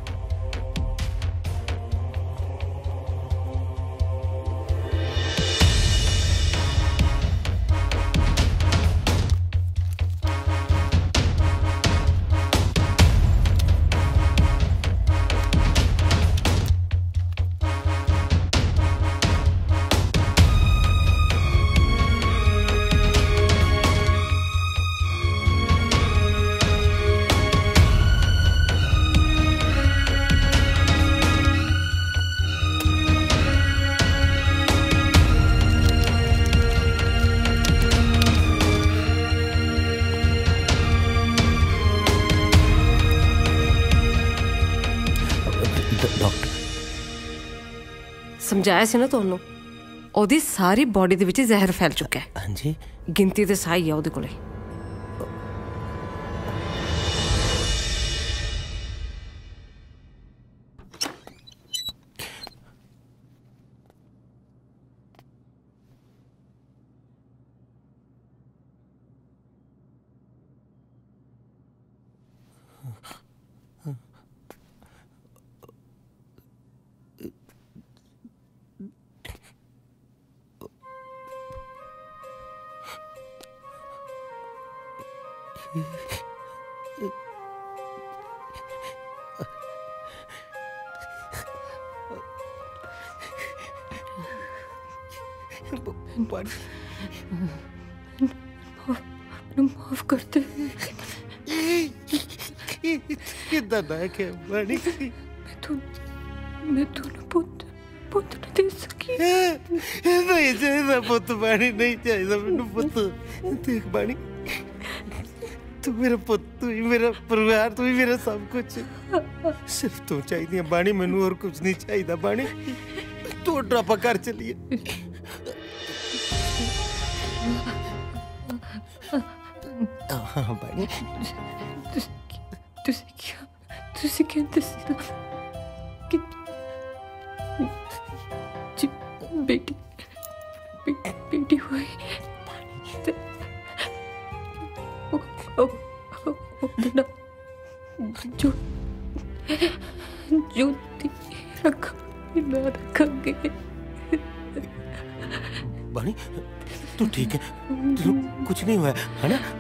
समझाया सी ना तुहानूं, ओदी सारी बॉडी दे विच जहर फैल चुका है। हां जी, गिनती ते सही है ओदे कोले। माफ कर दे। कितना ना के बड़ी मैं तो मैं तो पुत पुत न दे सकी। नहीं चाहिए पुत बाणी, नहीं चाहिए मैनू पुत। देख बाणी, तू मेरा पुत, तू ही मेरा परिवार, तू ही मेरा सब कुछ। सिर्फ तू चाहिए बाणी, मैनू और कुछ नहीं चाहिए बाणी। तू ड्रापा कर चलिए। हाँ बाणी, तुसी क्या तुसी क्या दसना कि जी बेटी बे, बेटी हुई ते ओ ओ ओ ना जो जो ती रखा ना रखेंगे। बाणी, तू ठीक है? तू कुछ नहीं हुआ है ना?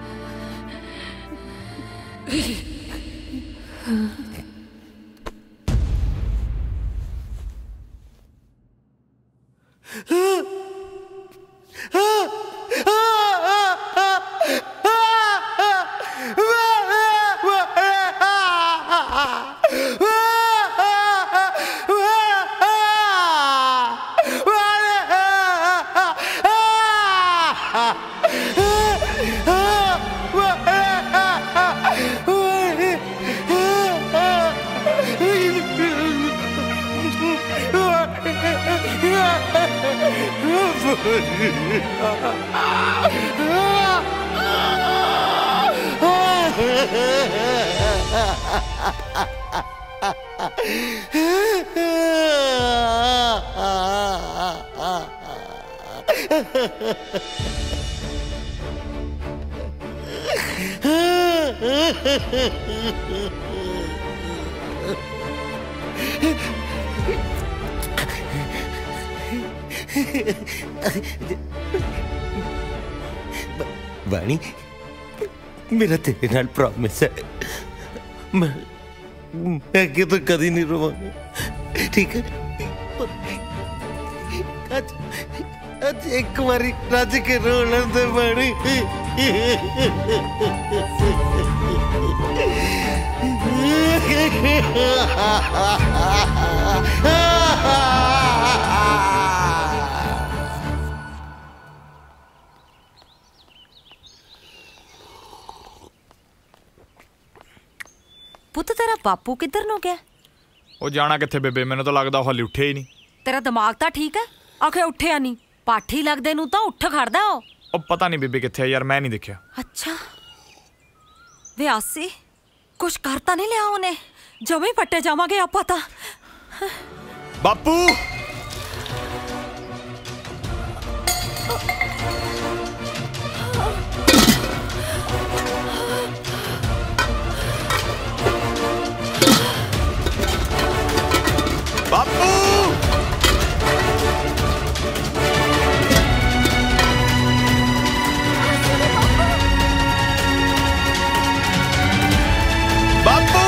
बाणी, मेरा तेरे नाल प्रॉमिस है, मैं मैं आगे तो कभी नहीं रोवांगा, ठीक है? आज आज एक बारी रज के रो लेंदे बड़ी। ਪੁੱਤ ਤੇਰਾ ਬਾਪੂ ਕਿੱਧਰ ਨੂੰ ਗਿਆ? ਉਹ ਜਾਣਾ ਕਿੱਥੇ ਬੇਬੇ, ਮੈਨੂੰ ਤਾਂ ਲੱਗਦਾ ਉਹ ਹਾਲੇ ਉੱਠਿਆ ਹੀ ਨਹੀਂ। ਤੇਰਾ ਦਿਮਾਗ ਤਾਂ ਠੀਕ ਹੈ? ਆਖੇ ਉੱਠਿਆ ਨਹੀਂ, ਪਾਠੀ ਲੱਗਦੇ ਨੂੰ ਤਾਂ ਉੱਠ ਖੜਦਾ ਉਹ। ਉਹ ਪਤਾ ਨਹੀਂ ਬੇਬੇ ਕਿੱਥੇ ਆ ਯਾਰ, ਮੈਂ ਨਹੀਂ ਦੇਖਿਆ। ਅੱਛਾ ਵੇ ਆਸੀ, ਕੁਛ ਕਰ ਤਾਂ ਨਹੀਂ ਲਿਆ ਉਹਨੇ? ਜਮੇ ਪੱਟੇ ਜਾਵਾਂਗੇ ਆਪਾਂ ਤਾਂ। ਬਾਪੂ ਬਾਪੂ ਬਾਪੂ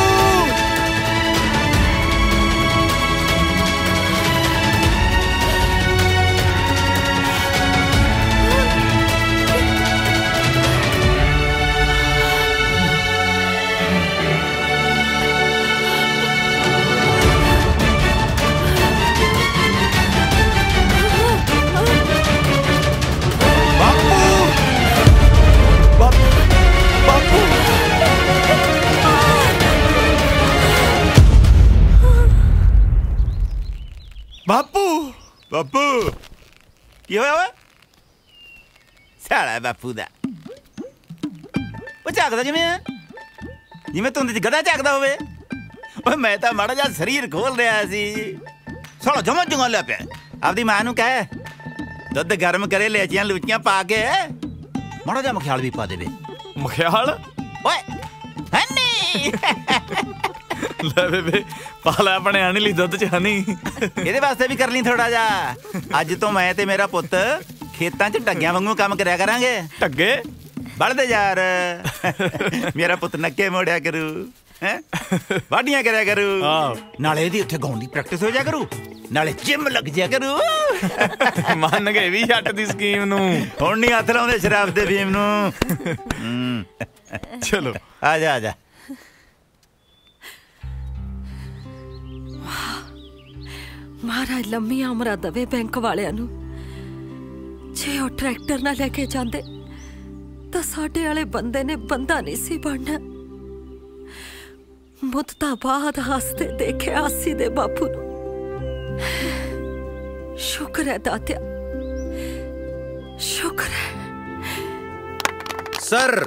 ਬਾਪੂ ਬਾਪੂ ਕੀ ਹੋਇਆ ਓਏ? ਸਾਲਾ ਬਾਪੂ ਦਾ ਉਹ ਝਾਕਦਾ ਜਿਵੇਂ ਜਿਵੇਂ ਧੁੰਦ 'ਚ ਗਧਾ ਝਾਕਦਾ ਹੋਵੇ। ਓਏ ਮੈਂ ਤਾਂ ਮਾੜਾ ਜਿਹਾ ਸਰੀਰ ਖੋਲ ਰਿਹਾ ਸੀ, ਸਾਲਾ ਜਮਾ ਜੰਗਾਲਿਆ ਪਿਆ। ਆਪਦੀ ਮਾਂ ਨੂੰ ਕਹਿ ਦੁੱਧ ਗਰਮ ਕਰੇ, ਲੈਚੀਆਂ ਲੂਚੀਆਂ ਪਾ ਕੇ ਮਾੜਾ ਜਿਹਾ ਮਖਿਆਲ ਵੀ ਪਾ ਦੇਵੇ। ਮਖਿਆਲ? ਓਏ ਹਨੀ ਲੈ ਬੇਬੇ ਪਾ ਲੈ ਆਪਣੇ ਹਨੀ ਲਈ ਦੁੱਧ ਚ ਹਨੀ। ਇਹਦੇ ਵਾਸਤੇ ਵੀ ਕਰ ਲਈ ਥੋੜਾ ਜਿਹਾ। ਅੱਜ ਤੋਂ ਮੈਂ ਤੇ ਮੇਰਾ ਪੁੱਤ ਖੇਤਾਂ 'ਚ ਢੱਗਿਆਂ ਵਾਂਗੂ ਕੰਮ ਕਰਿਆ ਕਰਾਂਗੇ। ਢੱਗੇ? ਬਲਦੇ ਯਾਰ, ਮੇਰਾ ਪੁੱਤ ਨੱਕੇ ਮੋੜਿਆ ਕਰੂ, ਹੈ ਵਾਢੀਆਂ ਕਰਿਆ ਕਰੂ, ਨਾਲੇ ਇਹਦੀ ਉੱਥੇ ਗਾਉਣ ਦੀ ਪ੍ਰੈਕਟਿਸ ਹੋ ਜਾ ਕਰੂ, ਨਾਲੇ ਜਿਮ ਲੱਗ ਜਾ ਕਰੂ। ਮੰਨ ਗਏ ਵੀ ਛੱਟ ਦੀ ਸਕੀਮ ਨੂੰ। ਹੁਣ ਨਹੀਂ ਹੱਥ ਲਾਉਂਦੇ ਸ਼ਰਾਬ ਦੇ ਫੀਮ ਨੂੰ। ਚਲੋ ਆ ਜਾ ਆ ਜਾ। ਮਹਾਰਾਜ ਲੰਮੀ ਉਮਰਾਂ ਦਵੇ ਬੈਂਕ ਵਾਲਿਆਂ ਨੂੰ। ਜੇ ਉਹ ਟਰੈਕਟਰ ਨਾ ਲੈ ਕੇ ਜਾਂਦੇ ਤਾਂ ਸਾਡੇ ਵਾਲੇ ਬੰਦੇ ਨੇ ਬੰਦਾ ਨਹੀਂ ਸੀ ਬਣਨਾ। ਮੁੱਦਤਾਂ ਬਾਅਦ ਹੱਸਦੇ ਦੇਖਿਆ ਆਸੀ ਦੇ ਬਾਪੂ ਨੂੰ। ਸ਼ੁਕਰ ਹੈ ਦਾਤਿਆ, ਸ਼ੁਕਰ ਹੈ। ਸਰ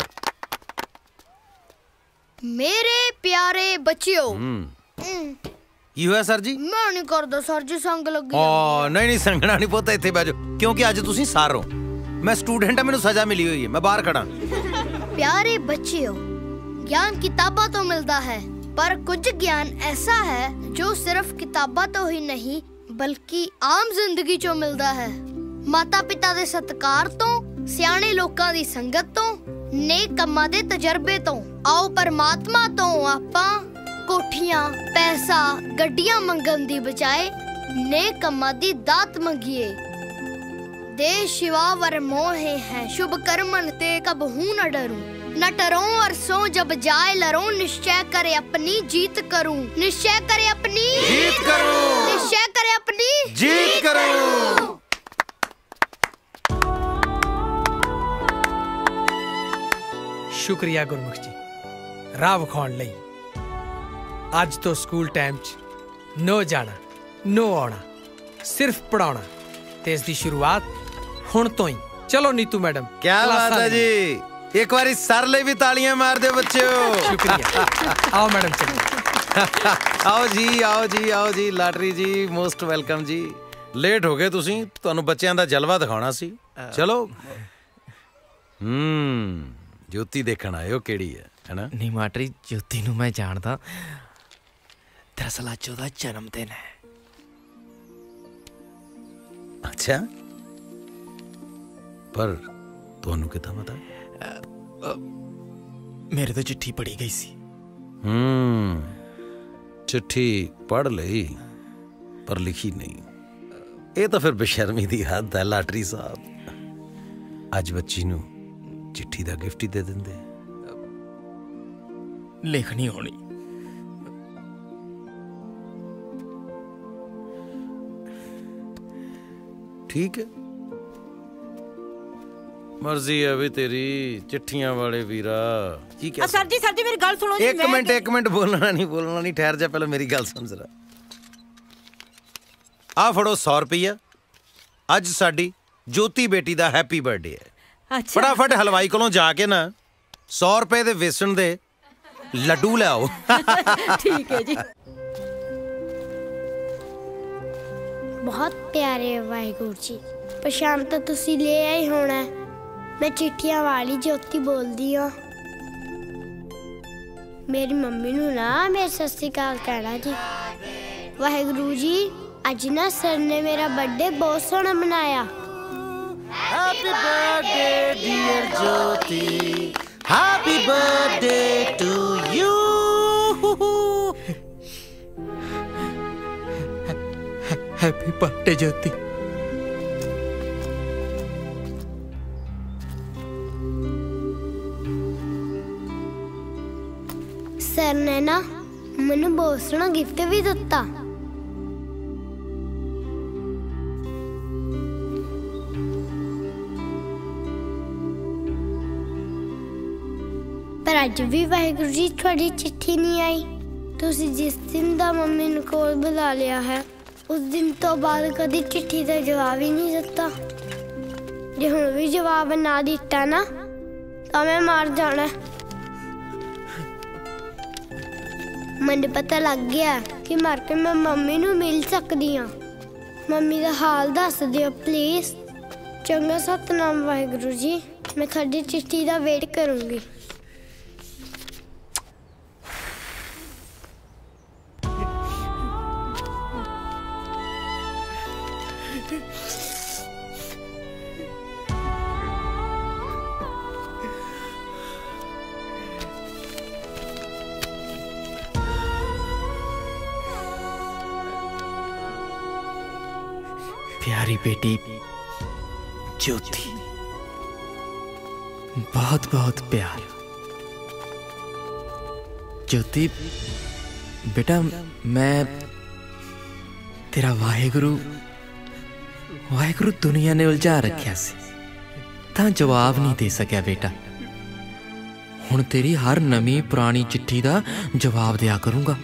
ਮੇਰੇ ਪਿਆਰੇ ਬੱਚਿਓ, ਕੀ ਹੋਇਆ ਸਰ ਜੀ? ਮੈਂ ਨਹੀਂ ਕਰਦਾ ਸਰ ਜੀ, ਸੰਗ ਲੱਗੀ। ਓ ਨਹੀਂ ਨਹੀਂ ਸੰਗਣਾ ਨਹੀਂ ਪੁੱਤ, ਇੱਥੇ ਬਹਿ ਜਾਓ, ਕਿਉਂਕਿ ਅੱਜ ਤੁਸੀਂ ਸਰ ਹੋ, ਮੈਂ ਸਟੂਡੈਂਟ ਹਾਂ, ਮੈਨੂੰ ਸਜ਼ਾ ਮਿਲੀ ਹੋਈ ਹੈ, ਮੈਂ ਬਾਹਰ ਖੜਾ। ਪਿਆਰੇ ਬੱਚਿਓ, ਗਿਆਨ ਕਿਤਾਬਾਂ ਤੋਂ ਮਿਲਦਾ ਹੈ, ਪਰ ਕੁਝ ਗਿਆਨ ਐਸਾ ਹੈ ਜੋ ਸਿਰਫ ਕਿਤਾਬਾਂ ਤੋਂ ਹੀ ਨਹੀਂ ਬਲਕਿ ਆਮ ਜ਼ਿੰਦਗੀ ਚੋਂ ਮਿਲਦਾ ਹੈ। ਮਾਤਾ ਪਿਤਾ ਦੇ ਸਤਿਕਾਰ ਤੋਂ, ਸਿਆਣੇ ਲੋਕਾਂ ਦੀ ਸੰਗਤ ਤੋਂ, ਨੇਕ ਕੰਮਾਂ ਦੇ ਤਜਰਬੇ ਤੋਂ। ਆਓ ਪਰਮਾਤਮਾ ਤੋਂ ਆਪਾਂ ਕੋਠੀਆਂ, ਪੈਸਾ, ਗੱਡੀਆਂ ਮੰਗਣ ਦੀ ਬਜਾਏ ਨੇਕ ਕੰਮਾਂ ਦੀ ਦਾਤ ਮੰਗੀਏ। देश शिवा वर मोहे हैं, शुभ कर्मन ते कबहू न डरूं, न डरो और सो जब जाए लरूं, निश्चय करे अपनी जीत करूं, निश्चय करे अपनी जीत करूं, निश्चय करे अपनी जीत करूं। शुक्रिया गुरमुख जी, राह विखाउण लई। अज तो स्कूल टाइम च नो जाना नो आना, सिर्फ पढ़ाना, ते इस दी शुरुआत हुण तो ही। चलो नीतू मैडम, क्या बात है जी, एक बारी सर ले भी तालियां मार दे बच्चों। शुक्रिया। आओ मैडम चलो। आओ जी आओ जी आओ जी, लाटरी जी मोस्ट वेलकम जी। लेट हो गए तुसी, तुहानू बच्चों दा जलवा दिखाना सी। चलो हम्म ज्योति देखण आए हो केड़ी है, है ना? नहीं माटरी, ज्योति नू मैं जानदा, दरअसल अज ओहदा जन्मदिन है। अच्छा, पर तुहानू कितना पता? मेरे तो चिट्ठी पढ़ी गई सी। हम्म चिट्ठी पढ़ ली पर लिखी नहीं। ये तो फिर बेशर्मी दी हद है लाटरी साहब। अज बच्ची नू चिट्ठी दा गिफ्ट ही दे देंदे। लिखनी होनी। ठीक है, मर्जी है भी तेरी। चिट्ठियां वाले वीरा की क्या? सर जी सर जी मेरी गल सुनो जी। एक मिनट एक मिनट, बोलना नहीं बोलना नहीं, ठहर जा, पहले मेरी गल समझ रहा। आ फड़ो सौ रुपया, अज साडी ज्योति बेटी दा हैप्पी बर्थडे है। अच्छा। फटाफट हलवाई कोलों जाके ना सौ रुपए दे वेसन दे लड्डू ले आओ। ठीक है जी। बहुत प्यारे वाहिगुरु जी, पछाण तो तुसी ले आए होना। मैं चिट्ठियां वाली ज्योति बोलदी हाँ। मेरी मम्मी नू ना मेरे सत श्री अकाल कहना जी। वाहिगुरु जी, अज ना सर ने मेरा बर्थडे बहुत सोहना मनाया। Happy birthday dear Jyoti, happy birthday to you. Happy birthday Jyoti. Sir ने ना मैनू बहुत सोहना गिफ्ट भी दिता। पर अज भी वाहिगुरु जी थोड़ी चिट्ठी नहीं आई। तुसी जिस दिन दा मम्मी नू कोल बुला लिया है उस दिन तो बाद कभी चिट्ठी का जवाब ही नहीं दिता। जे हुण भी जवाब ना दिता ना तो मैं मार जाना। मैंने पता लग गया कि मर के मैं मम्मी नू मिल सकदी हाँ। मम्मी का हाल दस दियो प्लीज। चंगा सतनाम वाहिगुरु जी, मैं थोड़ी चिट्ठी का वेट करूंगी। प्यारी बेटी ज्योति, बहुत बहुत प्यार। ज्योति बेटा, मैं तेरा वाहेगुरु वाहेगुरु दुनिया ने उलझा रखिया सी तां जवाब नहीं दे सकिया बेटा। हुण तेरी हर नवी पुरानी चिट्ठी दा जवाब दिया करूंगा।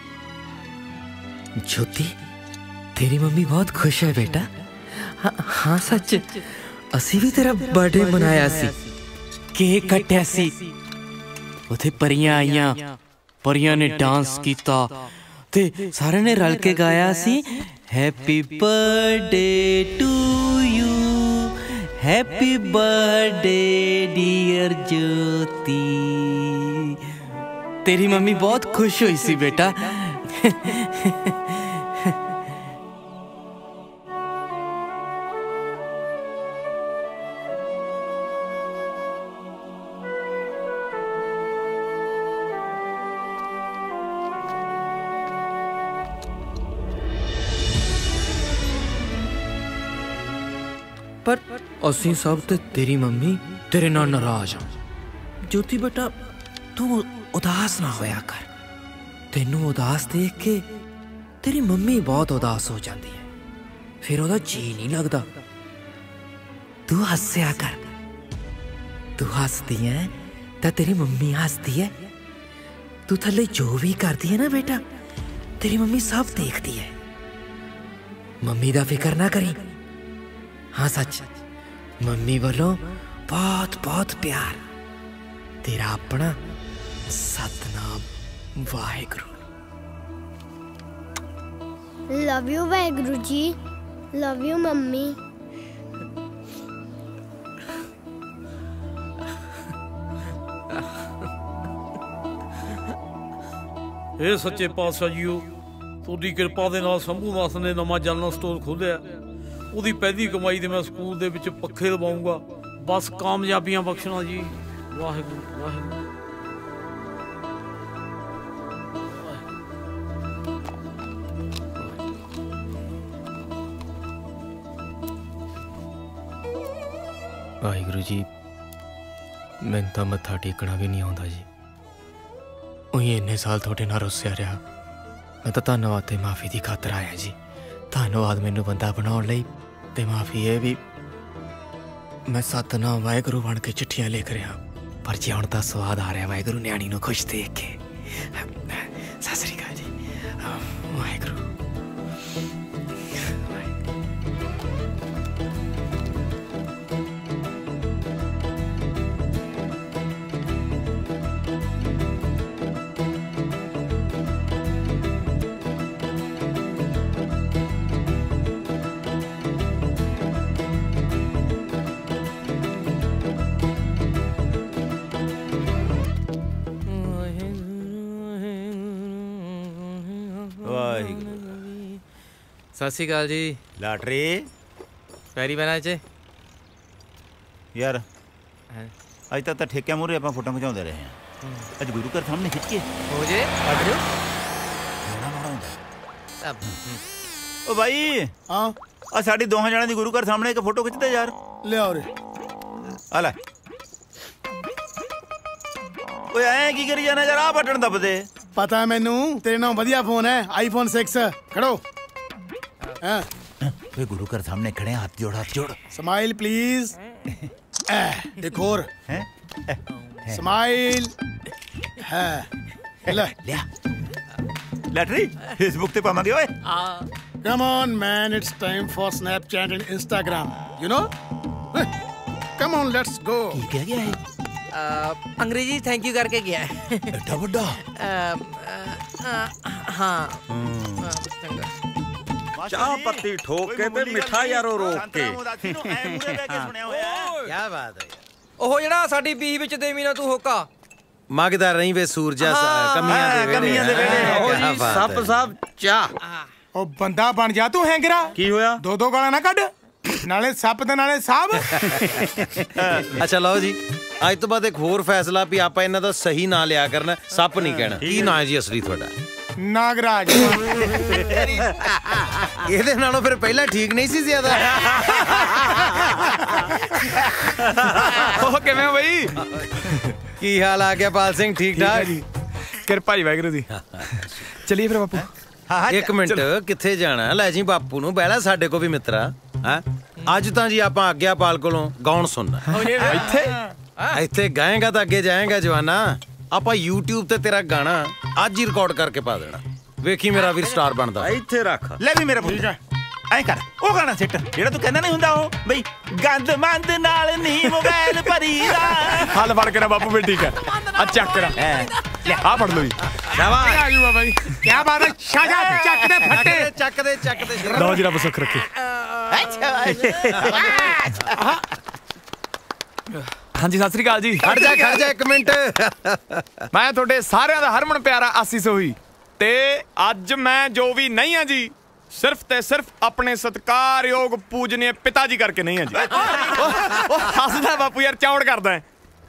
ज्योति, तेरी मम्मी बहुत खुश है बेटा। हाँ, हाँ सच, असी भी तेरा बर्थडे मनाया सी, केक कट्टिया सी, उथे परियां आईयां, परियां ने डांस कीता ते सारे ने रल के गाया सी happy birthday to you, happy birthday dear Jyoti. तेरी मम्मी बहुत खुश हुई सी बेटा। पर असी सब ते तेरी मम्मी तेरे नाल नाराज हाँ। ज्योति बेटा, तू उदास ना होया कर। तेनू उदास देख के तेरी मम्मी बहुत उदास हो जाती है, फिर ओदा जी नहीं लगता। तू हंसया कर। तू हंसती है तो तेरी मम्मी हंसती है। तू थले जो भी करती है ना बेटा, तेरी मम्मी सब देखती है। मम्मी दा फिक्र ना करी। हाँ सच, मम्मी वालों बहुत बहुत प्यार। तेरा अपना Satnam Waheguru. Love you Waheguru ji, love you mummy. ਇਹ ਸੱਚੇ ਪਾਤਸ਼ਾਹ ਜੀਓ, ਤੁਹਾਡੀ ਕਿਰਪਾ ਦੇ ਨਾਲ ਸੰਭੂ ਦਾਸ ਨੇ ਨਵਾਂ ਜਨਰਲ ਸਟੋਰ ਖੋਲ੍ਹਿਆ। ਉਹਦੀ ਪਹਿਲੀ ਕਮਾਈ ਤੇ ਮੈਂ ਸਕੂਲ ਦੇ ਵਿੱਚ ਪੱਖੇ ਲਵਾਉਂਗਾ। ਬਸ ਕਾਮਯਾਬੀਆਂ ਬਖਸ਼ਣਾ ਜੀ। ਵਾਹਿਗੁਰੂ ਵਾਹਿਗੁਰੂ। वाहिगुरु जी मैनूं तां मत्था टेकना भी नहीं आउंदा जी। उही इन्ने साल थोड़े नाल रुस्सिया रहा। मैं तो धन्नवाद ते माफ़ी दी खातर आया जी। धन्नवाद मैनूं बंदा बनाउण लई ते माफ़ी ये भी मैं सतनाम वाहिगुरु बन के चिट्ठियां लिख रहा। पर जी हुण तां स्वाद आ रहा वाहिगुरु न्याणी नूं खुश देख के। सत श्री अकाल जी। वाहिगुरु सत श्री अकाल जी। लाटरी पैरी पैना चे यार अज तक तो ठेकिया मूहरे आप फोटो खिचाते रहे हैं। अज गुरु घर सामने खिंच के हो जे ओ भाई हाँ आ साडी दोहां जणियां दी गुरु घर सामने एक फोटो खिंचते यार। ले आओ रे आ ले ओए ऐ की करी जाना यार। आ बटन दब दे। पता है मैनू तेरे नाम बढ़िया फोन है आईफोन सिक्स। खड़ो हाँ वे गुरु घर सामने खड़े हाथ जोड़ हाथ जोड़। Smile please. एक और स्माइल है ले ले लैटरी फेसबुक ते पावांगे ओए। Come on man it's time for Snapchat and Instagram you know. Come on let's go. की कह गया है? अंग्रेजी थैंक यू करके गया है। एडा बड़ा हाँ चाह पत्ती ठोक के ते मिठा यारो रोक के। क्या बात है। ओह जेड़ा साडी बीह विच देवी ना तू होका मंगदा रही वे सूरजा कमियां दे वेले। कमियां दे वेले सप साहब चाह ओ बंदा बन जा तू हैंगरा। की होया? दो दो गाला ना कड नाले सप ते नाले साहब। अच्छा लो जी आज तो बाद एक होर फैसला भी आप इन्हां दा सही ना लिया करना। सप नहीं कहना। की ना है जी असली थोड़ा? नागराज। ਇਹਦੇ ਨਾਲੋਂ ਫਿਰ ਪਹਿਲਾਂ ਠੀਕ ਨਹੀਂ ਸੀ ਜ਼ਿਆਦਾ। ਉਹ ਕਿਵੇਂ ਬਈ? ਕੀ ਹਾਲ ਆ ਗਿਆ ਪਾਲ ਸਿੰਘ? ਠੀਕ ਠਾਕ ਜੀ ਕਿਰਪਾ ਜੀ ਵਾਹਿਗੁਰੂ ਦੀ। ਚਲਿਏ ਫਿਰ ਬਾਪੂ। ਇੱਕ ਮਿੰਟ ਕਿੱਥੇ ਜਾਣਾ? ਲੈ ਜੀ ਬਾਪੂ ਨੂੰ ਬਹਿਲਾ ਸਾਡੇ ਕੋ ਵੀ ਮਿੱਤਰਾ। ਹਾਂ ਅੱਜ ਤਾਂ ਜੀ ਆਪਾਂ ਆਗਿਆਪਾਲ ਕੋਲੋਂ ਗਾਉਣ ਸੁਣਨਾ। ਇੱਥੇ ਇੱਥੇ ਗਾਏਗਾ ਤਾਂ ਅੱਗੇ ਜਾਏਗਾ ਜਵਾਨਾ। ਆਪਾਂ YouTube ਤੇ ਤੇਰਾ ਗਾਣਾ ਅੱਜ ਹੀ ਰਿਕਾਰਡ ਕਰਕੇ ਪਾ ਦੇਣਾ। ਵੇਖੀ ਮੇਰਾ ਵੀਰ ਸਟਾਰ ਬਣਦਾ। ਇੱਥੇ ਰੱਖ ਲੈ ਵੀ ਮੇਰਾ ਪੁੱਤ ਐ ਕਰ ਉਹ ਗਾਣਾ ਸਿੱਟ ਜਿਹੜਾ ਤੂੰ ਕਹਿੰਦਾ ਨਹੀਂ ਹੁੰਦਾ ਉਹ ਬਈ ਗੰਦ ਮੰਦ ਨਾਲ ਨਹੀਂ ਮੋਬਾਈਲ ਭਰੀਦਾ। ਹਲ ਫੜ ਕੇ ਨਾ ਬਾਪੂ ਵੀ ਠੀਕ ਹੈ। ਆ ਚੱਕ ਕਰਾ ਆ ਫੜ ਲੋ ਜੀ। ਸ਼ਾਬਾਸ਼ ਆ ਜੂਆ ਬਾਈ ਕੀ ਬਾਤ ਹੈ। ਸ਼ਾਜਾ ਚੱਕ ਦੇ ਫੱਟੇ ਚੱਕ ਦੇ ਚੱਕ ਦੇ। ਲਓ ਜੀ ਰੱਬ ਸੁੱਖ ਰੱਖੇ। ਹਾਂਜੀ ਸਤਿ ਸ੍ਰੀ ਅਕਾਲ ਜੀ। ਖੜ ਜਾ ਖੜ ਜਾ ਇੱਕ ਮਿੰਟ। ਮੈਂ ਤੁਹਾਡੇ ਸਾਰਿਆਂ ਦਾ ਹਰਮਨ ਪਿਆਰਾ ਆਸੀ ਸੋਹੀ ਤੇ ਅੱਜ ਮੈਂ ਜੋ ਵੀ ਨਹੀਂ ਆ ਜੀ ਸਿਰਫ ਤੇ ਸਿਰਫ ਆਪਣੇ ਸਤਿਕਾਰਯੋਗ ਪੂਜਨੀय ਪਿਤਾ ਜੀ ਕਰਕੇ ਨਹੀਂ ਆ ਜੀ। ਉਹ ਹੱਸਦਾ ਬਾਪੂ ਯਾਰ ਚੌੜ ਕਰਦਾ।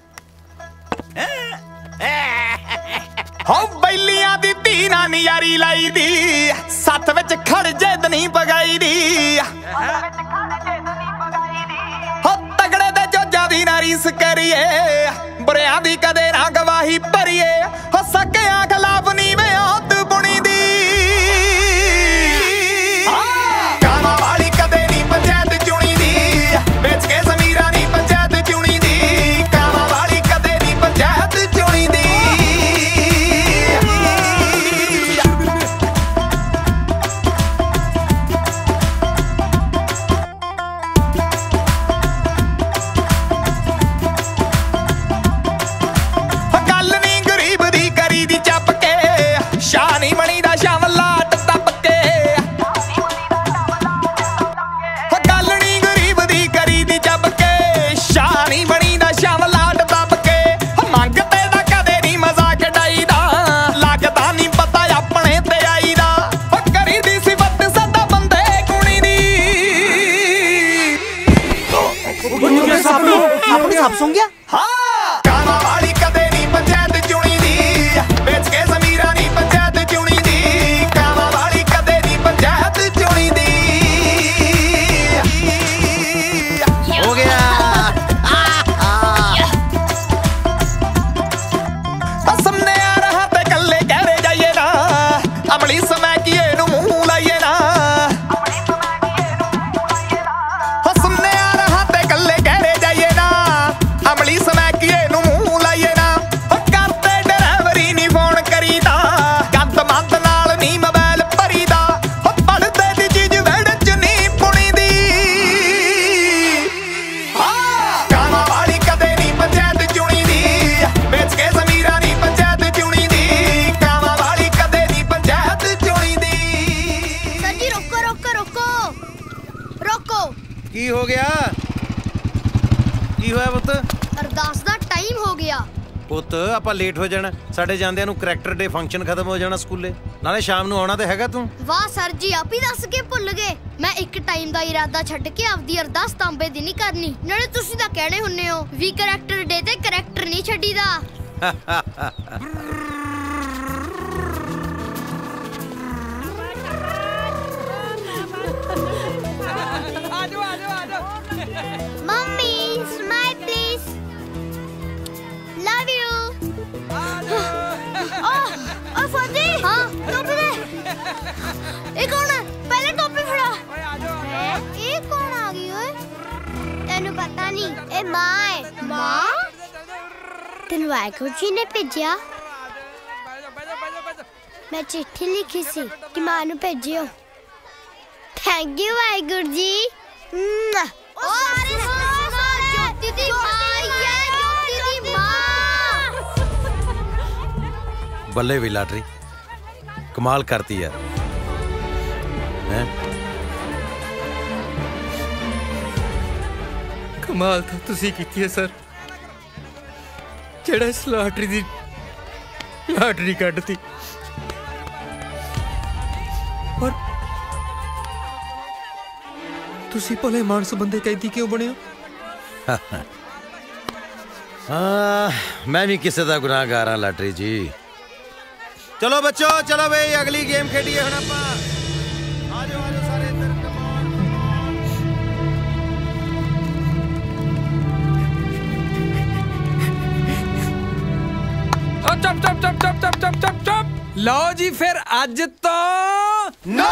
ਹੋ ਬੈਲੀਆਂ ਦੀ ਧੀ ਨਾ ਨਿਆਰੀ ਲਾਈ ਦੀ ਸੱਤ ਵਿੱਚ ਖੜ ਜੇ ਦਨੀ ਪਗਾਈ ਦੀ। ਹੋ ਤਗੜੇ ਦੇ ਜੋਜਾਂ ਦੀ ਨਾ ਰੀਸ ਕਰੀਏ ਬੁਰਿਆਂ ਦੀ ਕਦੇ ਨਾ ਗਵਾਹੀ ਭਰੀਏ। ਹੋ ਸਕਿਆਂ ਖਿਲਾਫ ਨੀਵੇਂ ਔਤ ਬੁਣੀ ਦੀ ਕਾਮਾਂ ਵਾਲੀ ਕਦੇ ਨਹੀਂ ਪੰਚਾਇਤ ਚੁਣੀ ਦੀ ਵੇਚ ਕੇ ਜ਼ਮੀਰਾਂ ਨਹੀਂ ਪੰਚਾਇਤ ਚੁਣੀ ਦੀ ਕਾਮਾਂ ਵਾਲੀ ਕਦੇ ਨਹੀਂ ਪੰਚਾਇਤ ਚੁਣੀ ਦੀ। ਸੱਪ ਸੁੰਘ ਗਿਆ। ਹਾਂ ਕਾਮਾਂ ਵਾਲੀ ਕਦੇ ਨਹੀਂ ਪੰਚਾਇਤ ਚੁਣੀ ਦੀ ਵੇਚ ਕੇ ਜ਼ਮੀਰਾਂ ਨਹੀਂ ਪੰਚਾਇਤ ਚੁਣੀ ਦੀ ਕਾਮਾਂ ਵਾਲੀ ਕਦੇ ਨਹੀਂ ਪੰਚਾਇਤ ਚੁਣੀ ਦੀ। ਹੋ ਗਿਆ ਅਰਦਾਸ ਦਾ ਟਾਈਮ ਹੋ ਗਿਆ। ਪੁੱਤ ਆਪਾਂ ਲੇਟ ਹੋ ਜਾਣਾ, ਸਾਡੇ ਜਾਂਦਿਆਂ ਨੂੰ ਕਰੈਕਟਰ ਡੇ ਫੰਕਸ਼ਨ ਖਤਮ ਹੋ ਜਾਣਾ ਸਕੂਲੇ, ਨਾਲੇ ਸ਼ਾਮ ਨੂੰ ਆਉਣਾ ਤੇ ਹੈਗਾ ਤੂੰ। ਵਾਹ ਸਰ ਜੀ, ਆਪ ਹੀ ਦੱਸ ਕੇ ਭੁੱਲ ਗਏ। ਮੈਂ ਇੱਕ ਟਾਈਮ ਦਾ ਇਰਾਦਾ ਛੱਡ ਕੇ ਆਪਦੀ ਅਰਦਾਸ ਤਾਂਬੇ ਦੀ ਨਹੀਂ ਕਰਨੀ। ਨਾਲੇ ਤੁਸੀਂ ਤਾਂ ਕਹਿਣੇ ਹੁੰਨੇ ਹੋ ਵੀ ਕਰੈਕਟਰ ਡੇ ਤੇ ਕਰੈਕਟਰ ਨਹੀਂ ਛੱਡੀਦਾ। Mummy smile please love you. ओ फौजी, हाँ टोपी दे। ये कौन है? पहले टोपी फड़ा। ये कौन आ गई ओए? तेनू पता नहीं, ए माँ है। माँ? तेनू वाहिगुरू जी ने भेजिया? मैं चिट्ठी लिखी सी कि माँ नू भेजियो। Thank you Waheguru ji. ओ सारे सुनो, ज्योति दी माँ ये, ज्योति दी माँ। ਬੱਲੇ ਵੀ ਲਾਟਰੀ ਕਮਾਲ ਕਰਤੀ ਯਾਰ ਹੈ। ਕਮਾਲ ਤਾਂ ਤੁਸੀਂ ਕੀਤੀ ਹੈ ਸਰ, ਜਿਹੜਾ ਇਸ ਲਾਟਰੀ ਦੀ ਲਾਟਰੀ ਕੱਢਤੀ। ਔਰ ਤੁਸੀਂ ਭਲੇ ਮਾਨਸ ਬੰਦੇ ਕੈਦੀ ਕਿਉਂ ਬਣੇ ਹੋ? ਹਾਂ ਮੈਂ ਵੀ ਕਿਸੇ ਦਾ ਗੁਨਾਹਗਾਰ ਹਾਂ ਲਾਟਰੀ ਜੀ। ਚਲੋ ਬੱਚੋ, ਚਲੋ ਬਈ ਅਗਲੀ ਗੇਮ ਖੇਡੀਏ ਹੁਣ ਆਪਾਂ। ਆ ਜਾਓ ਆ ਜਾਓ ਸਾਰੇ ਇੱਧਰ, ਚੁੱਪ ਚੁੱਪ ਚੁੱਪ ਚੁੱਪ ਚੁੱਪ ਚੁੱਪ ਚੁੱਪ ਚੁੱਪ। ਲਓ ਜੀ ਫਿਰ ਅੱਜ ਤੋਂ ਨਾ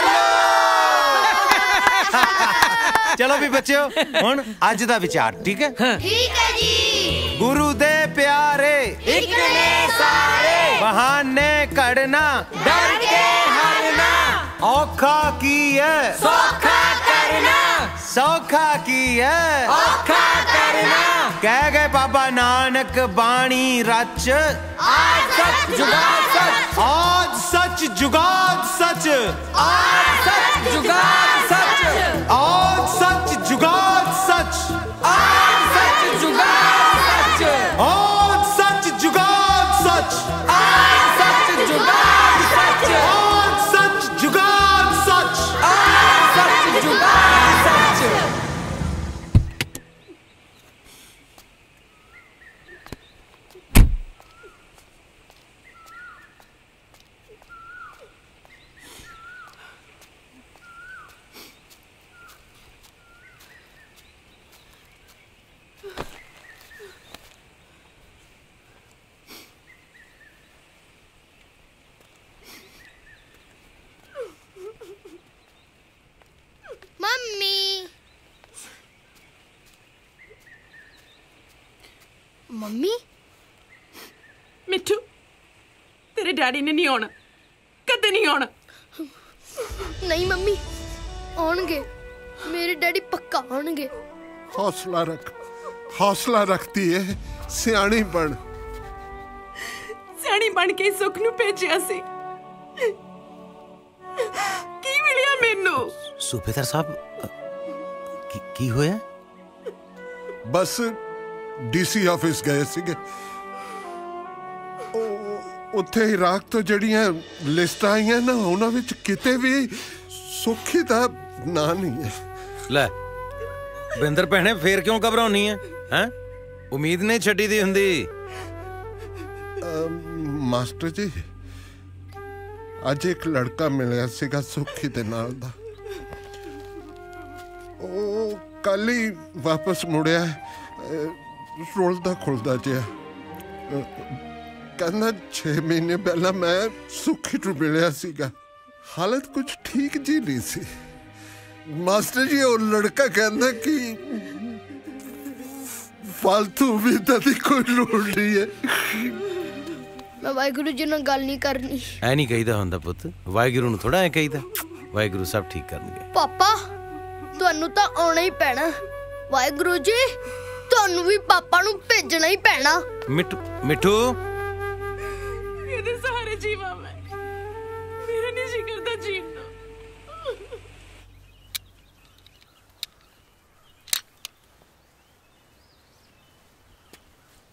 ਚਲੋ ਵੀ ਬੱਚਿਓ, ਹੁਣ ਅੱਜ ਦਾ ਵਿਚਾਰ ਠੀਕ ਹੈ? ਠੀਕ ਹੈ ਜੀ। ਗੁਰੂ ਦੇ ਪਿਆਰੇ ਇੱਕ ਨੇ ਸਾਰੇ, ਬਹਾਨੇ ਕੱਢਣਾ ਡਰ ਕੇ ਹਰਨਾ, ਔਖਾ ਕੀ ਹੈ ਸੌਖਾ ਕਰਨਾ, ਸੌਖਾ ਕੀ ਹੈ ਔਖਾ ਕਰਨਾ। ਕਹਿ ਗਏ ਬਾਬਾ ਨਾਨਕ ਬਾਣੀ ਰਚ, ਆਜ ਸੱਚ ਜੁਗਾਦ ਸੱਚ, ਆਜ ਸੱਚ ਜੁਗਾਦ ਸੱਚ, ਆਜ ਸੱਚ ਜੁਗਾਦ ਸੱਚ, ਆਜ ਸੱਚ ਜੁਗਾਦ ਸੱਚ, ਆਜ ਸੱਚ ਜੁਗਾਦ ਸੱਚ, ਆਜ ਸੱਚ ਜੁਗਾਦ ਸੱਚ, ਆਜ ਸੱਚ ਜੁਗਾਦ ਸੱਚ, ਆਜ ਸੱਚ ਜੁਗਾਦ ਸੱਚ, ਆਜ ਸੱਚ ਜੁਗਾਦ ਸੱਚ। मम्मी मम्मी मिठू तेरे डैडी ने नहीं आना, कदे नहीं आना। नहीं मम्मी आउणगे, मेरे डैडी पक्का आउणगे। हौसला रख, हौसला रखती है, सियाणी बन। सियाणी बन के सुख नू भेजिया सी, की मिलिया मैनू? सूबेदार साहब की, की होया? बस ਡੀਸੀ ਆਫਿਸ ਗਏ ਸੀਗੇ, ਉੱਥੇ ਇਰਾਕ ਤੋਂ ਜਿਹੜੀਆਂ ਲਿਸਟਾਂ ਆਈਆਂ ਨਾ ਉਹਨਾਂ ਵਿੱਚ ਕਿਤੇ ਵੀ ਸੁੱਖੀ ਦਾ ਨਾਂ ਨਹੀਂ ਹੈ। ਲੈ ਬਿੰਦਰ ਭੈਣੇ ਫੇਰ ਕਿਉਂ ਘਬਰਾਉਣੀ ਹੈ? ਹੈ ਉਮੀਦ ਨਹੀਂ ਛੱਡੀ ਦੀ ਹੁੰਦੀ। ਮਾਸਟਰ ਜੀ ਅੱਜ ਇੱਕ ਲੜਕਾ ਮਿਲਿਆ ਸੀਗਾ ਸੁੱਖੀ ਦੇ ਨਾਲ ਦਾ, ਉਹ ਕੱਲ ਹੀ ਵਾਪਸ ਮੁੜਿਆ, ਰੁਲਦਾ ਖੁਲਦਾ ਜਿਹਾ। ਕਹਿੰਦਾ ਛੇ ਮਹੀਨੇ ਪਹਿਲਾਂ ਮੈਂ ਸੁੱਖੀ ਨੂੰ ਮਿਲਿਆ ਸੀਗਾ, ਹਾਲਤ ਕੁਝ ਠੀਕ ਜੀ ਨਹੀਂ ਸੀ। ਮਾਸਟਰ ਜੀ ਉਹ ਲੜਕਾ ਕਹਿੰਦਾ ਕਿ ਫालतू ਵੀ ਦੀ ਕੋਈ ਲੋੜ ਨਹੀਂ ਹੈ। ਮੈਂ ਵਾਹਿਗੁਰੂ ਜੀ ਨਾਲ ਗੱਲ ਨਹੀਂ ਕਰਨੀ। ਐ ਨਹੀਂ ਕਹੀਦਾ ਹੁੰਦਾ ਪੁੱਤ, ਵਾਹਿਗੁਰੂ ਨੂੰ ਥੋੜਾ ਐ ਕਹੀਦਾ। ਵਾਹਿਗੁਰੂ ਸਭ ਠੀਕ ਕਰਨਗੇ। ਪਾਪਾ ਤੁਹਾਨੂੰ ਤਾਂ ਆਉਣਾ ਹੀ ਪੈਣਾ। ਵਾਹਿਗੁਰੂ ਜੀ ਤੁਹਾਨੂੰ ਵੀ ਪਾਪਾ ਨੂੰ ਭੇਜਣਾ ਹੀ ਪੈਣਾ। ਮਿੱਠੂ ਮਿੱਠੂ ਇਹਦੇ ਸਹਾਰੇ ਜੀਵਾਂ ਮੈਂ, ਮੇਰਾ ਨਹੀਂ ਜੀ ਕਰਦਾ ਜੀਣ ਨੂੰ।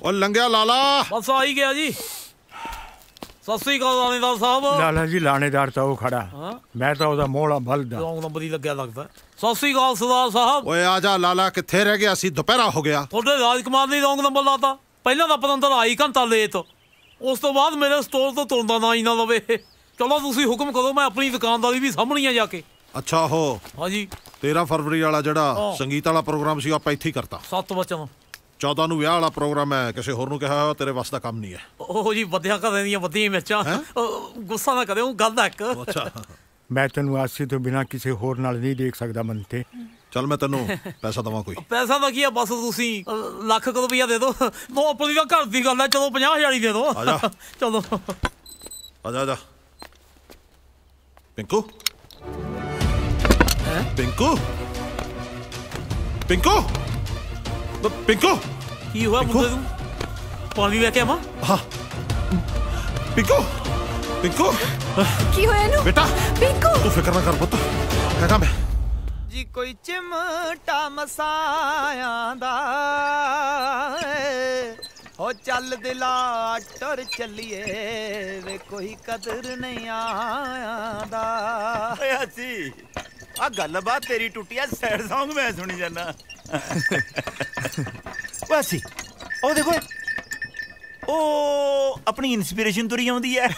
ਉਹ ਲੰਘਿਆ ਲਾਲਾ ਬਸ ਆ ਹੀ ਗਿਆ ਜੀ। ਸਤਿ ਸ੍ਰੀ ਅਕਾਲ ਲਾਣੇਦਾਰ ਸਾਹਿਬ। ਲਾਲਾ ਜੀ ਲਾਣੇਦਾਰ ਤਾਂ ਉਹ ਖੜਾ, ਮੈਂ ਤਾਂ ਉਹਦਾ ਮੋਹਲਾ ਬਲਦਾ। ਰੌਂਗ ਨੰਬਰ ਹੀ ਲੱਗਿਆ ਲੱਗਦਾ। ਸਤਿ ਸ੍ਰੀ ਅਕਾਲ ਸਰਦਾਰ ਸਾਹਿਬ। ਓਏ ਆ ਜਾ ਲਾਲਾ, ਕਿੱਥੇ ਰਹਿ ਗਿਆ ਸੀ? ਦੁਪਹਿਰਾ ਹੋ ਗਿਆ। ਤੁਹਾਡੇ ਰਾਜਕੁਮਾਰ ਨੇ ਰੌਂਗ ਨੰਬਰ ਲਾਤਾ। ਪਹਿਲਾਂ ਤਾਂ ਪਤੰਦਰ ਆਈ ਘੰਟਾ ਲੇਟ, ਉਸ ਤੋਂ ਬਾਅਦ ਮੇਰੇ ਸਟੋਰ ਤੋਂ ਤੁਰਦਾ ਨਾ ਹੀ ਨਾ ਲਵੇ। ਚਲੋ ਤੁਸੀਂ ਹੁਕਮ ਕਰੋ, ਮੈਂ ਆਪਣੀ ਦੁਕਾਨਦਾਰੀ ਵੀ ਸਾਹਮਣੀ ਆ ਜਾ ਕੇ। ਅੱਛਾ ਹੋ ਹਾਂਜੀ। ਤੇਰਾਂ ਫਰਵਰੀ ਵਾਲਾ ਜਿਹੜਾ ਸੰਗੀਤ ਵਾਲਾ ਪ੍ਰੋਗਰਾਮ ਸੀ ਆਪਾਂ ਇੱਥੇ ਹੀ ਕਰਤਾ। ਸੱਤ ਵਚਨ। ਚੌਦਾਂ ਨੂੰ ਵਿਆਹ ਵਾਲਾ ਪ੍ਰੋਗਰਾਮ ਹੈ, ਕਿਸੇ ਹੋਰ ਨੂੰ ਕਿਹਾ ਤੇਰੇ ਵੱਸ ਦਾ ਕੰਮ ਨਹੀਂ ਹੈ। ਉਹ ਜੀ ਵਧੀਆ ਘਰਾਂ ਦੀਆਂ ਵਧੀਆਂ ਮਿਰਚਾਂ। ਗੁੱਸਾ ਨਾ ਕਰਿਓ, ਗੱਲ ਦਾ ਇੱਕ। ਅੱਛਾ ਮੈਂ ਤੈਨੂੰ ਆਸੀ ਤੋਂ ਬਿਨਾਂ ਕਿਸੇ ਹੋਰ ਨਾਲ ਨਹੀਂ ਦੇਖ ਸਕਦਾ ਮੰਤੇ। ਚੱਲ ਮੈਂ ਤੈਨੂੰ ਪੈਸਾ ਦਵਾਂ ਕੋਈ? ਪੈਸਾ ਤਾਂ ਕੀ ਆ, ਬਸ ਤੁਸੀਂ ਲੱਖ ਕੁ ਰੁਪਈਆ ਦੇ ਦਿਓ। ਨੋ ਆਪਣੀ ਤਾਂ ਘਰ ਦੀ ਗੱਲ ਹੈ। ਚਲੋ ਪੰਜਾਹ ਹਜ਼ਾਰ ਹੀ ਦੇ ਦਿਓ। ਚਲੋ ਆ ਜਾ ਆ ਜਾ। ਪਿੰਕੂ ਪਿੰਕੂ ਪਿੰਕੂ ਪਿੰਕੂ ਕੀ ਹੋਇਆ ਮੁੰਡੇ ਨੂੰ? ਪਾਣੀ ਲੈ ਕੇ ਆਵਾਂ? ਹਾਂ ਪਿੰਕੂ ਪਿੰਕੂ ਕੀ ਹੋਇਆ ਇਹਨੂੰ? ਬੇਟਾ ਪਿੰਕੂ ਤੂੰ ਫਿਕਰ ਨਾ ਕਰ ਪੁੱਤ, ਹੈਗਾ ਮੈਂ। ਜੀ ਕੋਈ ਚਿਮਟਾ ਮਸਾਇਆ ਦਾ ਹੋ ਚੱਲ ਦਿਲਾ ਟੁਰ ਚੱਲੀਏ ਵੇ ਕੋਈ ਕਦਰ ਨਹੀਂ ਆਇਆਂਦਾ। ਓਏ ਹੱਸੀ ਆ ਗੱਲਬਾਤ ਤੇਰੀ ਟੁੱਟੀ ਆ, ਸੈਡ Song ਮੈਂ ਸੁਣੀ ਜਾਨਾ। ਓਏ ਹੱਸੀ ਉਹ ਦੇਖੋ, ਉਹ ਆਪਣੀ ਇਨਸਪੀਰੇਸ਼ਨ ਤੁਰੀ ਆਉਂਦੀ ਐ।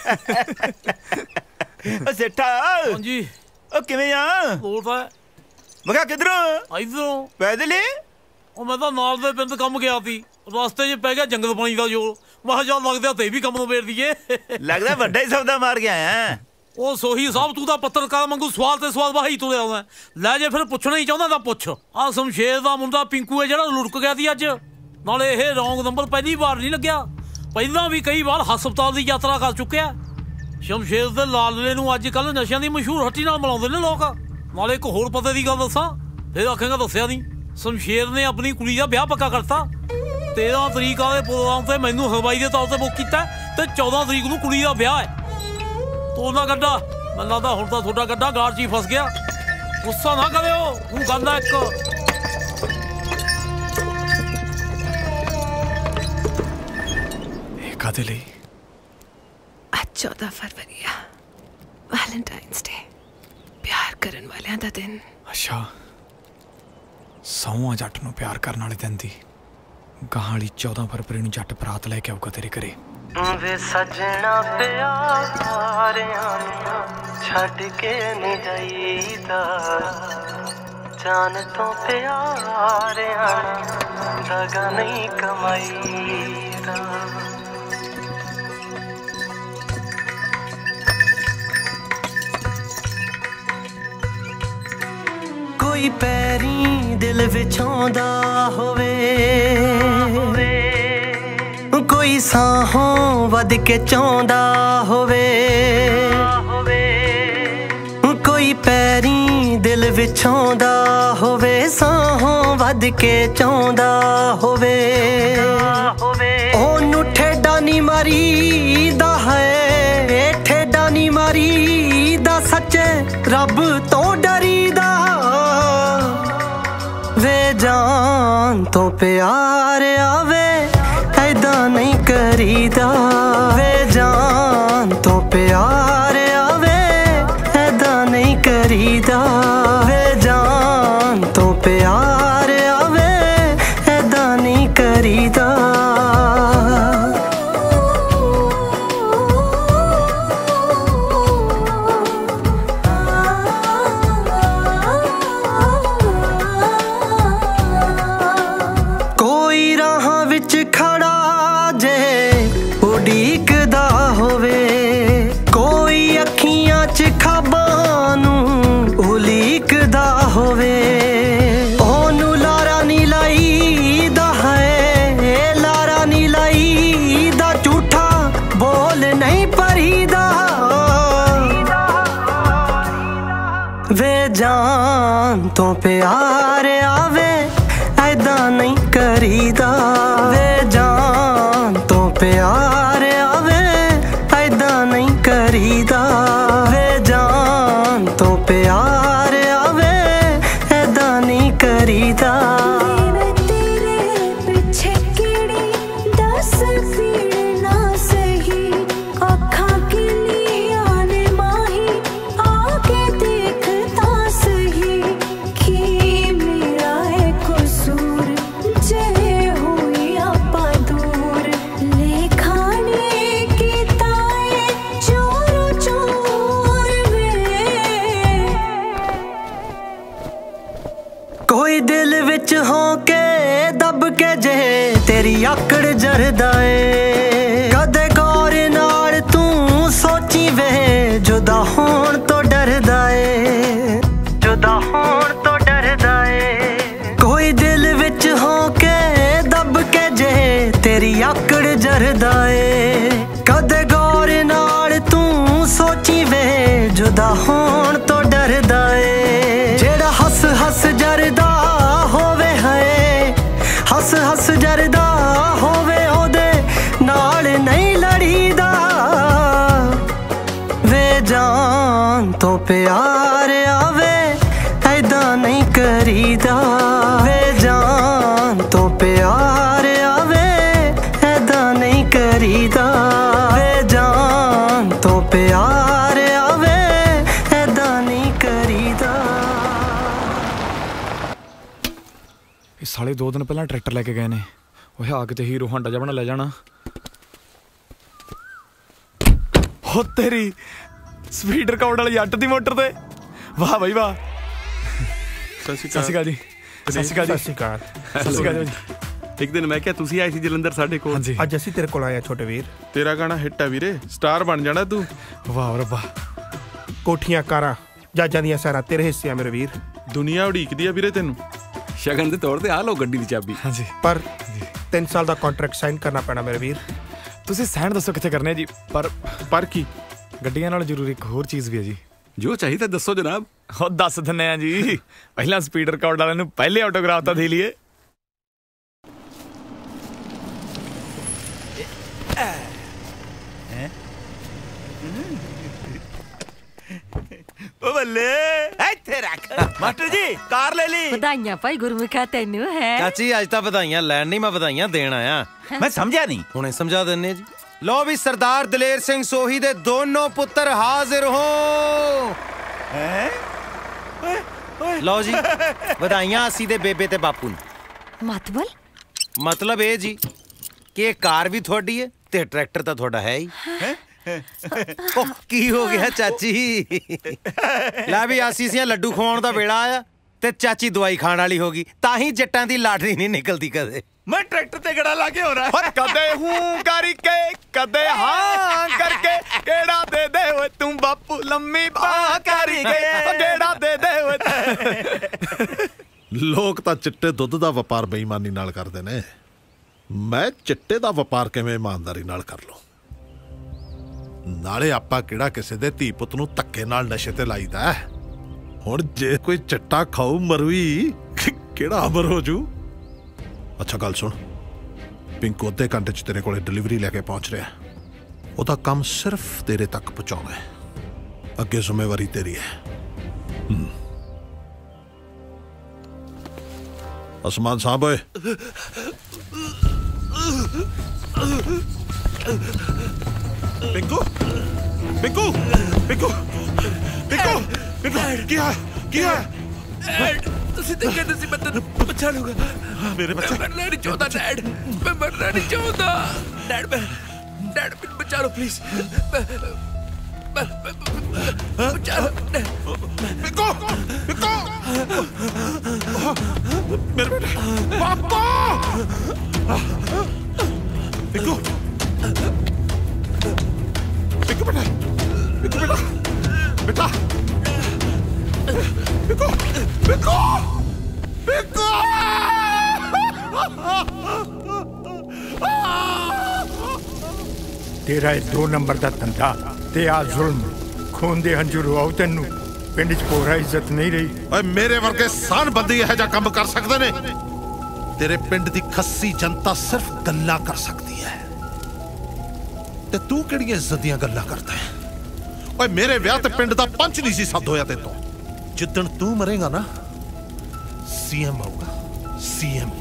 ਓ ਸੇਠਾ ਹਾਂਜੀ ਉਹ ਕਿਵੇਂ ਆ? ਹੋਰ ਤਾਂ ਮਗਾ ਕਿਧਰੋਂ? ਇਧਰੋਂ। ਪੈਦਲ ਹੀ? ਉਹ ਮੈਂ ਤਾਂ ਨਾਲ ਦੇ ਪਿੰਡ ਕੰਮ ਗਿਆ ਸੀ, ਰਸਤੇ 'ਚ ਪੈ ਗਿਆ ਜੰਗਲ ਪਾਣੀ ਦਾ ਜੋਰ। ਮੈਂ ਕਿਹਾ ਚੱਲ ਲੱਗਦਾ ਤੇ ਵੀ ਕੰਮ ਨੂੰ ਵੇੜ ਦਈਏ। ਲੱਗਦਾ ਵੱਡਾ ਹੀ ਸੌਦਾ ਮਾਰ ਗਿਆ ਆ। ਉਹ ਸੋਹੀ ਸਾਹਿਬ, ਤੂੰ ਤਾਂ ਪੱਤਰਕਾਰ ਵਾਂਗੂ ਸਵਾਲ ਤੇ ਸਵਾਲ ਵਾਹੀ ਤੁਰਿਆ ਆਉਂਦਾ। ਲੈ ਜੇ ਫਿਰ ਪੁੱਛਣਾ ਹੀ ਚਾਹੁੰਦਾ ਤਾਂ ਪੁੱਛ। ਆਹ ਸ਼ਮਸ਼ੇਰ ਦਾ ਮੁੰਡਾ ਪਿੰਕੂ ਹੈ ਜਿਹੜਾ ਲੁੜਕ ਗਿਆ ਸੀ ਅੱਜ। ਨਾਲੇ ਇਹ ਰੌਂਗ ਨੰਬਰ ਪਹਿਲੀ ਵਾਰ ਨਹੀਂ ਲੱਗਿਆ, ਪਹਿਲਾਂ ਵੀ ਕਈ ਵਾਰ ਹਸਪਤਾਲ ਦੀ ਯਾਤਰਾ ਕਰ ਚੁੱਕਿਆ। ਸ਼ਮਸ਼ੇਰ ਦੇ ਲਾਲਲੇ ਨੂੰ ਅੱਜ ਕੱਲ੍ਹ ਨਸ਼ਿਆਂ ਦੀ ਮਸ਼ਹੂਰ ਹੱਟੀ ਨਾਲ ਮਿਲਾਉਂਦੇ ਨੇ ਲੋਕ। ਨਾਲੇ ਇੱਕ ਹੋਰ ਪਤੇ ਦੀ ਗੱਲ ਦੱਸਾਂ, ਫਿਰ ਆਖੇਗਾ ਦੱਸਿਆ ਨਹੀਂ। ਸ਼ਮਸ਼ੇਰ ਨੇ ਆਪਣੀ ਕੁੜੀ ਦਾ ਵਿਆਹ ਪੱਕਾ ਕਰਤਾ। ਤੇਰਾਂ ਤਰੀਕ ਵਾਲੇ ਪ੍ਰੋਗਰਾਮ ਤੇ ਮੈਨੂੰ ਹਲਵਾਈ ਦੇ ਤੌਰ ਤੇ ਬੁੱਕ ਕੀਤਾ ਤੇ ਚੌਦਾਂ ਤਰੀਕ ਨੂੰ ਕੁੜੀ ਦਾ ਵਿਆਹ ਹੈ। ਤੂੰ ਨਾ ਗੱਡਾ, ਮੈਨੂੰ ਲੱਗਦਾ ਹੁਣ ਤਾਂ ਤੁਹਾਡਾ ਗੱਡਾ ਗਾਰ 'ਚ ਹੀ ਫਸ ਗਿਆ। ਗੁੱਸਾ ਨਾ ਕਰਿਓ, ਤੂੰ ਗੱਲ ਆ ਇੱਕ। ਇਹ ਕਾਹਦੇ ਲਈ? ਅੱਜ ਚੌਦਾਂ ਫਰਵਰੀ ਆ, ਵੈਲੈਂਟਾਈਨਸ ਡੇ, ਪਿਆਰ ਕਰਨ ਵਾਲਿਆਂ ਦਾ ਦਿਨ। ਅੱਛਾ, ਸੌਂ ਜੱਟ ਨੂੰ ਪਿਆਰ ਕਰਨ ਵਾਲੇ ਦਿਨ ਦੀ। ਗਾਹਾਂ ਵਾਲੀ ਚੌਦਾਂ ਫਰਵਰੀ ਨੂੰ ਜੱਟ ਬਰਾਤ ਲੈ ਕੇ ਆਊਗਾ ਤੇਰੇ ਘਰੇ। ਵੇ ਸਜਣਾ ਪਿਆਰਿਆਂ ਛੱਡ ਕੇ ਨਹੀਂ ਜਾਈਦਾ, ਜਾਨ ਤੋਂ ਪਿਆਰਿਆਂ ਦਗਾ ਨਹੀਂ ਕਮਾਈਦਾ। ਕੋਈ ਪੈਰੀ ਦਿਲ ਵਿਛਾਉਂਦਾ ਹੋਵੇ, ਕੋਈ ਸਾਹੋਂ ਵੱਧ ਕੇ ਚਾਹੁੰਦਾ ਹੋਵੇ, ਕੋਈ ਪੈਰੀ ਦਿਲ ਵਿਛਾਉਂਦਾ ਹੋਵੇ, ਸਾਹੋਂ ਵੱਧ ਕੇ ਚਾਹੁੰਦਾ ਹੋਵੇ। ਉਹਨੂੰ ਠੇਡਾ ਨੀ ਮਾਰੀਦਾ ਹੈ, ਠੇਡਾ ਨੀ ਮਾਰੀਦਾ, ਸੱਚੇ ਰੱਬ ਤੋਂ ਡਰੀਦਾ। ਵੇ ਜਾਨ ਤੋਂ ਪਿਆਰ ਆਵੇ ਐਦਾਂ ਨਹੀਂ ਕਰੀਦਾ, ਵੇ ਜਾਨ ਤੋਂ ਪਿਆਰ ਆਵੇ ਐਦਾਂ ਨਹੀਂ ਕਰੀਦਾ, ਵੇ ਜਾਨ ਤੋਂ ਪਿਆਰ ਆਵੇ ਐਦਾਂ ਨਹੀਂ ਕਰੀਦਾ। ਕੋਈ ਰਾਹਾਂ ਵਿੱਚ ਖੜਾ ਜੇ ਉਡੀਕਦਾ ਹੋਵੇ, ਕੋਈ ਅੱਖੀਆਂ 'ਚ ਖਾਬਾਂ ਨੂੰ ਉਲੀਕਦਾ ਹੋਵੇ। ਉਹਨੂੰ ਲਾਰਾ ਨੀ ਲਾਈਦਾ ਹੈ, ਲਾਰਾ ਨੀ ਲਾਈਦਾ, ਝੂਠਾ ਬੋਲ ਨਹੀਂ ਭਰੀਦਾ। ਵੇ ਜਾਨ ਤੋਂ ਪਿਆਰ ਆਵੇ ਐਦਾਂ ਨਹੀਂ ਕਰੀਦਾ, ਵੇ ਜਾਨ ਤੋਂ ਪਿਆਰ ਆਵੇ ਐਦਾਂ ਨਹੀਂ ਕਰੀਦਾ, ਵੇ ਜਾਨ ਤੋਂ ਪਿਆਰ ਆਵੇ ਐਦਾਂ ਨਹੀਂ ਕਰੀਦਾ। ਤੇਰੇ ਪਿੱਛੇ ਕਿਹੜੀ ਦੱਸ तेरी आकड़ जरदा ए कदे गौर नाल तू सोची वे जुदा होण तो डरदा ए जुदा होण तो डरदा ए कोई दिल विच हो के दब के जे तेरी आकड़ जरदा ए कदे गौर नाल तू सोची वे जुदा होण तो डरदा ए जेड़ा हस हस जरदा होवे है हस हस जरदा होवे ओदे नाल नहीं लड़ीदा वे जान तो प्यार आवे ऐदा नहीं करीदा वे जान तो प्यार आवे ऐदा नहीं करीदा वे जान तो प्यार आवे ऐदा नहीं करीदा। ਇਹ ਸਾਲੇ ਦੋ ਦਿਨ ਪਹਿਲਾਂ ਟਰੈਕਟਰ ਲੈ ਕੇ ਗਏ ਨੇ ਉਹ ਆ ਕਿਤੇ ਹੀਰੋ ਹਾਂਡਾ ਜਿਹਾ ਬਣਾ ਲੈ ਜਾਣਾ ਹੋ ਤੇਰੀ ਸਪੀਡ ਰਿਕਾਰਡ ਵਾਲੀ ਜੱਟ ਦੀ ਮੋਟਰ ਤੇ ਵਾਹ ਬਈ ਵਾਹ ਸਤਿ ਸ਼੍ਰੀ ਅਕਾਲ ਜੀ ਸਤਿ ਸ਼੍ਰੀ ਅਕਾਲ ਜੀ ਸਤਿ ਸ਼੍ਰੀ ਅਕਾਲ ਸਤਿ ਸ਼੍ਰੀ ਅਕਾਲ ਜੀ ਇੱਕ ਦਿਨ ਮੈਂ ਕਿਹਾ ਤੁਸੀਂ ਆਏ ਸੀ ਜਲੰਧਰ ਸਾਡੇ ਕੋਲ ਅੱਜ ਅਸੀਂ ਤੇਰੇ ਕੋਲ ਆਏ ਆ ਛੋਟੇ ਵੀਰ ਤੇਰਾ ਗਾਣਾ ਹਿੱਟ ਆ ਵੀਰੇ ਸਟਾਰ ਬਣ ਜਾਣਾ ਤੂੰ ਵਾਹ ਰੱਬਾ ਕੋਠੀਆਂ ਕਾਰਾਂ ਜਾਜਾਂ ਦੀਆਂ ਸਾਰਾ ਤੇਰੇ ਹਿੱਸੇ ਆ ਮੇਰੇ ਵੀਰ ਦੁਨੀਆ ਉਡੀਕਦੀ ਆ ਵੀਰੇ ਤੈਨੂੰ ਸ਼ਗਨ ਦੇ ਤੌਰ ਤੇ ਆ ਲੋ ਗੱਡੀ ਦੀ ਚਾਬੀ ਹਾਂਜੀ ਪਰ ਤਿੰਨ ਸਾਲ ਦਾ ਕੰਟਰੈਕਟ ਸਾਈਨ ਕਰਨਾ ਪੈਣਾ ਮੇਰੇ ਵੀਰ ਤੁਸੀਂ ਸਾਈਨ ਦੱਸੋ ਕਿੱਥੇ ਕਰਨੇ ਜੀ ਪਰ ਪਰ ਕੀ ਗੱਡੀਆਂ ਨਾਲ ਜ਼ਰੂਰੀ ਇੱਕ ਹੋਰ ਚੀਜ਼ ਵੀ ਹੈ ਜੀ ਜੋ ਚਾਹੀਦਾ ਦੱਸੋ ਜਨਾਬ ਉਹ ਦੱਸ ਦਿੰਨੇ ਆ ਜੀ ਪਹਿਲਾਂ ਸਪੀਡ ਰਿਕਾਰਡ ਵਾਲਿਆਂ ਨੂੰ ਪਹਿਲੇ ਆਟੋਗ੍ਰਾਫ ਤਾਂ ਦੇ ਲਈਏ ओ बल्ले ਇੱਥੇ ਰੱਖ ਮਾਸਟਰ ਜੀ ਕਾਰ ਲੈ ਲਈ ਵਧਾਈਆਂ ਭਾਈ ਗੁਰਮੁਖਾ ਤੈਨੂੰ ਹੈ ਚਾਚੀ ਅੱਜ ਤਾਂ ਵਧਾਈਆਂ ਲੈਣ ਨਹੀਂ ਮੈਂ ਵਧਾਈਆਂ ਦੇਣ ਆਇਆ ਮੈਂ ਸਮਝਿਆ ਨਹੀਂ ਹੁਣੇ ਸਮਝਾ ਦਿੰਨੇ ਜੀ ਲੋ ਵੀ ਸਰਦਾਰ ਦਲੇਰ ਸਿੰਘ ਸੋਹੀ ਦੇ ਦੋਨੋਂ ਪੁੱਤਰ ਹਾਜ਼ਰ ਹੋ ਹੈ ਲਓ ਜੀ ਵਧਾਈਆਂ ਅਸੀਂ ਦੇ ਬੇਬੇ ਤੇ ਬਾਪੂ ਨੂੰ ਮਤਲਬ ਮਤਲਬ ਇਹ ਜੀ ਕਿ ਇਹ ਕਾਰ ਵੀ ਤੁਹਾਡੀ ਹੈ ਤੇ ਟਰੈਕਟਰ ਤਾਂ ਤੁਹਾਡਾ ਹੈ ਹੀ ਉਹ ਕੀ ਹੋ ਗਿਆ ਚਾਚੀ ਲੈ ਵੀ ਆਸੀਸੀਆਂ ਲੱਡੂ ਖਵਾਉਣ ਦਾ ਵੇਲਾ ਆਇਆ ਤੇ ਚਾਚੀ ਦਵਾਈ ਖਾਣ ਵਾਲੀ ਹੋ ਗਈ ਤਾਂ ਹੀ ਜੱਟਾਂ ਦੀ ਲਾਟਰੀ ਨਹੀਂ ਨਿਕਲਦੀ ਕਦੇ ਮੈਂ ਟਰੈਕਟਰ ਤੇ ਗੜਾ ਲਾ ਕੇ ਹੋ ਰਹਾ ਹੈ ਕਦੇ ਹੂੰ ਕਰਕੇ ਕਦੇ ਹਾਂ ਕਰਕੇ ਕਿਹੜਾ ਦੇ ਦੇ ਓਏ ਤੂੰ ਬਾਪੂ ਲੰਮੀ ਬਾਹ ਕਰਕੇ ਕਿਹੜਾ ਦੇ ਦੇ ਓਏ ਲੋਕ ਤਾਂ ਚਿੱਟੇ ਦੁੱਧ ਦਾ ਵਪਾਰ ਬੇਈਮਾਨੀ ਨਾਲ ਕਰਦੇ ਨੇ ਮੈਂ ਚਿੱਟੇ ਦਾ ਵਪਾਰ ਕਿਵੇਂ ਇਮਾਨਦਾਰੀ ਨਾਲ ਕਰ ਲਵਾਂ ਨਾਲੇ ਆਪਾਂ ਕਿਹੜਾ ਕਿਸੇ ਦੇ ਧੀ ਪੁੱਤ ਨੂੰ ਧੱਕੇ ਨਾਲ ਨਸ਼ੇ ਤੇ ਲਾਈਦਾ ਹੁਣ ਜੇ ਕੋਈ ਚੱਟਾ ਖਾਊ ਮਰੂਈ ਕਿਹੜਾ ਅਮਰ ਹੋ ਜੂ ਅੱਛਾ ਗੱਲ ਸੁਣ ਪਿੰਕੂ ਅੱਧੇ ਘੰਟੇ ਚ ਤੇਰੇ ਕੋਲੇ ਡਿਲੀਵਰੀ ਲੈ ਕੇ ਪਹੁੰਚ ਰਿਹਾ ਉਹਦਾ ਕੰਮ ਸਿਰਫ ਤੇਰੇ ਤੱਕ ਪਹੁੰਚਾਉਣਾ ਹੈ ਅੱਗੇ ਜ਼ਿੰਮੇਵਾਰੀ ਤੇਰੀ ਹੈ ਅਸਮਾਨ ਸਾਹਿਬ ਓਏ पिंकू पिंकू पिंकू पिंकू पिंकू क्या क्या डैड ਤੁਸੀਂ ਤਾਂ ਕਹਿੰਦੇ ਸੀ ਮੈਂ ਤੈਨੂੰ ਬਚਾ ਲੂੰਗਾ ਮੇਰੇ ਬੱਚੇ ਮੈਂ ਮਰਨਾ ਨਹੀਂ ਚਾਹੁੰਦਾ ਡੈਡ ਮੈਂ ਮਰਨਾ ਨਹੀਂ ਚਾਹੁੰਦਾ ਡੈਡ ਮੈਂ ਡੈਡ ਮੈਨੂੰ ਬਚਾ ਲਓ ਪਲੀਜ਼ ਬਚਾ ਲਓ ਪਿੰਕੂ ਪਿੰਕੂ ਮੇਰੇ ਬੇਟੇ ਪਾਪਾ ਪਿੰਕੂ Pico, beta! Pico, beta! Beta! Pico! Pico! Pico! तेरा दो नंबर का धंधा ते आ जुल्म खून दे हंझू रुआओ तेनू पिंड च कोरा इज्जत नहीं रही ओए मेरे वर्गे सान बंदे यह जा काम कर सकते ने तेरे पिंड दी खस्सी जनता सिर्फ गल्ला कर सकती है ਤੇ ਤੂੰ ਕਿਹੜੀਆਂ ਇੱਜ਼ਤ ਦੀਆਂ ਗੱਲਾਂ ਕਰਦਾ ਹੈ ਓਏ ਮੇਰੇ ਵਿਆਹ ਤੇ ਪਿੰਡ ਦਾ ਪੰਚ ਨਹੀਂ ਸੀ ਸੱਦ ਹੋਇਆ ਤੇਤੋਂ ਜਿੱਦਣ ਤੂੰ ਮਰੇਗਾ ਨਾ ਸੀਐਮ ਆਊਗਾ ਸੀਐਮ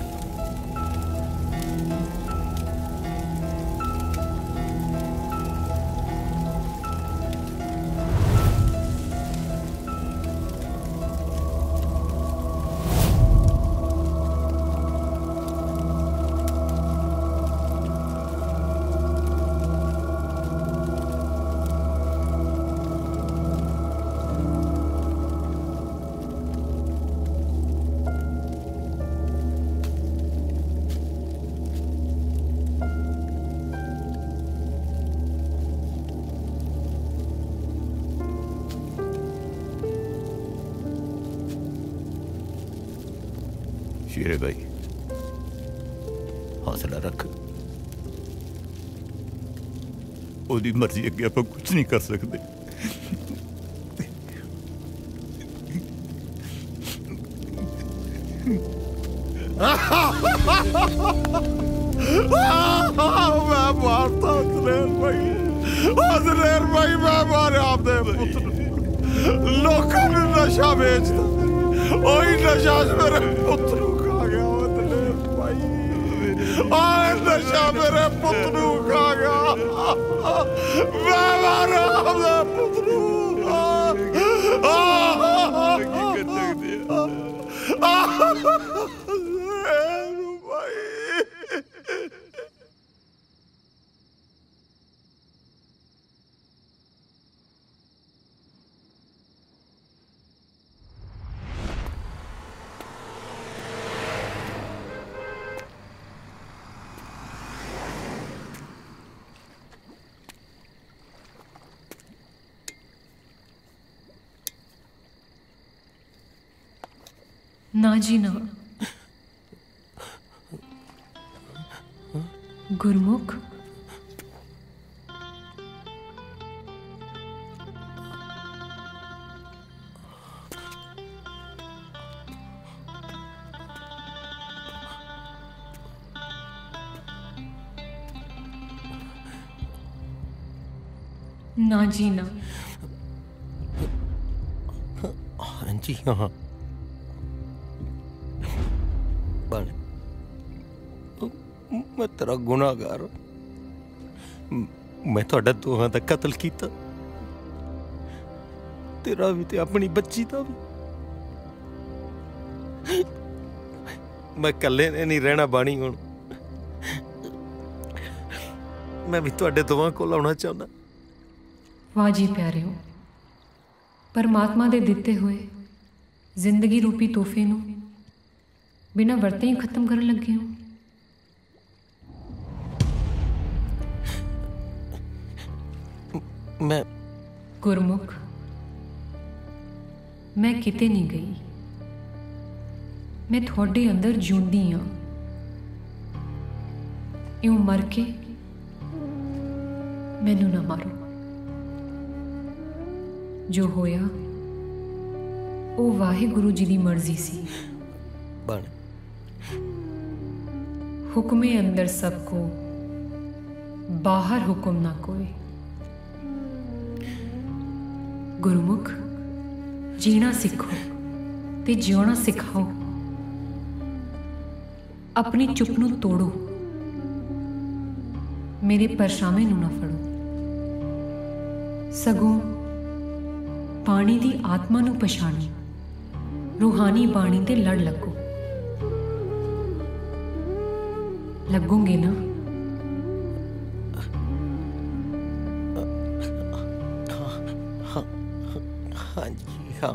शेर भाई, हौसला रख। ओदी मर्जी अगे आप कुछ नहीं कर सकते। मैं मारता अजलेर भाई, अजलेर भाई मैं मारे आपने पुत्र लोगों ने नशा बेचता, वही नशा मेरे पुत्र खा गया। अजलेर भाई आए नशा मेरे पुत्र खा गया, मैं मारे आपने पुत्र। ना जी ना। गुरमुख, ना जी ना। हाँ जी हाँ बन, मैं तेरा गुनाहगार, मैं थोड़ा दोहां दा कत्ल कीता, तेरा भी ते अपनी बच्ची दा भी। मैं कल्ले ने नहीं रहना बाणी हुण, मैं भी थोड़े दोहां कोल आउणा चाहुंदा। वाह जी प्यारे हो, परमात्मा दे दिते हुए जिंदगी रूपी तोहफे नूं बिना वरते ही खत्म करन लगे हो। मैं गुरमुख, मैं किते नहीं गई, मैं थोड़े अंदर जिउंदी हाँ। यूं मर के मैनू ना मारो। जो होया वो वाहिगुरु जी दी मर्जी सी। बन हुक्मे अंदर सबको, बाहर हुक्म ना कोई। गुरमुख, जीना सीखो ते जिउना सिखाओ। अपनी चुप नूं तोड़ो, मेरे परछावे नूं ना फड़ो। सगों पानी दी आत्मा नूं पछाणो, रूहानी बाणी ते लड़ लगो। लगोगे ना? हाँ हाँ जी हाँ।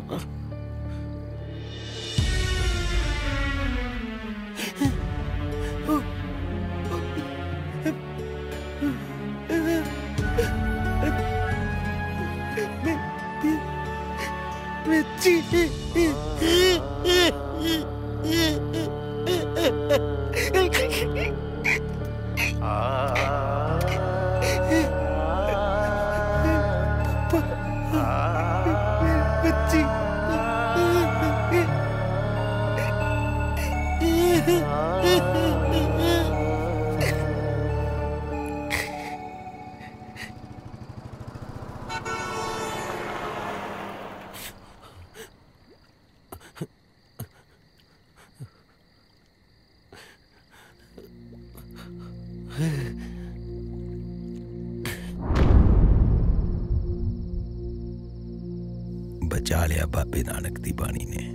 बचा लिया बाबे नानक दी बाणी ने।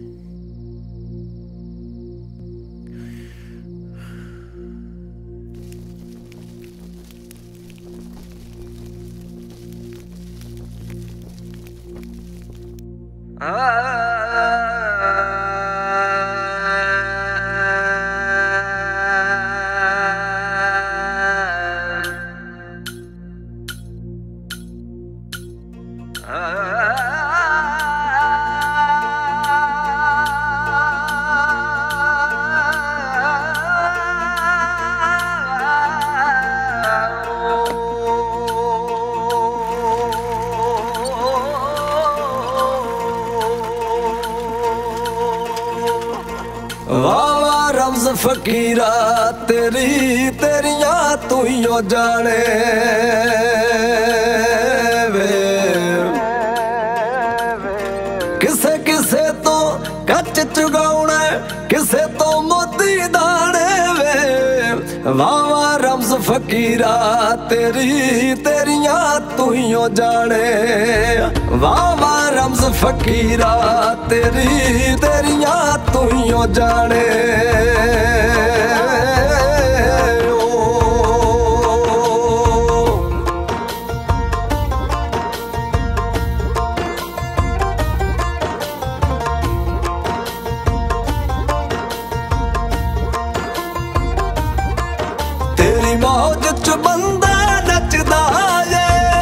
फकीरा तेरी तेरिया तू यो जाने वे किसे किसे तो कच चुगाउना किसे तो मोती दाने वे वाह वाह रम्स फकीरा तेरी तेरिया तू यो जाने वाह वाह रम्स फकीरा तेरी तेरिया तू यो जाने तेरी मौज च बंदा नचदा जे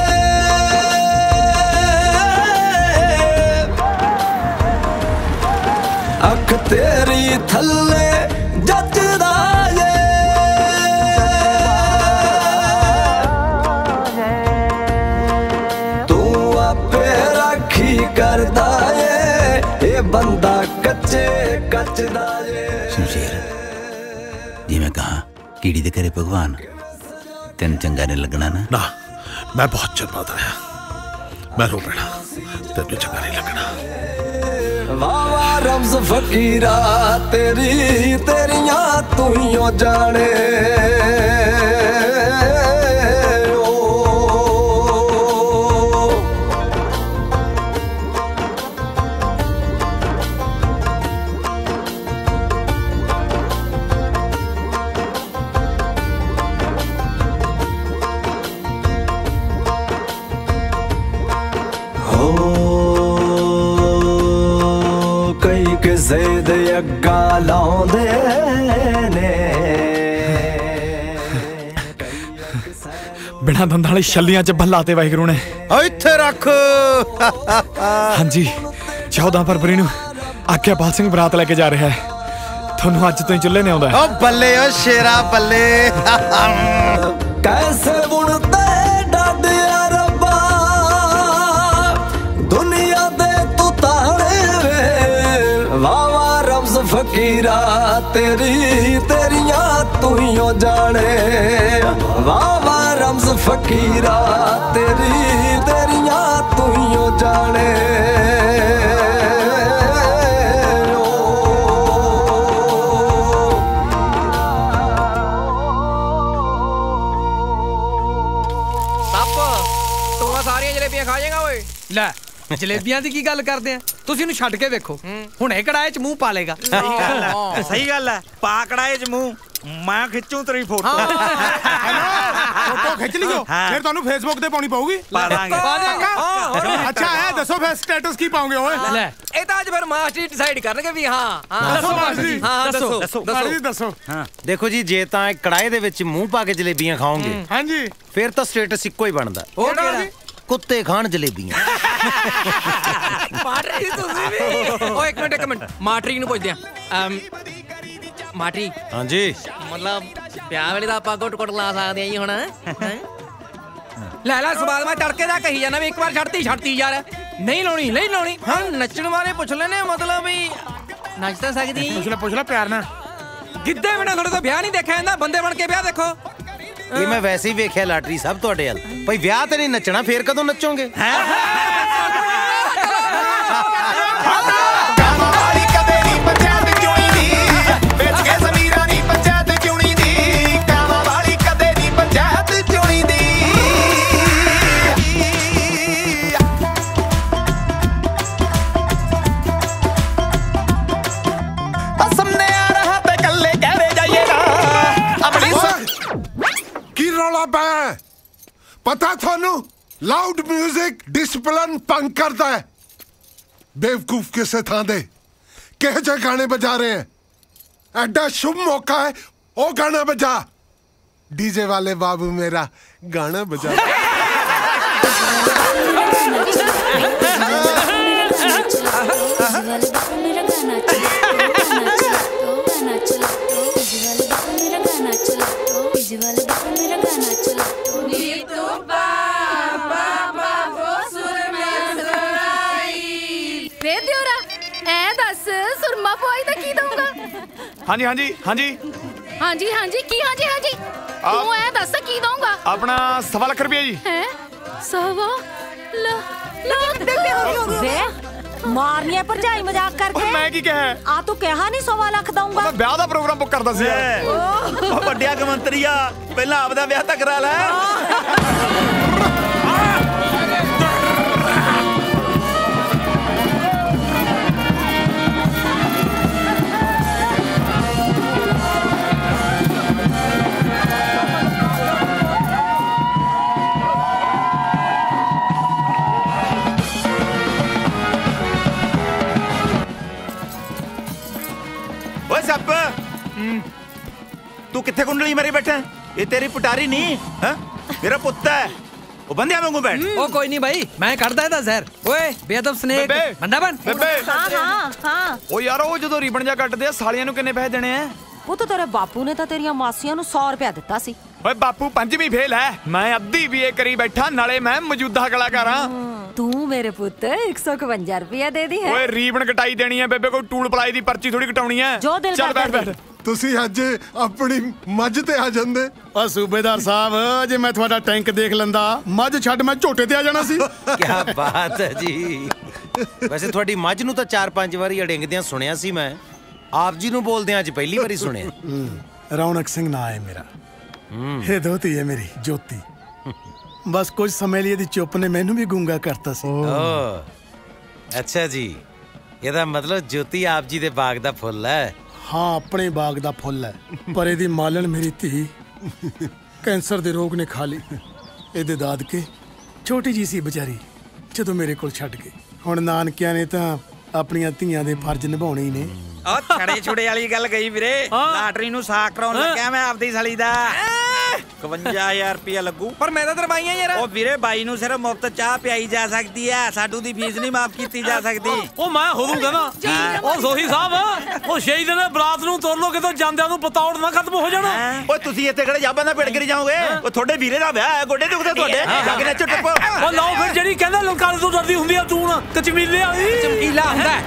अख तेरी थल्ले जचदा जे तू आपे राखी करदा ए ये बंदा कच्चे कचदा जे शमशेर जी मैं कहा कीड़ी दे करे भगवान तेन चंगा नहीं लगना ना ना मैं बहुत शर्माता आया मैं रो बैठा तेन चंगा नहीं लगना वाह वाह रम्स फकीरा तेरी तेरिया तू यो जाने किसे दे अग्गा लाउंदे ने बिना दंदां वाली छल्लियां च बल्लाते वाहिगुरू ने इत्थे रख हाँ जी चौदह फरवरी नूं आज्ञापाल सिंह बरात लेके जा रहा है थानू अज तो ही चुल्हे ने आउंदा ओ बल्ले ओ शेरा बल्ले कैसे बुनते डाडिया रब्बा दुनिया दे तू ताने वे वाह वाह रम्स फकीरा तेरी तेरिया तू यो जाने वाह वाह रम्स फकीरा तेरी तेरिया तू यो जाने खा जाएगा ओए ले जलेबियां दी की गल करदे आ तुसी इनु छड्ड के वेखो हुणे कड़ाए च मुंह पा लेगा सही गल है सही गल है पा कड़ाए च मुंह मैं खिच्चूं तेरी फोटो फोटो खिच लियो फिर ਤੁਹਾਨੂੰ ਫੇਸਬੁੱਕ ਤੇ ਪਾਉਣੀ ਪਊਗੀ ਪਾ ਦਾਂਗੇ ਅੱਛਾ ਹੈ ਦੱਸੋ ਫਿਰ ਸਟੇਟਸ ਕੀ ਪਾਉਂਗੇ ਓਏ ਲੈ ਇਹ ਤਾਂ ਅੱਜ ਫਿਰ ਮਾਸਟਰ ਡਿਸਾਈਡ ਕਰਨਗੇ ਵੀ ਹਾਂ ਹਾਂ ਦੱਸੋ ਮਾਸਟਰ ਹਾਂ ਦੱਸੋ ਦੱਸੋ ਮਾਸਟਰ ਜੀ ਦੱਸੋ ਹਾਂ ਦੇਖੋ ਜੀ ਜੇ ਤਾਂ ਕੜਾਏ ਦੇ ਵਿੱਚ ਮੂੰਹ ਪਾ ਕੇ ਜਲੇਬੀਆਂ ਖਾਓਗੇ ਹਾਂਜੀ ਫਿਰ ਤਾਂ ਸਟੇਟਸ ਇੱਕੋ ਹੀ ਬਣਦਾ ਉਹ ਕਿਹੜਾ ਕੁੱਤੇ ਖਾਣ ਜਲੇਬੀਆਂ ਮਾਟਰੀ ਤੁਸੀਂ ਵੀ ਓ ਇੱਕ ਮਿੰਟ ਇੱਕ ਮਿੰਟ ਮਾਟਰੀ ਨੂੰ ਪੁੱਛਦੇ ਆ ਮਾਟਰੀ ਹਾਂਜੀ ਮਤਲਬ ਵਿਆਹ ਵੇਲੇ ਦਾ ਆਪਾਂ ਗੁੱਟ ਗੁੱਟ ਲਾ ਸਕਦੇ ਆ ਜੀ ਹੁਣ ਲੈ ਲੈ ਸਵਾਲ ਮੈਂ ਤੜਕੇ ਦਾ ਕਹੀ ਜਾਣਾ ਵੀ ਇੱਕ ਵਾਰ ਛੱਡਤੀ ਛੱਡਤੀ ਯਾਰ ਨਹੀਂ ਲਾਉਣੀ ਨਹੀਂ ਲਾਉਣੀ ਹਾਂ ਨੱਚਣ ਵਾਲੇ ਪੁੱਛ ਲੈਨੇ ਮਤਲਬ ਵੀ ਨੱਚ ਤਾਂ ਸਕਦੀ ਪੁੱਛ ਲੈ ਪੁੱਛ ਲੈ ਪਿਆਰ ਨਾਲ ਗਿੱਧੇ ਬਿਨਾ ਤੁਹਾਡੇ ਤੋਂ ਵਿਆਹ ਨਹੀਂ ਦੇਖਿਆ ਜਾਂਦਾ ਬੰਦੇ ਬਣ ਕੇ ਵਿਆਹ ਦੇਖੋ ਇਹ ਮੈਂ ਵੈਸੇ ਹੀ ਵੇਖਿਆ ਲਾਟਰੀ ਸਭ ਤੁਹਾਡੇ ਵੱਲ ਭਾਈ ਵਿਆਹ ਤੇ ਨਹੀਂ ਨੱਚਣਾ ਫੇਰ ਕਦੋਂ ਨੱਚੋਗੇ पता थानू लाउड म्यूजिक डिसिप्लिन भंग करता है बेवकूफ किसे थां दे किहे जे गाने बजा रहे हैं एडा शुभ मौका है ओ गाना बजा डीजे वाले बाबू मेरा गाना बजा ਵੇ ਦਿਓਰਾ ਐ ਦੱਸ ਸੁਰਮਾ ਪਵਾਈ ਦਾ ਕੀ ਦਊਂਗਾ हाँ जी हाँ जी हाँ जी हाँ जी हाँ जी की हाँ जी हाँ जी तू ऐ दस की दूंगा अपना सवा लाख रुपया जी हैं सवा लाख वे मारनी है भरजाई मजाक करके मैं की कहा आ तू कहा नहीं सवा लाख दूंगा मैं ब्याह दा प्रोग्राम बुक करदा सी ओ ਵੱਡਿਆ ਕਮੰਤਰੀਆ ਪਹਿਲਾਂ ਆਪਦਾ ਵਿਆਹ ਤਾਂ ਕਰਾ ਲੈ ਓਏ ਸੱਪ ਤੂੰ ਕਿੱਥੇ ਕੁੰਡਲੀ ਮਾਰੀ ਬੈਠਾ ਇਹ ਤੇਰੀ ਪਟਾਰੀ ਨਹੀਂ ਹੈ ਮੇਰਾ ਪੁੱਤ ਹੈ ਉਹ ਬੰਦਿਆਂ ਵਾਂਗੂ ਬੈਠ ओ कोई नहीं भाई मैं करदा है जहर ओए बेअदब स्नेक बंदा बन ਬੇਬੇ हाँ हाँ हाँ ਉਹ ਯਾਰ ਉਹ ਜਦੋਂ ਰੀਬਨ ਜਾ ਕੱਟਦੇ ਆ ਸਾਲੀਆਂ ਨੂੰ ਕਿੰਨੇ ਪੈਸੇ ਦੇਣੇ ਆ ਉਹ ਤਾਂ ਤੇਰੇ ਬਾਪੂ ਨੇ ਤਾਂ ਤੇਰੀਆਂ ਮਾਸੀਆਂ ਨੂੰ ਸੌ ਰੁਪਇਆ ਦਿੱਤਾ ਸੀ ਓਏ ਬਾਪੂ ਪੰਜਵੀਂ ਫੇਲ ਹੈ ਮੈਂ ਅੱਧੀ ਬੀਏ ਕਰੀ ਬੈਠਾ ਨਾਲੇ ਮੈਂ ਮੌਜੂਦਾ ਕਲਾਕਾਰ ਹਾਂ ਤੂੰ ਮੇਰੇ ਪੁੱਤ ਇੱਕ ਸੌ ਇਕਵੰਜਾ ਰੁਪਇਆ ਦੇ ਦੀ ਹੈ ਓਏ ਰੀਬਨ ਕਟਾਈ ਦੇਣੀ ਹੈ ਬੇਬੇ ਕੋਈ ਟੂਲ ਪਲਾਈ ਦੀ ਪਰਚੀ ਥੋੜੀ ਕਟਾਉਣੀ ਹੈ ਜੋ ਦਿਲ ਚੱਲ ਬੈਠ ਕਰਦਾ ਬੈਠ ਤੁਸੀਂ ਅੱਜ ਆਪਣੀ ਮੱਝ ਤੇ ਆ ਜਾਂਦੇ ਓ ਸੂਬੇਦਾਰ ਸਾਹਿਬ ਜੇ ਮੈਂ ਤੁਹਾਡਾ ਟੈਂਕ ਦੇਖ ਲੈਂਦਾ ਮੱਝ ਛੱਡ ਮੈਂ ਝੋਟੇ ਤੇ ਆ ਜਾਣਾ ਸੀ ਕੀ ਬਾਤ ਹੈ ਜੀ ਵੈਸੇ ਤੁਹਾਡੀ ਮੱਝ ਨੂੰ ਤਾਂ ਚਾਰ ਪੰਜ ਵਾਰੀ ਅੜਿੰਗਦਿਆਂ ਸੁਣਿਆ ਸੀ ਮੈਂ ਆਪ ਜੀ ਨੂੰ ਬੋਲਦਿਆਂ ਅੱਜ ਪਹਿਲੀ ਵਾਰੀ ਸੁਣਿਆ ਰੌਣਕ ਸਿੰਘ ਨਾਂ ਹੈ ਮੇਰਾ ਇਹ ਦੋਤੀ ਹੈ ਮੇਰੀ ਜੋਤੀ ਬਸ ਕੁਝ ਸਮੇਂ ਲਈ ਇਹਦੀ ਚੁੱਪ ਨੇ ਮੈਨੂੰ ਵੀ ਗੂੰਗਾ ਕਰਤਾ ਸੀ ਓ ਅੱਛਾ ਜੀ ਇਹਦਾ ਮਤਲਬ ਜੋਤੀ ਆਪ ਜੀ ਦੇ ਬਾਗ ਦਾ ਫੁੱਲ ਹੈ ਹਾਂ ਆਪਣੇ ਬਾਗ ਦਾ ਫੁੱਲ ਹੈ ਪਰ ਇਹਦੀ ਮਾਲਣ ਮੇਰੀ ਧੀ ਕੈਂਸਰ ਦੇ ਰੋਗ ਨੇ ਖਾ ਲਈ ਇਹਦੇ ਦਾਦਕੇ ਛੋਟੀ ਜੀ ਸੀ ਵਿਚਾਰੀ ਜਦੋਂ ਮੇਰੇ ਕੋਲ ਛੱਡ ਗਏ ਹੁਣ ਨਾਨਕਿਆਂ ਨੇ ਤਾਂ ਆਪਣੀਆਂ ਧੀਆਂ ਦੇ ਫਰਜ਼ ਨਿਭਾਉਣੇ ਹੀ ਨੇ ਉਹ ਛੜੇ ਛੁੜੇ ਵਾਲੀ ਗੱਲ ਗਈ ਵੀਰੇ ਲਾਟਰੀ ਨੂੰ ਸਾਕ ਕਰਾਉਣ ਲੱਗਿਆ ਮੈਂ ਆਪਦੀ ਸਾਲੀ ਦਾ ਇਕਵੰਜਾ ਹਜ਼ਾਰ ਰੁਪਇਆ ਲੱਗੂ ਪਰ ਮੈਂ ਤਾਂ ਦਰਵਾਈਆਂ ਯਾਰ ਉਹ ਵੀਰੇ ਬਾਈ ਨੂੰ ਸਿਰਫ ਮੁਫਤ ਚਾਹ ਪਿਆਈ ਜਾ ਸਕਦੀ ਹੈ ਸਾਡੂ ਦੀ ਫੀਸ ਨਹੀਂ ਮਾਫ ਕੀਤੀ ਜਾ ਸਕਦੀ ਉਹ ਮੈਂ ਹੋ ਦੂੰਗਾ ਨਾ ਉਹ ਸੋਹੀ ਸਾਹਿਬ ਉਹ ਸ਼ਹੀਦ ਨੇ ਬਰਾਤ ਨੂੰ ਤੋਰ ਲੋ ਕਿਤੋਂ ਜਾਂਦਿਆਂ ਨੂੰ ਪਤੌੜ ਨਾ ਖਤਮ ਹੋ ਜਾਣਾ ਓਏ ਤੁਸੀਂ ਇੱਥੇ ਕਿਹੜੇ ਜਾਬਾਂ ਦਾ ਪੇੜ ਕਰੀ ਜਾਓਗੇ ਉਹ ਤੁਹਾਡੇ ਵੀਰੇ ਦਾ ਵਿਆਹ ਹੈ ਗੋਡੇ ਦੁਖਦੇ ਤੁਹਾਡੇ ਜੱਗ ਨੱਚ ਟੱਪੋ ਉਹ ਲਾਓ ਫਿਰ ਜਿਹੜੀ ਕਹਿੰਦਾ ਲੰਕਾਰੇ ਤੋਂ ਡਰਦੀ ਹੁੰਦੀ ਆ ਚੂਣ ਕਚਮੀਲੇ ਵਾਲੀ ਚਮਕੀਲਾ ਹੁੰਦਾ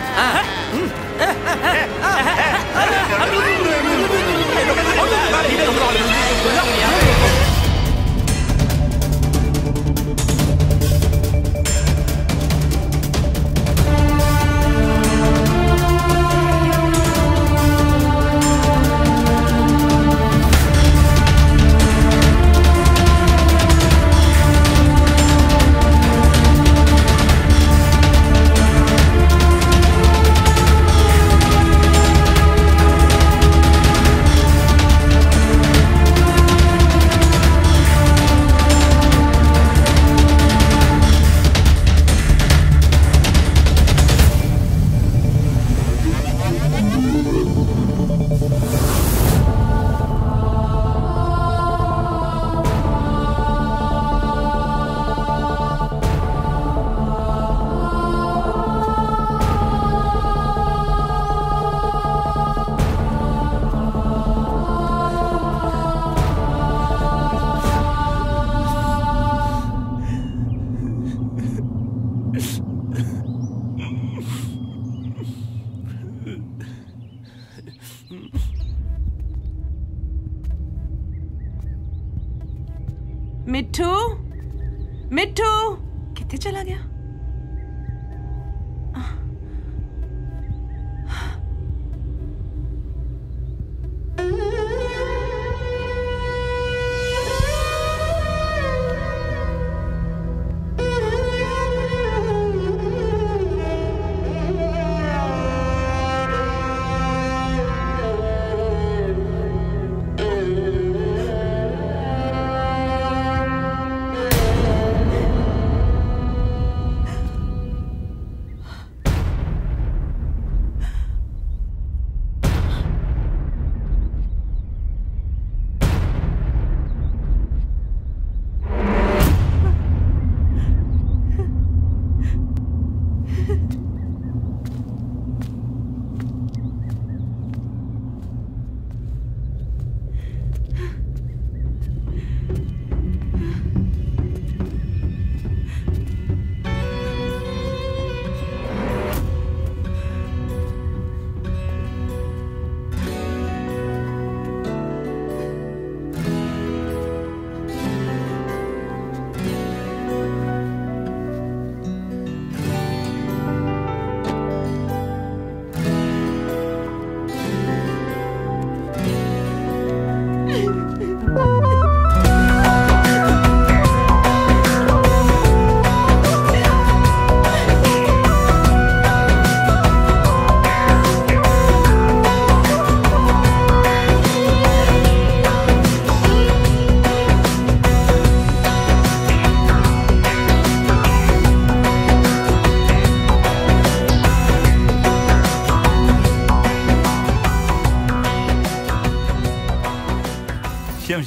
मिट्ठू मिट्ठू कितने चला गया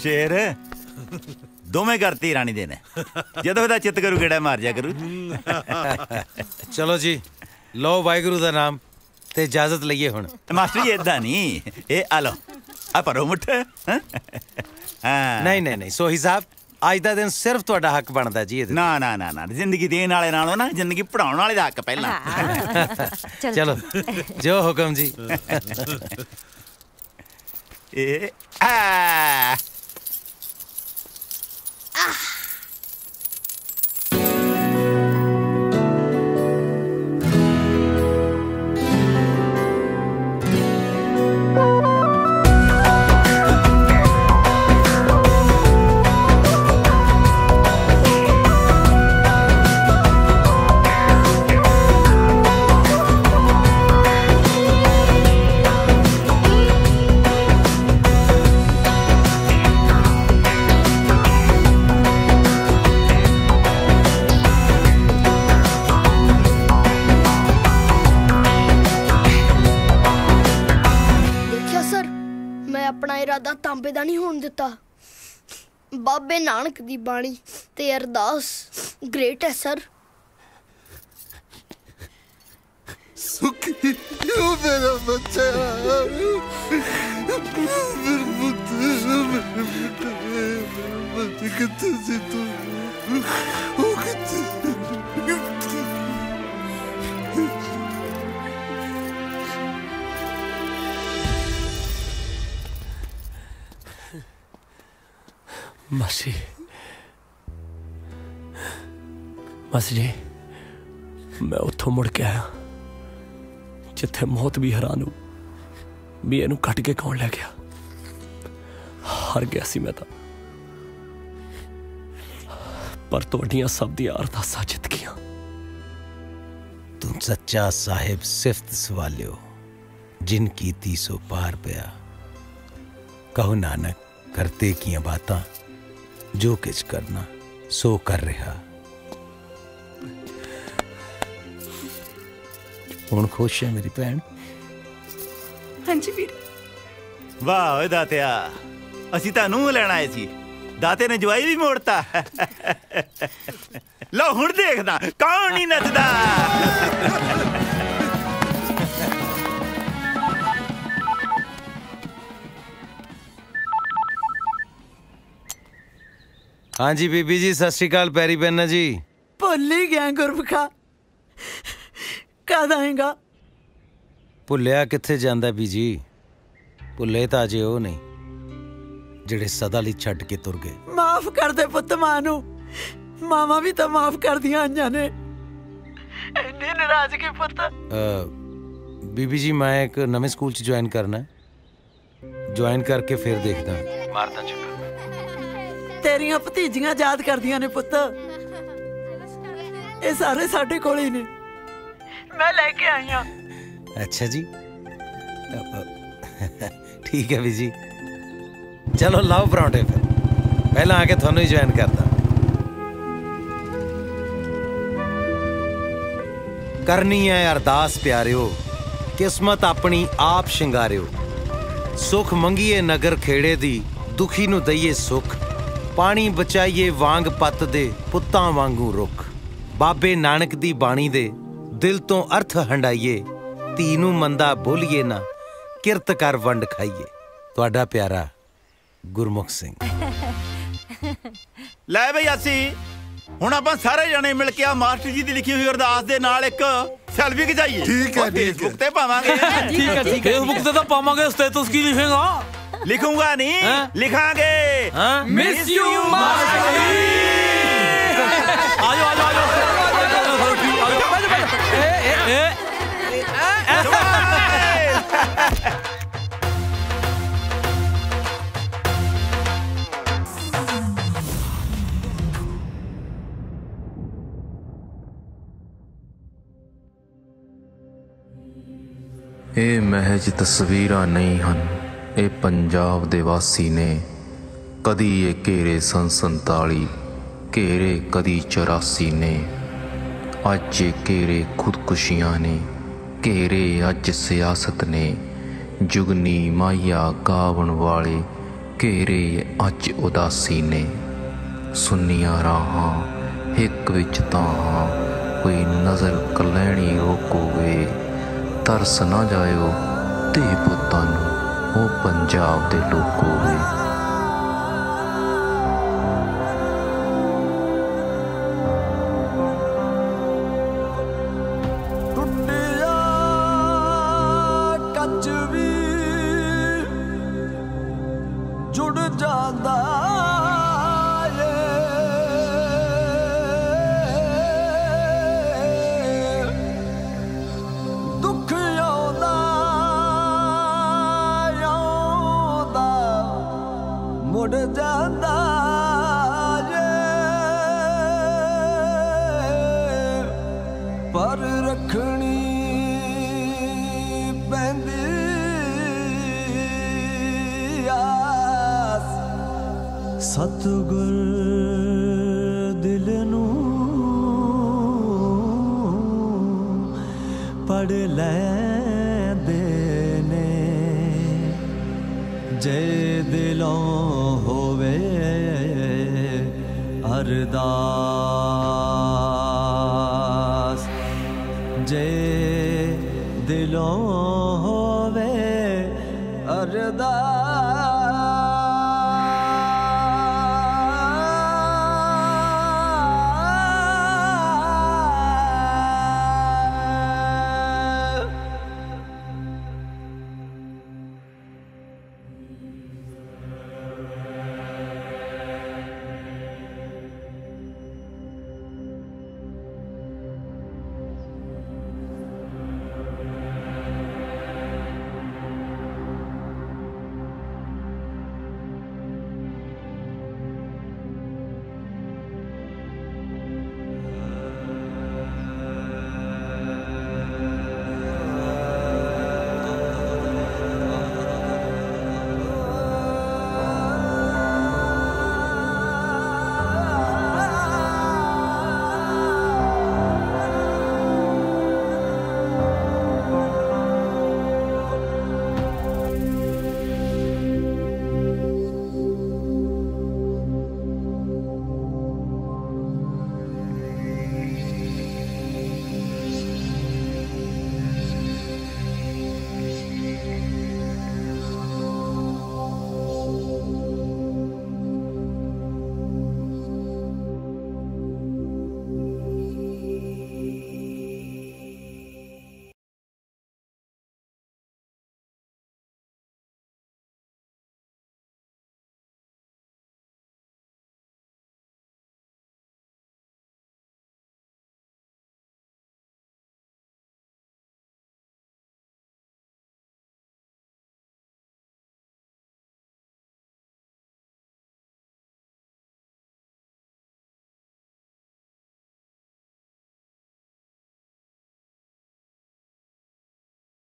शेर दोवें घर धी रानी दे ने जदों दा चित करू गेड़ा मार जा करू। चलो जी लो वाहिगुरु दा नाम ते इजाजत लईए हुण। मास्टर जी इदां नहीं ए आ लो आ भरो मुठ। नहीं नहीं नहीं सोही साहब अज दा दिन सिर्फ तुहाडा हक बनदा जी। ना ना ना ना जिंदगी देने वाले नालों ना जिंदगी पढ़ाने वाले दा हक पहला। चलो जो हुक्म जी। ए आ तांबे दा नहीं होने दिता। बाबे नानक दी बाणी ते अरदास ग्रेट है सर। सुखी ओ मेरा बच्चा मेरे पुत्र मेरे बच्चे कितने से तू ओ कितने मासी मासी जी मैं उतों मुड़ के आया जिथे मौत भी हैरान हो भी इनू कट के कौन ले गया। हार गया सी मैं तो पर तुहाडियां सब दी अरदासां जित गईयां। तू सच्चा साहिब सिफत सवालियो जिन कीती सो पार पिया। कहो नानक करते कियां बातां जो किच करना सो कर रहा। हुण खुश है मेरी भैन? हाँ जी वीर। वाह ओए दातिया असी तानू लैण आए सी दाते ने जवाई भी मोड़ता। लो हुण देखदा कौन नहीं नचदा। हाँ जी बीबी जी सत श्री अकाल पैरी पैना जी। भुल ही गया गुरमुखा कद आएगा? भुलिया किथे जांदा बीजी भुले तां अजे ओह नहीं जिहड़े सदा लई छड्ड के तुर गए। माफ कर दे पुत्त मां नूं मामा भी तो माफ कर दियां आइयां ने इन्नी नाराजगी पुत्त। बीबी जी मैं एक नवें स्कूल च ज्वाइन करना है ज्वाइन करके फिर देखदा मारदा चक्कर। तेरियां भतीजियां याद करदियां ने पुत्त ये सारे साडे कोल ही ने मैं लेके आई हां। अच्छा जी ठीक है बीजी चलो लाओ परांठे फिर पहला आके थानू ही ज्वाइन करदा। करनी है अरदास प्यारियो किस्मत अपनी आप शिंगारियो। सुख मंगिए नगर खेड़े दी दुखी नू दईए सुख। पानी बचाइए वांग पत दे पुत्तां वांगू रुख। बाबे नानक दी बाणी दे दिल तो अर्थ हंडाइए। धी नू मंदा बोलिए ना किरत कर वंड खाइए। तुहाडा प्यारा गुरमुख सिंह। लै बई असी हुण आपां सारे जने मिल के आ मास्टर जी दी लिखी हुई अरदास दे नाल एक सेल्फी खिचाइए। ठीक है फेसबुक ते पावांगे। ठीक है ठीक है फेसबुक ते तो पावांगे स्टेटस की लिखेगा? लिखूंगा नहीं लिखांगे। मिस यू मास्टर जी। आजो आजो आजो ਇਹ ਮਹਿਜ ਤਸਵੀਰਾਂ ਨਹੀਂ ਹਨ ਇਹ ਪੰਜਾਬ ਦੇ ਵਾਸੀ ਨੇ ਕਦੀ ਇਹ ਘੇਰੇ ਸਨ ਸੰਤਾਲੀ ਘੇਰੇ ਕਦੀ ਚੁਰਾਸੀ ਨੇ ਅੱਜ ਇਹ ਘੇਰੇ ਖੁਦਕੁਸ਼ੀਆਂ ਨੇ ਘੇਰੇ ਅੱਜ ਸਿਆਸਤ ਨੇ ਜੁਗਨੀ ਮਾਇਆ ਗਾਵਣ ਵਾਲੇ घेरे अज उदासी ने, सुनिया राहां हिक विच ताहां, कोई नज़र कलैणी रोकोवे, तरस ना जायो ते पुत्तां नूं ओ पंजाब दे लोगो वे। सतगुर दिल नू पढ़ लैंदे ने, जे दिलों होवे अरदास।